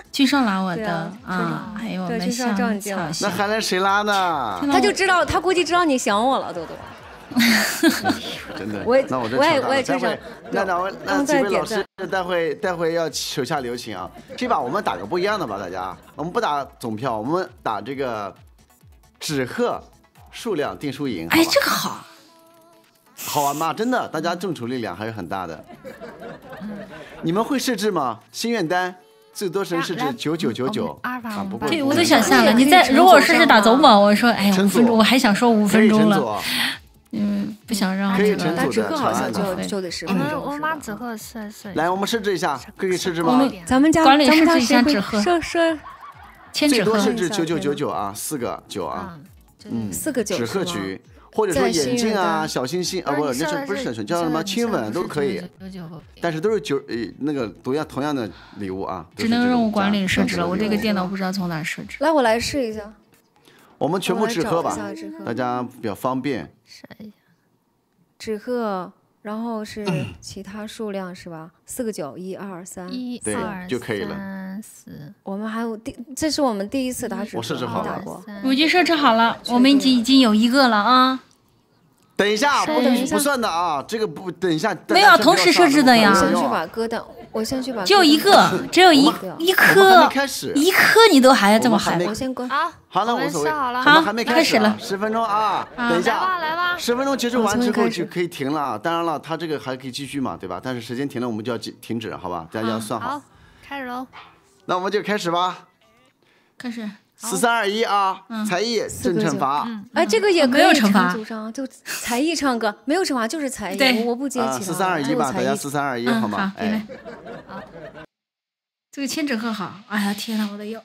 君上拉我的啊，还有我们香草。 那还能谁拉呢？ 他就知道，他估计知道你想我了，豆豆。 真的， 我也那我这我也我也真是。 那那我那几位老师，待会待会要手下留情啊！这把我们打个不一样的吧，大家，我们不打总票，我们打这个纸鹤数量定输赢。 哎，这个好， 好玩吗？真的，大家众筹力量还是很大的。你们会设置吗？心愿单最多是设置九九九九啊，不会。 对，我都想下了。你在如果设置打总榜，我说哎，五分钟，我还想说五分钟了。嗯，不想让可以乘但纸组的鹤好像就长就得十分钟。 我们把纸鹤设设。 来，我们设置一下，可以设置吗？ 咱们家管理咱们家设置一下谁纸鹤会设设千纸鹤最多设置九九九九啊，四个九啊，嗯， 四个九纸鹤局，或者说眼镜啊、小星星啊，不，那是不是小熊叫什么亲吻都可以，但是都是九呃那个同样同样的礼物啊。 只能任务管理设置了，我这个电脑不知道从哪设置。 来，我来试一下。 我们全部纸鹤吧我来找一下纸鹤， 大家比较方便。 纸鹤，然后是其他数量是吧？四个九，一二三， 一对就可以了。 三四， 我们还有第，这是我们第一次打纸鹤， 我设置好了没打过。 我已经设置好了，我们已经已经有一个了啊。 等一下，不等一下不算的啊，这个不等一下。 没有同时设置的呀我先去把歌单，我先去把。 就一个，只有一一颗，一颗你都还这么嗨。 我先关。 好， 好了，无所谓。 好了， 我们还没开始了， 十分钟啊，等一下， 来吧， 十分钟结束完之后就可以停了啊。当然了，它这个还可以继续嘛，对吧？但是时间停了，我们就要停止，好吧？大家要算好。 好，开始喽。 那我们就开始吧。 开始。 四三二一啊！才艺正惩罚。 哎，这个也可以没有惩罚组上，就才艺唱歌，没有惩罚，就是才艺。 对， 我不接其他。 四三二一吧，大家四三二一好吗？哎， 好。这个千纸鹤好，哎呀天哪，我的腰，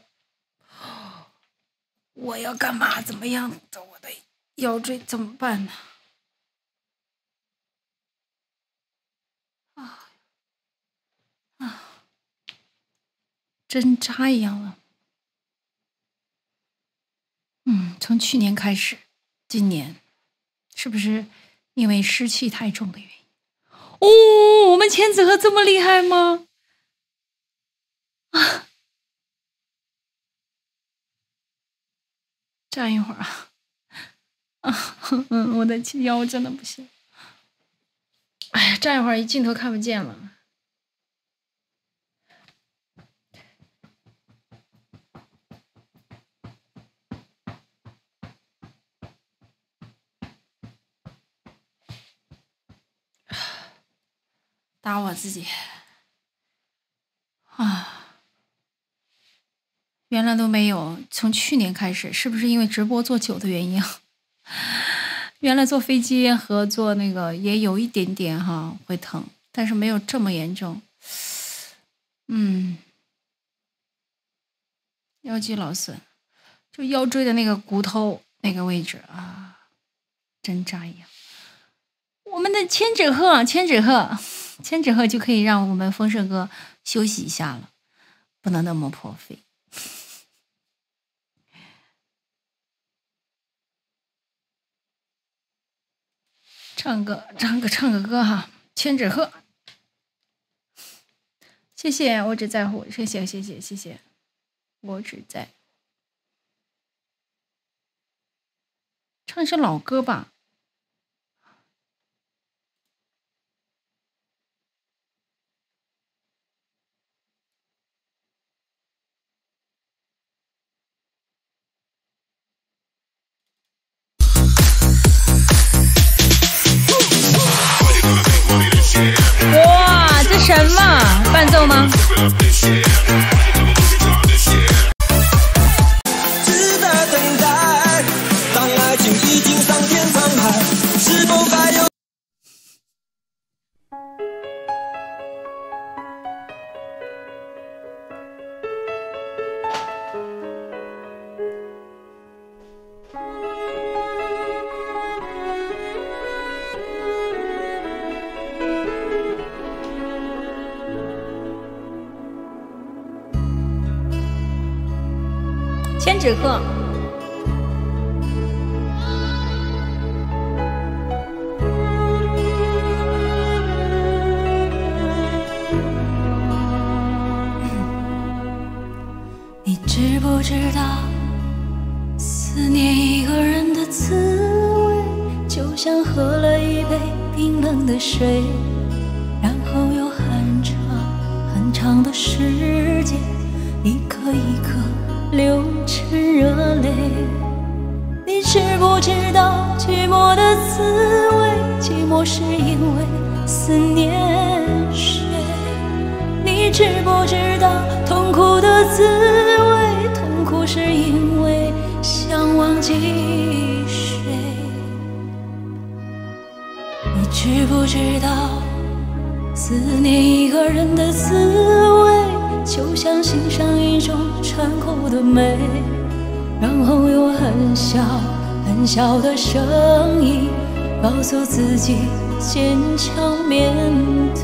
我要干嘛？怎么样的？我的腰椎怎么办呢？啊啊，针扎一样了。嗯，从去年开始，今年是不是因为湿气太重的原因？哦，我们千纸鹤这么厉害吗？啊，站一会儿啊！啊，嗯，我的腰真的不行。哎呀，站一会儿，镜头看不见了。打我自己啊！原来都没有，从去年开始，是不是因为直播做久的原因啊？原来坐飞机和坐那个也有一点点哈会疼，但是没有这么严重。嗯，腰肌劳损，就腰椎的那个骨头那个位置啊，针扎一样。我们的千纸鹤，千纸鹤。千纸鹤就可以让我们丰盛哥休息一下了，不能那么破费。唱歌，唱个唱个歌哈，千纸鹤，谢谢，我只在乎，谢谢谢谢谢谢，我只在唱一首老歌吧。哇，这什么伴奏吗？ 只在等待，当爱情已经桑田沧海，是否该有？ 千纸鹤。 你知不知道，思念一个人的滋味，就像喝了一杯冰冷的水，然后有很长很长的时间，一颗一颗流成热泪。你知不知道寂寞的滋味？寂寞是因为思念谁？你知不知道痛苦的滋味？痛苦是因为想忘记谁？你知不知道思念一个人的滋味，就像欣赏一种残酷的美，然后用很小很小的声音告诉自己坚强面对。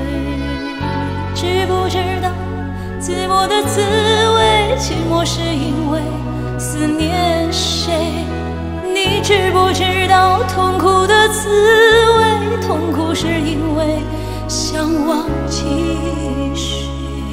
知不知道寂寞的滋味？寂寞是因为思念谁？你知不知道痛苦的滋味？痛苦是因为想忘记谁？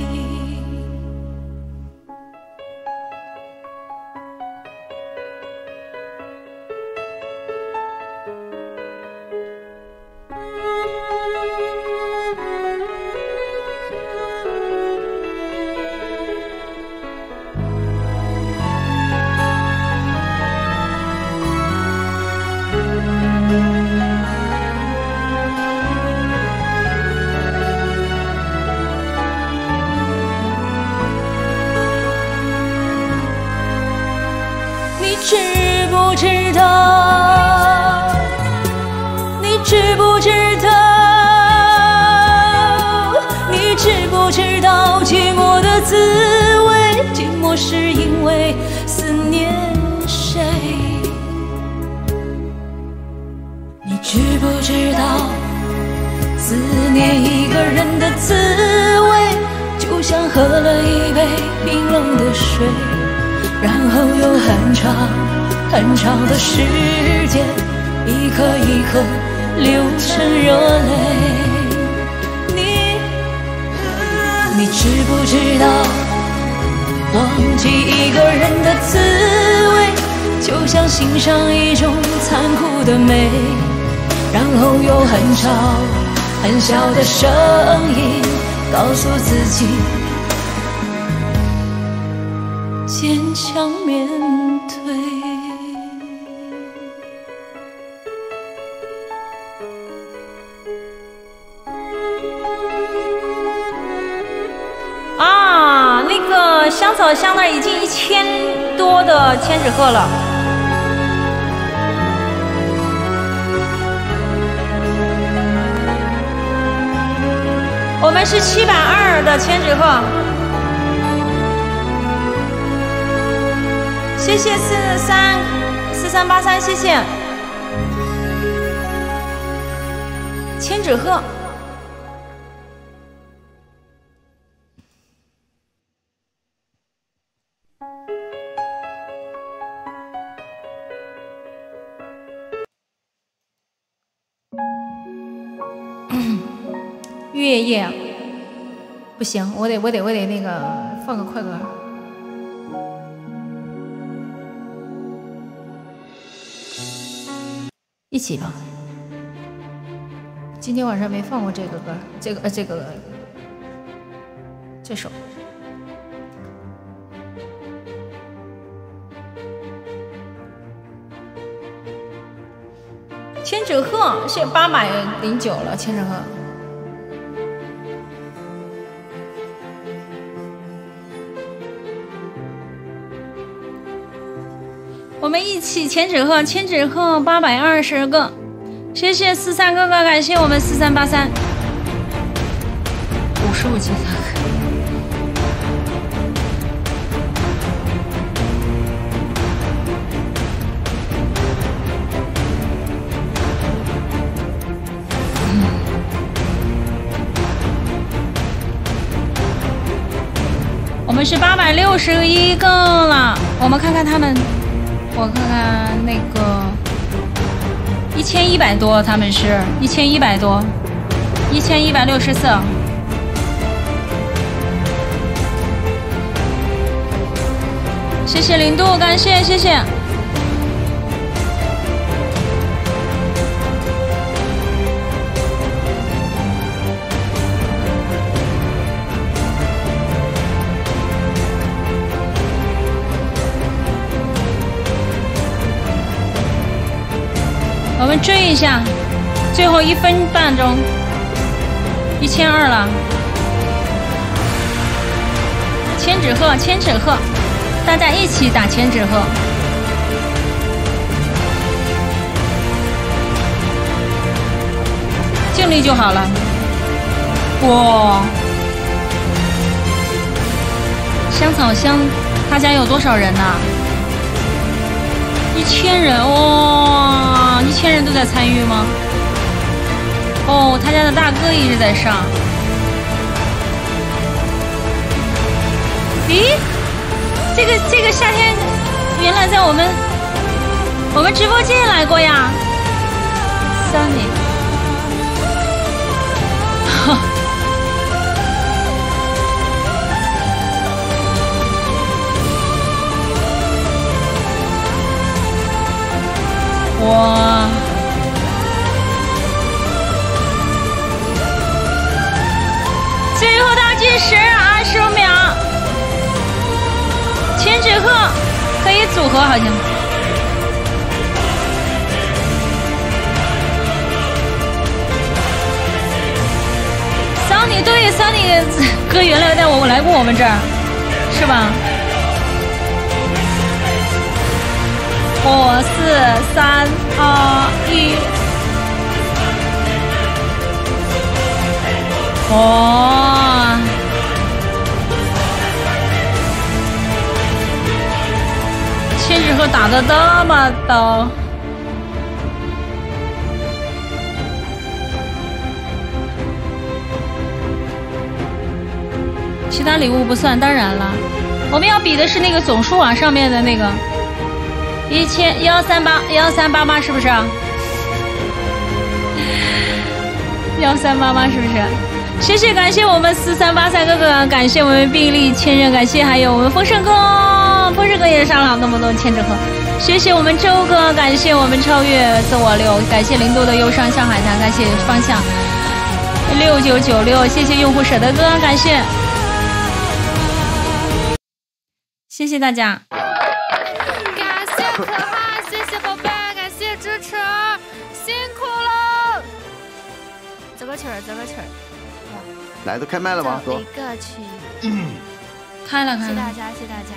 知不知道？你知不知道？你知不知道寂寞的滋味？寂寞是因为思念谁？你知不知道思念一个人的滋味，就像喝了一杯冰冷的水，然后有很长很长的时间，一颗一颗流成热泪。你你知不知道，忘记一个人的滋味，就像欣赏一种残酷的美，然后有很小很小的声音告诉自己坚强面对。 啊，那个香草香那已经一千多的千纸鹤了。我们是七百二的千纸鹤。谢谢四三四三八三，谢谢千纸鹤。月夜不行，我得我得我得那个放个快歌。一起吧。今天晚上没放过这个歌，这个呃这个这首。千纸鹤是八百零九了，千纸鹤。我们一起千纸鹤，千纸鹤八百二十个，谢谢四三哥哥，感谢我们四三八三，五十五千三个。我们是八百六十一个了，我们看看他们。我看看那个一千一百多，他们是一千一百多，一千一百六十四。 谢谢零度，感谢谢谢。我们追一下，最后一分半钟，一千二了。千纸鹤，千纸鹤，大家一起打千纸鹤。尽力就好了。哇！香草香，他家有多少人呐、啊？一千人哇！一千人都在参与吗？哦，他家的大哥一直在上。咦，这个这个夏天原来在我们我们直播间来过呀 ，Sunny。哇！最后倒计时二十五秒，千纸鹤可以组合，好像。桑尼对，桑尼哥原来带我来过我们这儿，是吧？五、四、三、二、一。哇！千纸鹤打的这么刀，其他礼物不算，当然了，我们要比的是那个总数啊，上面的那个。一千幺三八幺三八八是不是？幺三八八是不是？谢谢，感谢我们四三八三哥哥，感谢我们臂力千人，感谢还有我们丰盛哥，丰盛哥也上了那么多千纸鹤，谢谢我们周哥，感谢我们超越自我六，感谢零度的忧伤向海滩，感谢方向六九九六，谢谢用户舍得哥，感谢，谢谢大家。 可爱，谢谢宝贝，感谢支持，辛苦了。走个曲儿，走个曲儿。 来，都开麦了吗？ 走一个曲。 嗯，开了，开了。 谢谢大家，谢谢大家。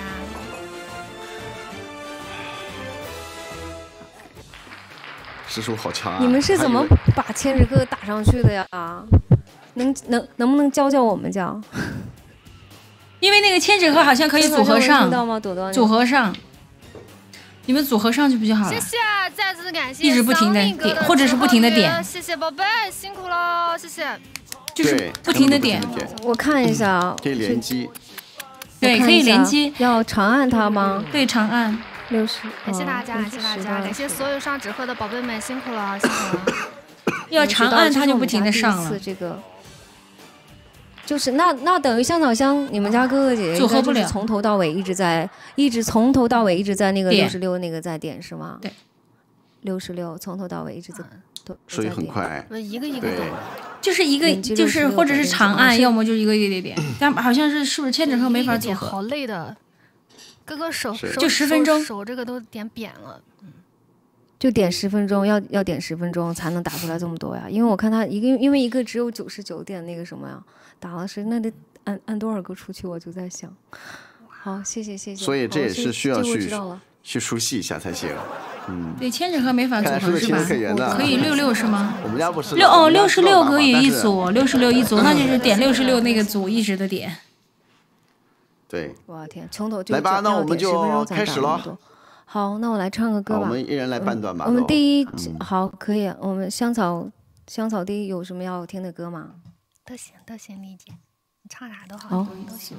师叔好强啊！ 你们是怎么把千纸鹤打上去的呀？能能能不能教教我们教？ 因为那个千纸鹤好像可以组合上， 知道吗？朵朵， 组合上。你们组合上去不就好了？ 谢谢，再次感谢， 一直不停的点，或者是不停的点。 谢谢宝贝，辛苦了，谢谢。 就是不停的点。 我看一下啊， 可以连击。 对，可以连击。 要长按它吗？ 对，长按。 六十。 感谢大家，感谢大家，感谢所有上纸鹤的宝贝们，辛苦了，辛苦了。 要长按它就不停的上了。 这个。就是那那等于香草香，你们家哥哥姐姐组合不了， 从头到尾一直在一直从头到尾一直在那个六十六那个在点是吗？ 对， 六十六从头到尾一直在都。 所以很快。 一个一个点， 就是一个就是或者是长按，要么就是一个一个点，但好像是是不是千纸鹤没法组合？ 好累的，哥哥手手就十分钟， 手这个都点扁了。 就点十分钟，要要点十分钟才能打出来这么多呀？因为我看他一个，因为一个只有九十九点那个什么呀，打了是那得按按多少个出去？我就在想。好，谢谢谢谢。 所以这也是需要去去熟悉一下才行。嗯。 对，千纸鹤没法组合是吧？可以六六是吗？ 我们家不是六哦，六十六可以一组，六十六一组，那就是点六十六那个组一直的点。 对。 我天，从头就来吧，那我们就开始了。 好，那我来唱个歌吧。 我们一人来半段吧。 我们第一好可以，我们香草香草第一有什么要听的歌吗？ 都行都行，丽姐，你唱啥都好，都行。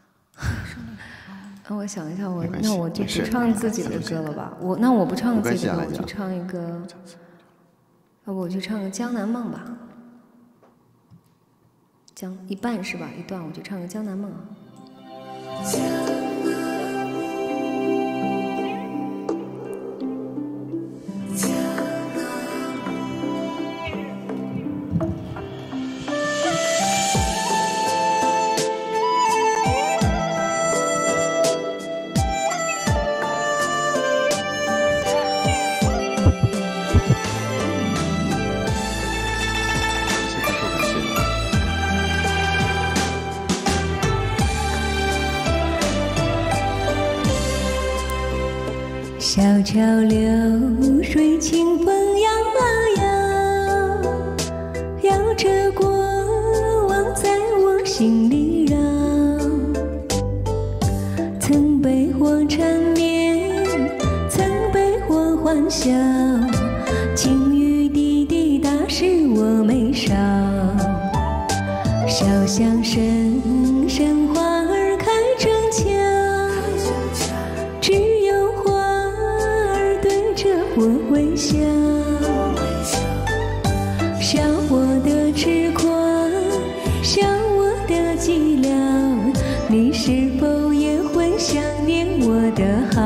那我想一下，我那我就不唱自己的歌了吧？我那我不唱自己的，我去唱一个，要不我去唱个《江南梦》吧？江一半是吧？一段我去唱个《江南梦》啊。 小桥流水，清风摇啊摇，摇着过往在我心里绕。曾被火缠绵，曾被火欢笑，晴雨滴滴打湿我眉梢。小巷深深花儿开成桥，只有花儿对着我微笑。笑我的痴狂，笑我的寂寥，你是否也会想念我的好？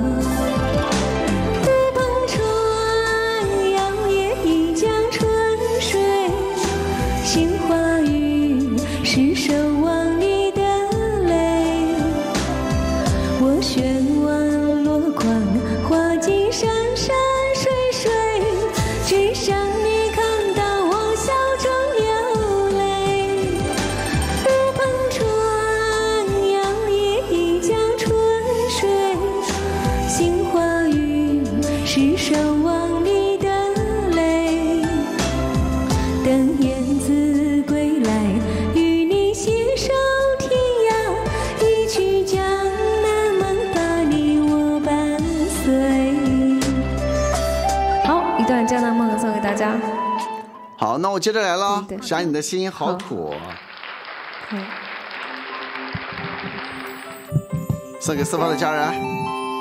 独篷船摇曳一江春水，杏花雨是守望你的泪。我悬望落光，花尽山山水水，只想你看到我笑中有泪。独篷船摇曳一江春水，杏花雨是守望你的泪。等燕子归来，与你携手天涯，一曲江南梦，把你我伴随。 好，一段江南梦送给大家。 好，那我接着来了。想你的心好苦， 好， 送给四方的家人。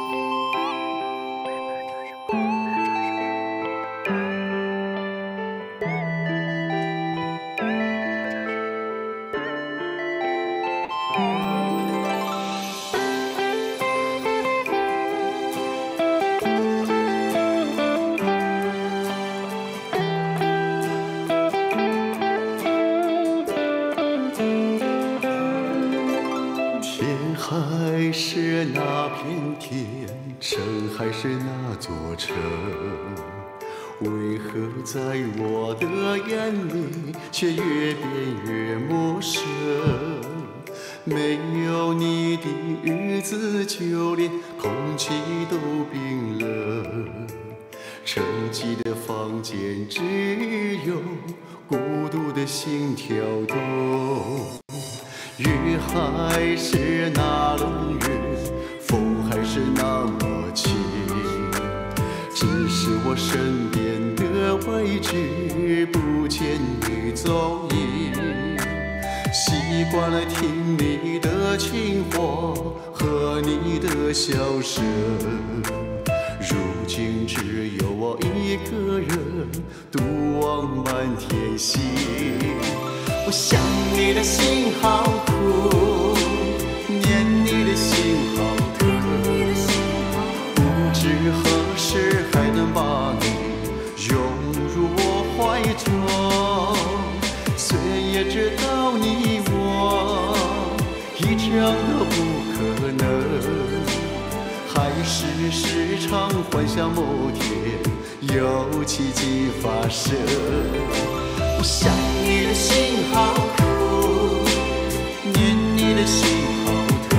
天还是那片天，城还是那座城，为何在我的眼里却越变越陌生？没有你的日子，就连空气都冰冷。沉寂的房间，只有孤独的心跳动。雨还是那轮月，风还是那么轻，只是我身边的位置不见你踪影。习惯了听你的情话和你的笑声，如今只有我一个人独望满天星。我想你的心好苦，念你的心好疼，不知何时还能把你拥入我怀中。虽然也知道你我一场都不可能，还是时常幻想某天有奇迹发生。我想你的心好苦，念你的心好疼，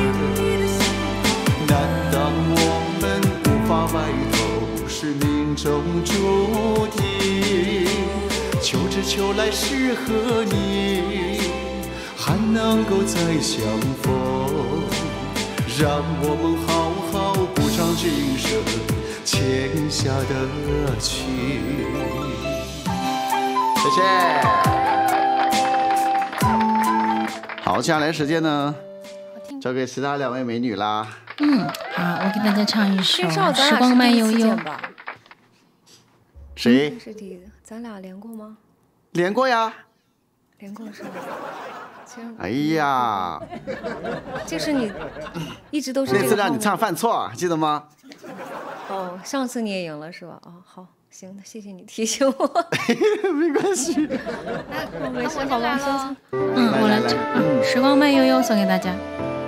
难当我们无法白头，是命中注定。求之求来适合你，还能够再相逢，让我们好好补偿今生欠下的情。谢谢。好，接下来时间呢，交给其他两位美女啦。 嗯，好，我给大家唱一首《时光慢悠悠》。 谁？ 是第一个，咱俩连过吗？ 连过呀。 连过是吧？ 哎呀， 这是你一直都是那次让你唱犯错，记得吗？ 哦，上次你也赢了是吧？哦，好。行，那谢谢你提醒我。 没关系。 那没事，好吧，行行。 嗯，我来唱《时光慢悠悠》送给大家。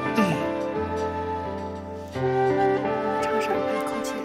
唱啥？一口气。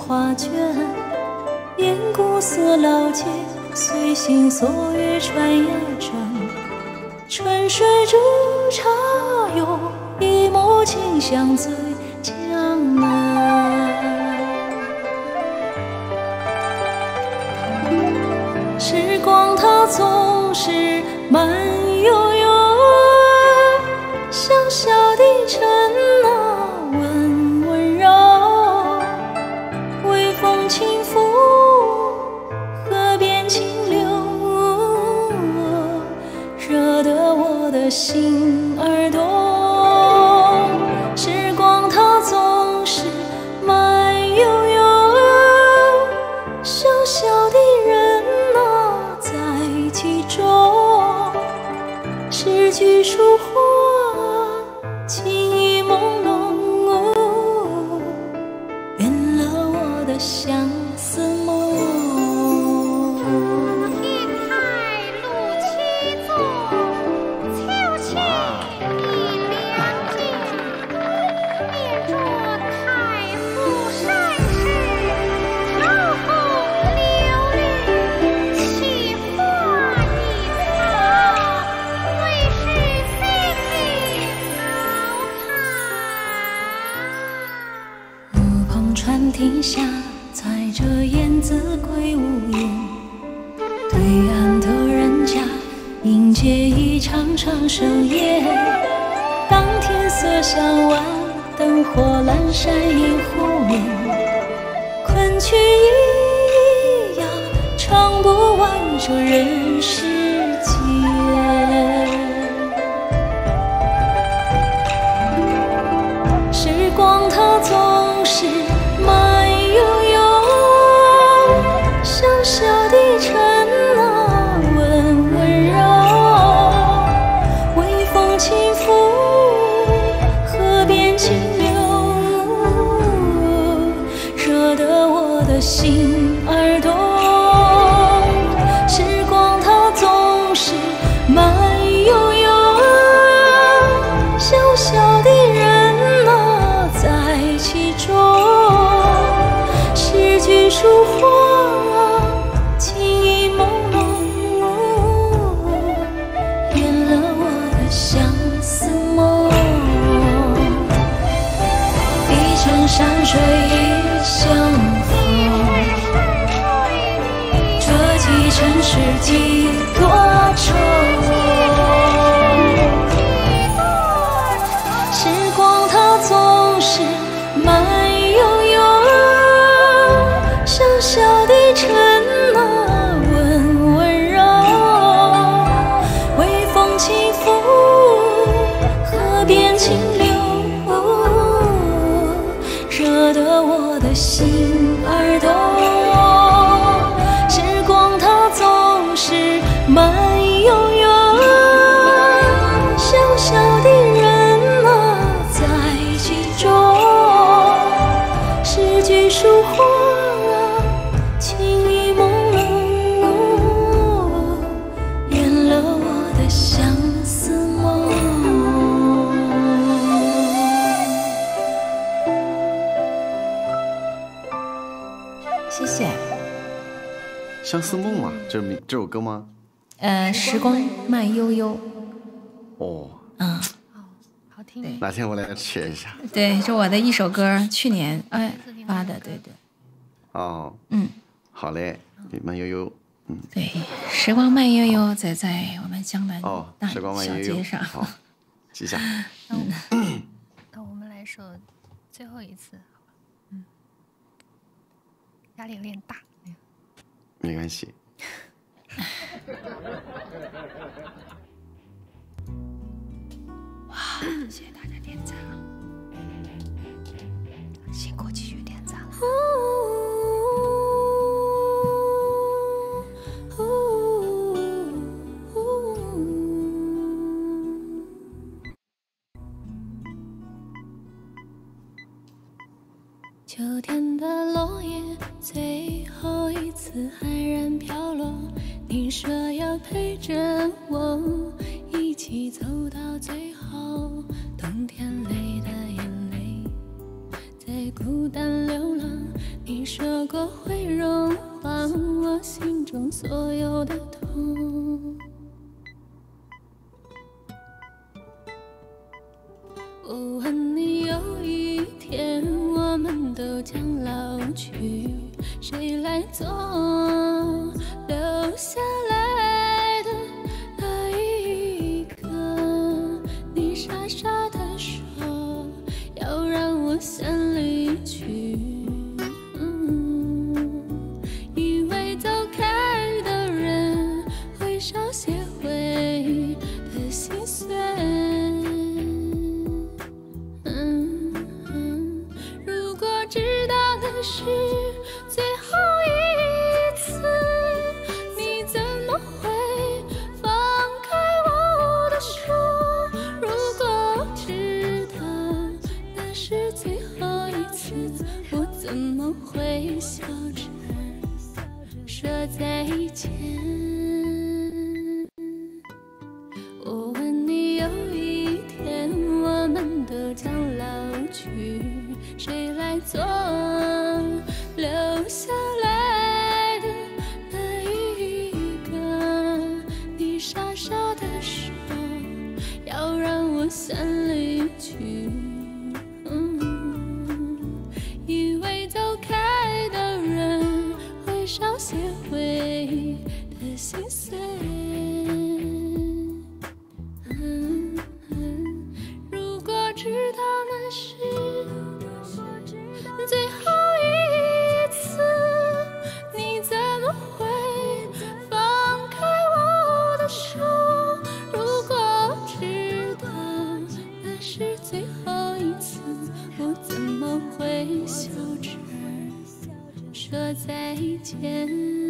画卷，沿古色老街，随心所欲转呀转。春水煮茶哟，一抹清香醉江南。时光它总是慢悠悠，小小的尘啊温温柔，微风轻拂，河边清流，惹得我的心儿动。时光它总是慢悠悠，小小的人啊在其中，诗句书画情意朦胧，圆了我的相思梦。 天台露七座，秋千一两件，念着太傅善事，朝后流泪起花一草，为是心里好看。 乌篷船停下，载着燕子归无言。对岸的人家，迎接一场场盛宴。当天色向晚，灯火阑珊映湖面。昆曲一样，唱不完这人世间。时光它总是慢悠悠，小小的尘啊温温柔，微风轻拂，河边清流，惹得我的心儿动。时光它总是慢悠悠，小小的人啊在其中，诗句书画情意朦胧，圆了我的相思梦。一程山水一相逢，这几尘世几多愁。时光它总是慢悠悠，小小的尘啊温温柔，微风轻拂，河边清流，惹得我的心儿动。时光它总是慢悠悠，小小的人啊在其中，诗句书画情意朦胧，圆了我的相思梦。 谢谢。 相思梦嘛，这名这首歌吗？ 呃，时光慢悠悠。 哦， 嗯， 好听。 哪天我来学一下。 对，是我的一首歌，去年哎发的，对对。 哦， 嗯， 好嘞，慢悠悠，嗯， 对，时光慢悠悠，在在我们江南哦， 大时光慢小悠悠， 街上。 好，记下。 那我那我们来首最后一次，好吧？嗯，压力有点大。 没关系。 哇，谢谢大家点赞啊！辛苦继续点赞了。 秋天的落叶最后一次黯然飘落，你说要陪着我一起走到最后，冬天泪的眼泪在孤单流浪。你说过会融化我心中所有的痛。我问你，有一天我们都将老去，谁来做留下来的那一个？你傻傻地说要让我先离去，嗯，以为走开的人会少些回忆的心碎。是最后一次，你怎么会放开我的手？如果知道那是最后一次，我怎么会笑着说再见？我问你，有一天我们都将老去，谁来做留下来的那一个？你傻傻地说要让我先离去，嗯，以为走开的人会少些回忆的心碎。嗯嗯，如果知道那是最后一次，你怎么会放开我的手？如果知道那是最后一次，我怎么会笑着说再见？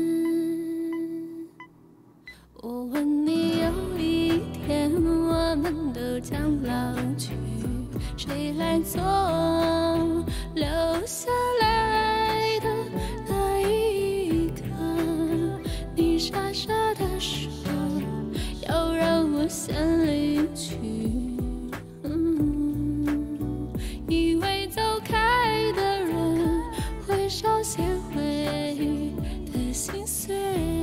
我问你，有一天我们都将老去，谁来做留下来的那一个？你傻傻地说要让我先离去，嗯，以为走开的人会少些回忆的心碎。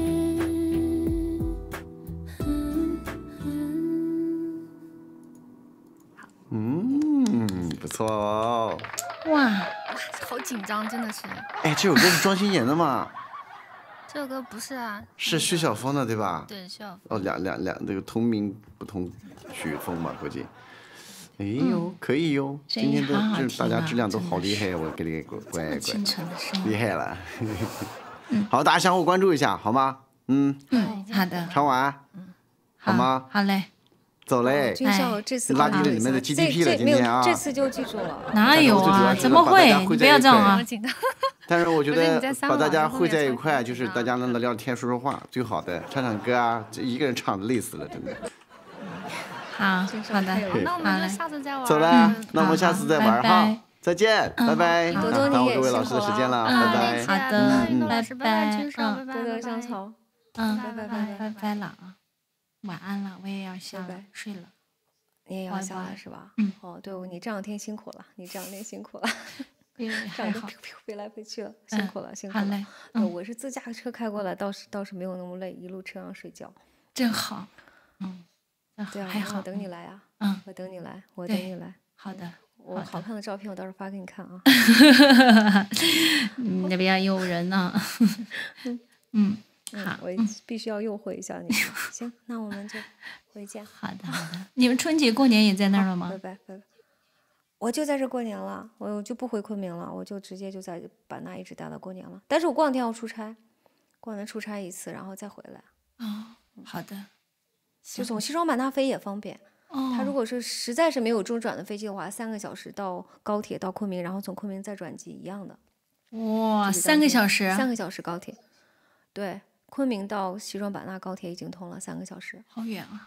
嗯，不错哦。 哇，好紧张，真的是。 哎，这首歌是庄心妍的吗？ 这首歌不是啊， 是薛晓峰的，对吧？ 对，薛晓峰。 哦，两两两，这个同名不同曲风吧，估计。哎呦，嗯、可以哟！今天的这大家质量都好厉害，我给你乖乖乖，厉害了。嗯、好，大家相互关注一下，好吗？嗯嗯，好的。 唱完，好吗？ 好嘞。 走嘞！ 军校这次拉低了你们的 G D P 了，今天啊， 这次就记住了。 哪有啊？怎么会？你不要这样啊！ 但是我觉得把大家汇在一块，就是大家能聊天、说说话，最好的。唱唱歌啊，这一个人唱的累死了，真的。 好，好的， 那我们就下次再玩。 走了，那我们下次再玩哈，再见，拜拜。 多多你也各位老师的时间了，拜拜。 好的，拜拜， 多多香草， 嗯， 拜拜拜拜拜了啊。晚安了，我也要下了，睡了。 你也要下了是吧？ 嗯。 哦，对，你这两天辛苦了，你这两天辛苦了， 这样飞来飞去了，辛苦了，辛苦了。 好嘞。 嗯，我是自驾车开过来，倒是倒是没有那么累，一路车上睡觉。 真好。嗯。 对啊， 还好。 我等你来啊。 嗯。 我等你来，我等你来。 好的。 我好看的照片我到时候发给你看啊。 你那边诱人呢。嗯。好， 我必须要诱惑一下你。行，那我们就回见。 好的，好的。你们春节过年也在那儿了吗？ 拜拜拜拜。我就在这过年了，我就不回昆明了，我就直接就在版纳一直待到过年了。但是我过两天要出差，过两天出差一次，然后再回来。 哦，好的。 就从西双版纳飞也方便。 哦。 他如果是实在是没有中转的飞机的话，三个小时到高铁到昆明，然后从昆明再转机一样的。 哇，三个小时。 三个小时高铁，对。昆明到西双版纳高铁已经通了，三个小时， 好远啊！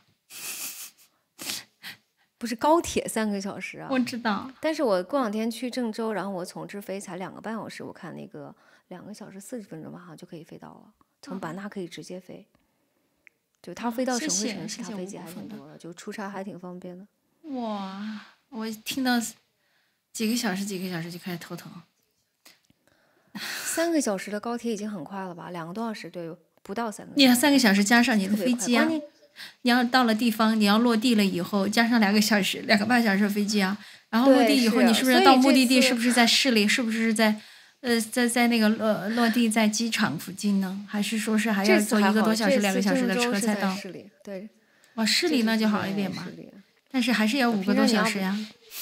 不是高铁三个小时啊， 我知道。 但是我过两天去郑州，然后我从这飞才两个半小时，我看那个两个小时四十分钟吧，好像就可以飞到了。从版纳可以直接飞，就他飞到省会城市，他飞机还挺多的，就出差还挺方便的。 哇，我听到几个小时几个小时就开始头疼。 三个小时的高铁已经很快了吧？两个多小时，对，不到三个小时。 你要三个小时加上你的飞机啊，你要到了地方，你要落地了以后，加上两个小时、两个半小时的飞机啊，然后落地以后，你是不是到目的地？是不是在市里？是不是在呃在在那个落落地在机场附近呢？还是说是还要坐一个多小时、两个小时的车才到？ 对， 哇，市里那就好一点嘛，但是还是要五个多小时呀。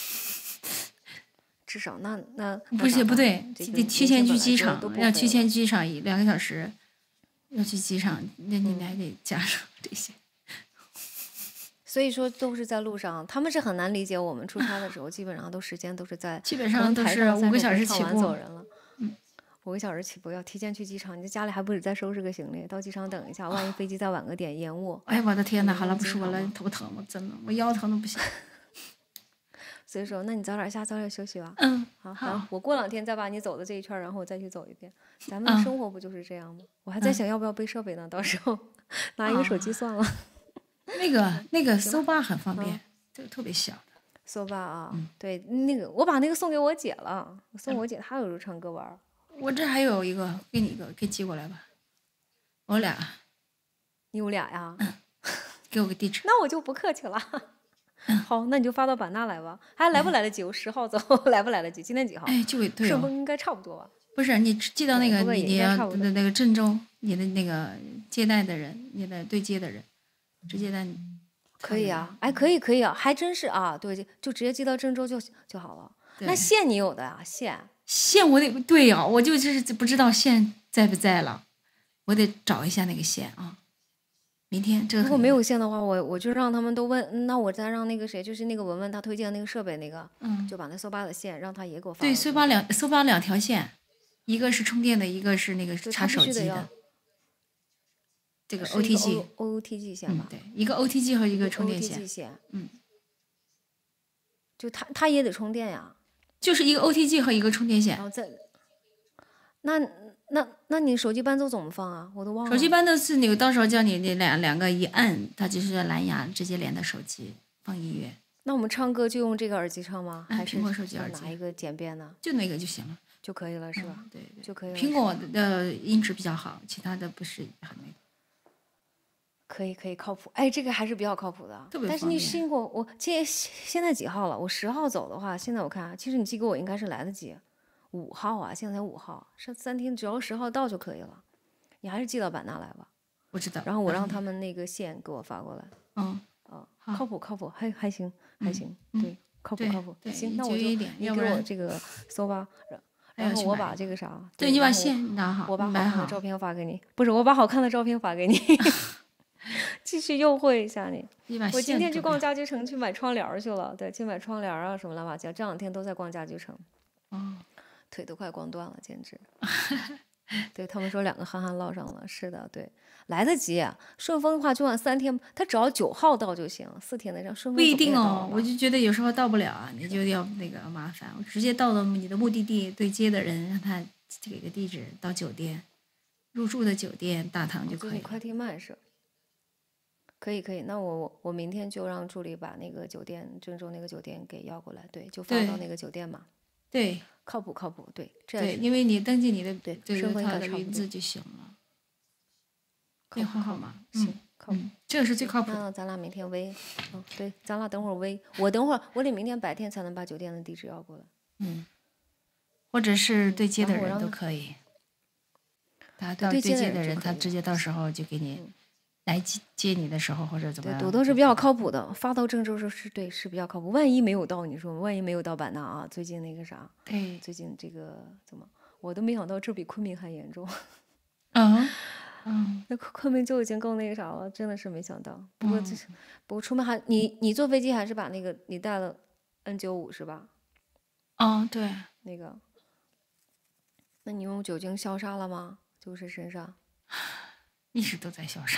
至少那那不是不对，得提前去机场，要提前机场一两个小时，要去机场，那你还得加上这些。 所以说都是在路上，他们是很难理解我们出差的时候，基本上都时间都是在， 基本上都是五个小时起步走人了。嗯，五个小时起步，要提前去机场，你在家里还不得再收拾个行李，到机场等一下，万一飞机再晚个点延误。 哎，我的天哪！好了，不说了，头疼了，真的，我腰疼的不行。 所以说，那你早点下，早点休息吧。 嗯， 好，好，我过两天再把你走的这一圈，然后我再去走一遍。咱们的生活不就是这样吗？嗯、我还在想要不要背设备呢，到时候拿一个手机算了。 那个那个搜八很方便，这个特别小的搜八啊，嗯、对，那个我把那个送给我姐了，我送我姐，她有时候唱歌玩。 我这还有一个，给你一个，可以寄过来吧？我俩， 你有俩呀？ 嗯，给我个地址。 那我就不客气了。好，那你就发到版纳来吧。还来不来得及？我十号走，来不来得及？今天几号？ 哎，就对、哦， 顺丰应该差不多吧？ 不是，你寄到那个你你要的那个郑州，你的那个接待的人，你的对接的人，直接在。 可以啊，哎，可以可以啊，还真是啊，对，就直接寄到郑州就就好了。那线你有的啊？线线我得对呀、啊，我就是不知道线在不在了，我得找一下那个线啊。明天这个如果没有线的话，我我就让他们都问，那我再让那个谁，就是那个文文他推荐那个设备那个， 嗯， 就把那搜八的线让他也给我发。 对，搜八两搜八两条线，一个是充电的，一个是那个插手机的。这个 O T G O T G 线吧、 嗯，对，一个 O T G 和一个充电线。 O T G 线， 嗯， 就它它也得充电呀。 就是一个 O T G 和一个充电线。 然后再，那那那你手机伴奏怎么放啊？我都忘了。 手机伴奏是你到时候叫你你两两个一按，它就是蓝牙直接连到手机放音乐。 那我们唱歌就用这个耳机唱吗？ 嗯、 还是苹果手机耳机哪一个简便呢？ 就那个就行了， 就可以了，是吧？ 嗯、对, 对， 就可以了。 苹果的音质比较好，其他的不是很那个。 可以可以靠谱，哎，这个还是比较靠谱的。 特别但是你信过我，现现在几号了？我十号走的话，现在我看，其实你寄给我应该是来得及。五号啊，现在才五号，剩三天，只要十号到就可以了。你还是寄到版纳来吧。 我知道。 然后我让他们那个线给我发过来。 嗯。 啊，靠谱靠谱，还还行还行， 嗯、 对，靠谱靠谱。行，那我就你给我这个搜吧。然后我把这个啥， 对你把线拿好， 我把好看的照片发给你。不是，我把好看的照片发给你。继续诱惑一下你。我今天去逛家居城去买窗帘去了，对，去买窗帘啊什么乱七八糟。这两天都在逛家居城， 哦， 腿都快逛断了，简直。对他们说两个憨憨落上了，是的，对，来得及。顺丰的话就按三天，他只要九号到就行，四天的让顺丰。 不一定哦，我就觉得有时候到不了啊，你就要那个麻烦，我直接到了你的目的地，对接的人让他给个地址到酒店，入住的酒店大堂就可以了。 快递慢是。可以可以，那我我我明天就让助理把那个酒店郑州那个酒店给要过来，对，就发到那个酒店嘛。 对， 靠谱靠谱，对，这对，因为你登记你的对身份卡的名字就行了，电话号码， 行，靠谱， 这个是最靠谱的。 那咱俩明天微，嗯，对，咱俩等会儿微，我等会儿我得明天白天才能把酒店的地址要过来， 嗯，或者是对接的人都可以，他到对接的人，他直接到时候就给你。来接接你的时候或者怎么样？ 对，我都是比较靠谱的，发到郑州是是对是比较靠谱。万一没有到，你说万一没有到版纳啊？最近那个啥， 对， 最近这个怎么？我都没想到这比昆明还严重。 嗯嗯， 那昆明就已经够那个啥了，真的是没想到。不过这是，嗯、不过出门还你你坐飞机还是把那个你带了 N 九十五 是吧？ 哦，对， 那个，那你用酒精消杀了吗？就是身上。 一直都在消杀，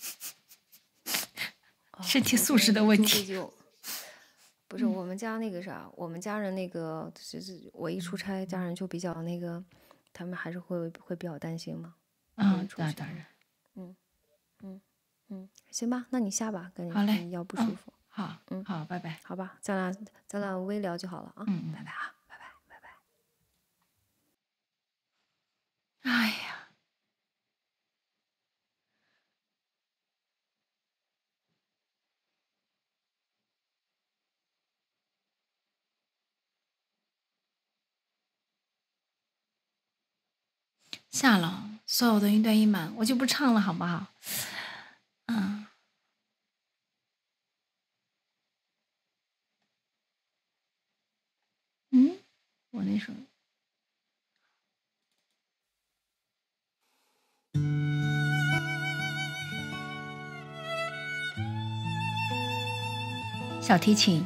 身体素质的问题。 不是我们家那个啥，我们家人那个，就是我一出差，家人就比较那个，他们还是会会比较担心嘛。 嗯，那当然。 嗯嗯嗯，行吧，那你下吧，赶紧。 好嘞， 要不舒服。 好， 嗯， 好，拜拜。 好吧，咱俩咱俩微聊就好了啊。 嗯， 拜拜啊。 哎呀，下了，所有的云端音满，我就不唱了，好不好？嗯。嗯，我那首。小提琴，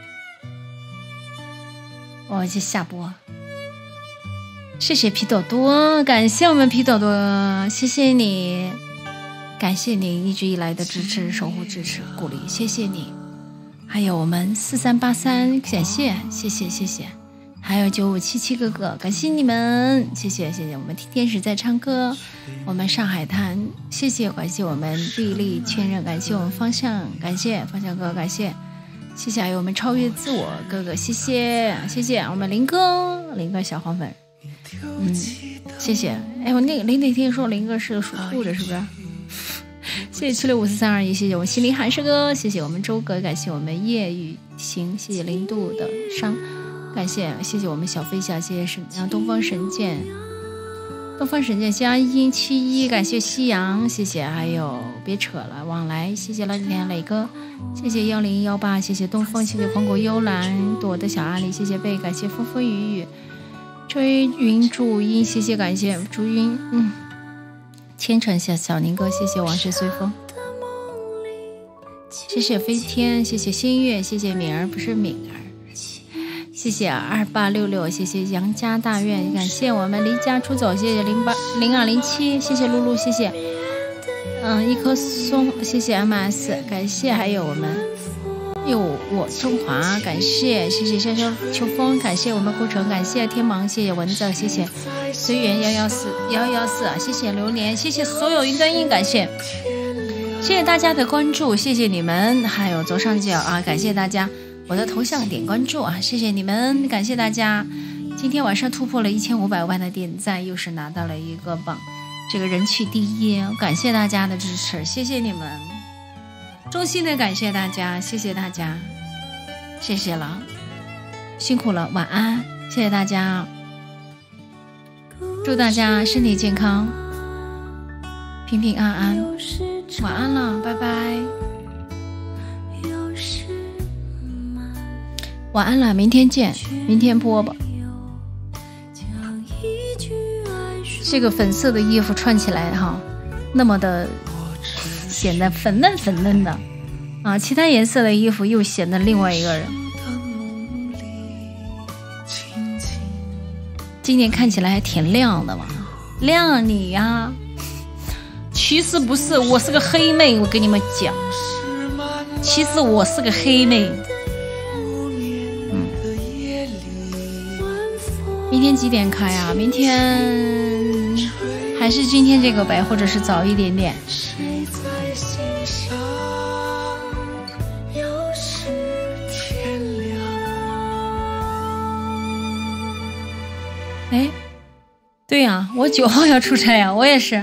我去下播。谢谢皮朵朵，感谢我们皮朵朵，谢谢你，感谢你一直以来的支持、守护、支持、鼓励，谢谢你。还有我们四三八三，感谢，谢谢，谢谢。还有九五七七哥哥，感谢你们，谢谢，谢谢。我们听天使在唱歌，我们上海滩，谢谢，感谢我们丽丽千仞，感谢我们方向，感谢方向哥，感谢。谢谢，还有我们超越自我哥哥，谢谢谢谢我们林哥，林哥小黄粉，嗯，谢谢。哎，我那个林那天说林哥是个属兔的，是不是？谢谢七六五四三二一，谢谢我们心灵寒舍哥，谢谢我们周哥，感谢我们叶雨行，谢谢零度的伤，感谢谢谢我们小飞侠，谢谢神然后东方神剑，东方神剑加一七一，感谢夕阳，谢谢，还有别扯了往来，谢谢了连磊哥。谢谢幺零幺八，谢谢东风，谢谢狂果幽兰朵的小阿里，谢谢贝，感谢风风雨雨，吹云祝音，谢谢感谢祝音，嗯，千城小小宁哥，谢谢往事随风，谢谢飞天，谢谢新月，谢谢敏儿不是敏儿，谢谢二八六六，谢谢杨家大院，感谢我们离家出走，谢谢零八零二零七，谢谢露露，谢谢。嗯，一棵松，谢谢 M S， 感谢，还有我们有我中华，感谢，谢谢潇潇秋风，感谢我们顾城，感谢天芒，谢谢蚊子，谢谢随缘幺幺四幺幺四，谢谢榴莲，谢谢所有云端音，感谢，谢谢大家的关注，谢谢你们，还有左上角啊，感谢大家，我的头像点关注啊，谢谢你们，感谢大家，今天晚上突破了一千五百万的点赞，又是拿到了一个榜。这个人气第一，感谢大家的支持，谢谢你们，衷心的感谢大家，谢谢大家，谢谢了，辛苦了，晚安，谢谢大家，祝大家身体健康，平平安安，晚安了，拜拜，晚安了，明天见，明天播吧。这个粉色的衣服穿起来哈，那么的显得粉嫩粉嫩的啊，其他颜色的衣服又显得另外一个人。今年看起来还挺亮的嘛，亮你呀、啊！其实不是，我是个黑妹，我跟你们讲，其实我是个黑妹。嗯，明天几点开啊？明天。还是今天这个呗，或者是早一点点。哎，对呀、啊，我九号要出差呀、啊，我也是。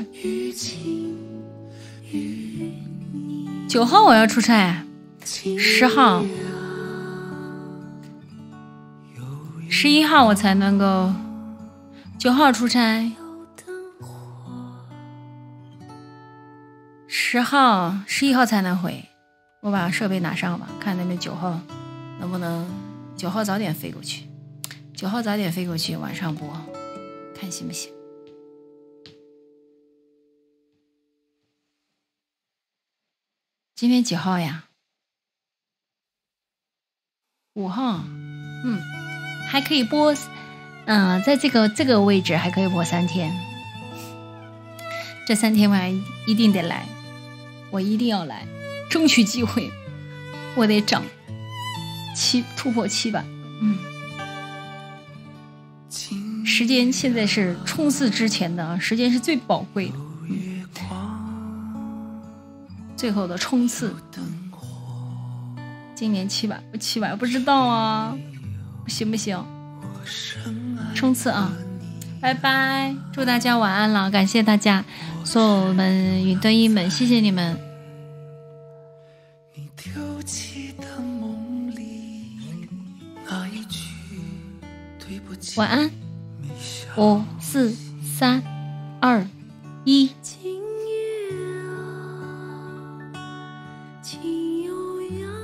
九号我要出差，十号、十一号我才能够。九号出差。十号、十一号才能回，我把设备拿上吧，看那边九号能不能，九号早点飞过去，九号早点飞过去，晚上播，看行不行？今天几号呀？五号，嗯，还可以播，嗯、呃，在这个这个位置还可以播三天，这三天我一定得来。我一定要来，争取机会，我得涨七突破七百。嗯，时间现在是冲刺之前的，时间是最宝贵的。嗯、最后的冲刺，嗯、今年七百不七百不知道啊，行不行？冲刺啊！ 拜拜，祝大家晚安了，感谢大家，所有我们云端一们，谢谢你们。 你丢弃的梦里那一句对不起， 晚安。五四三二一。 今夜啊，情悠扬。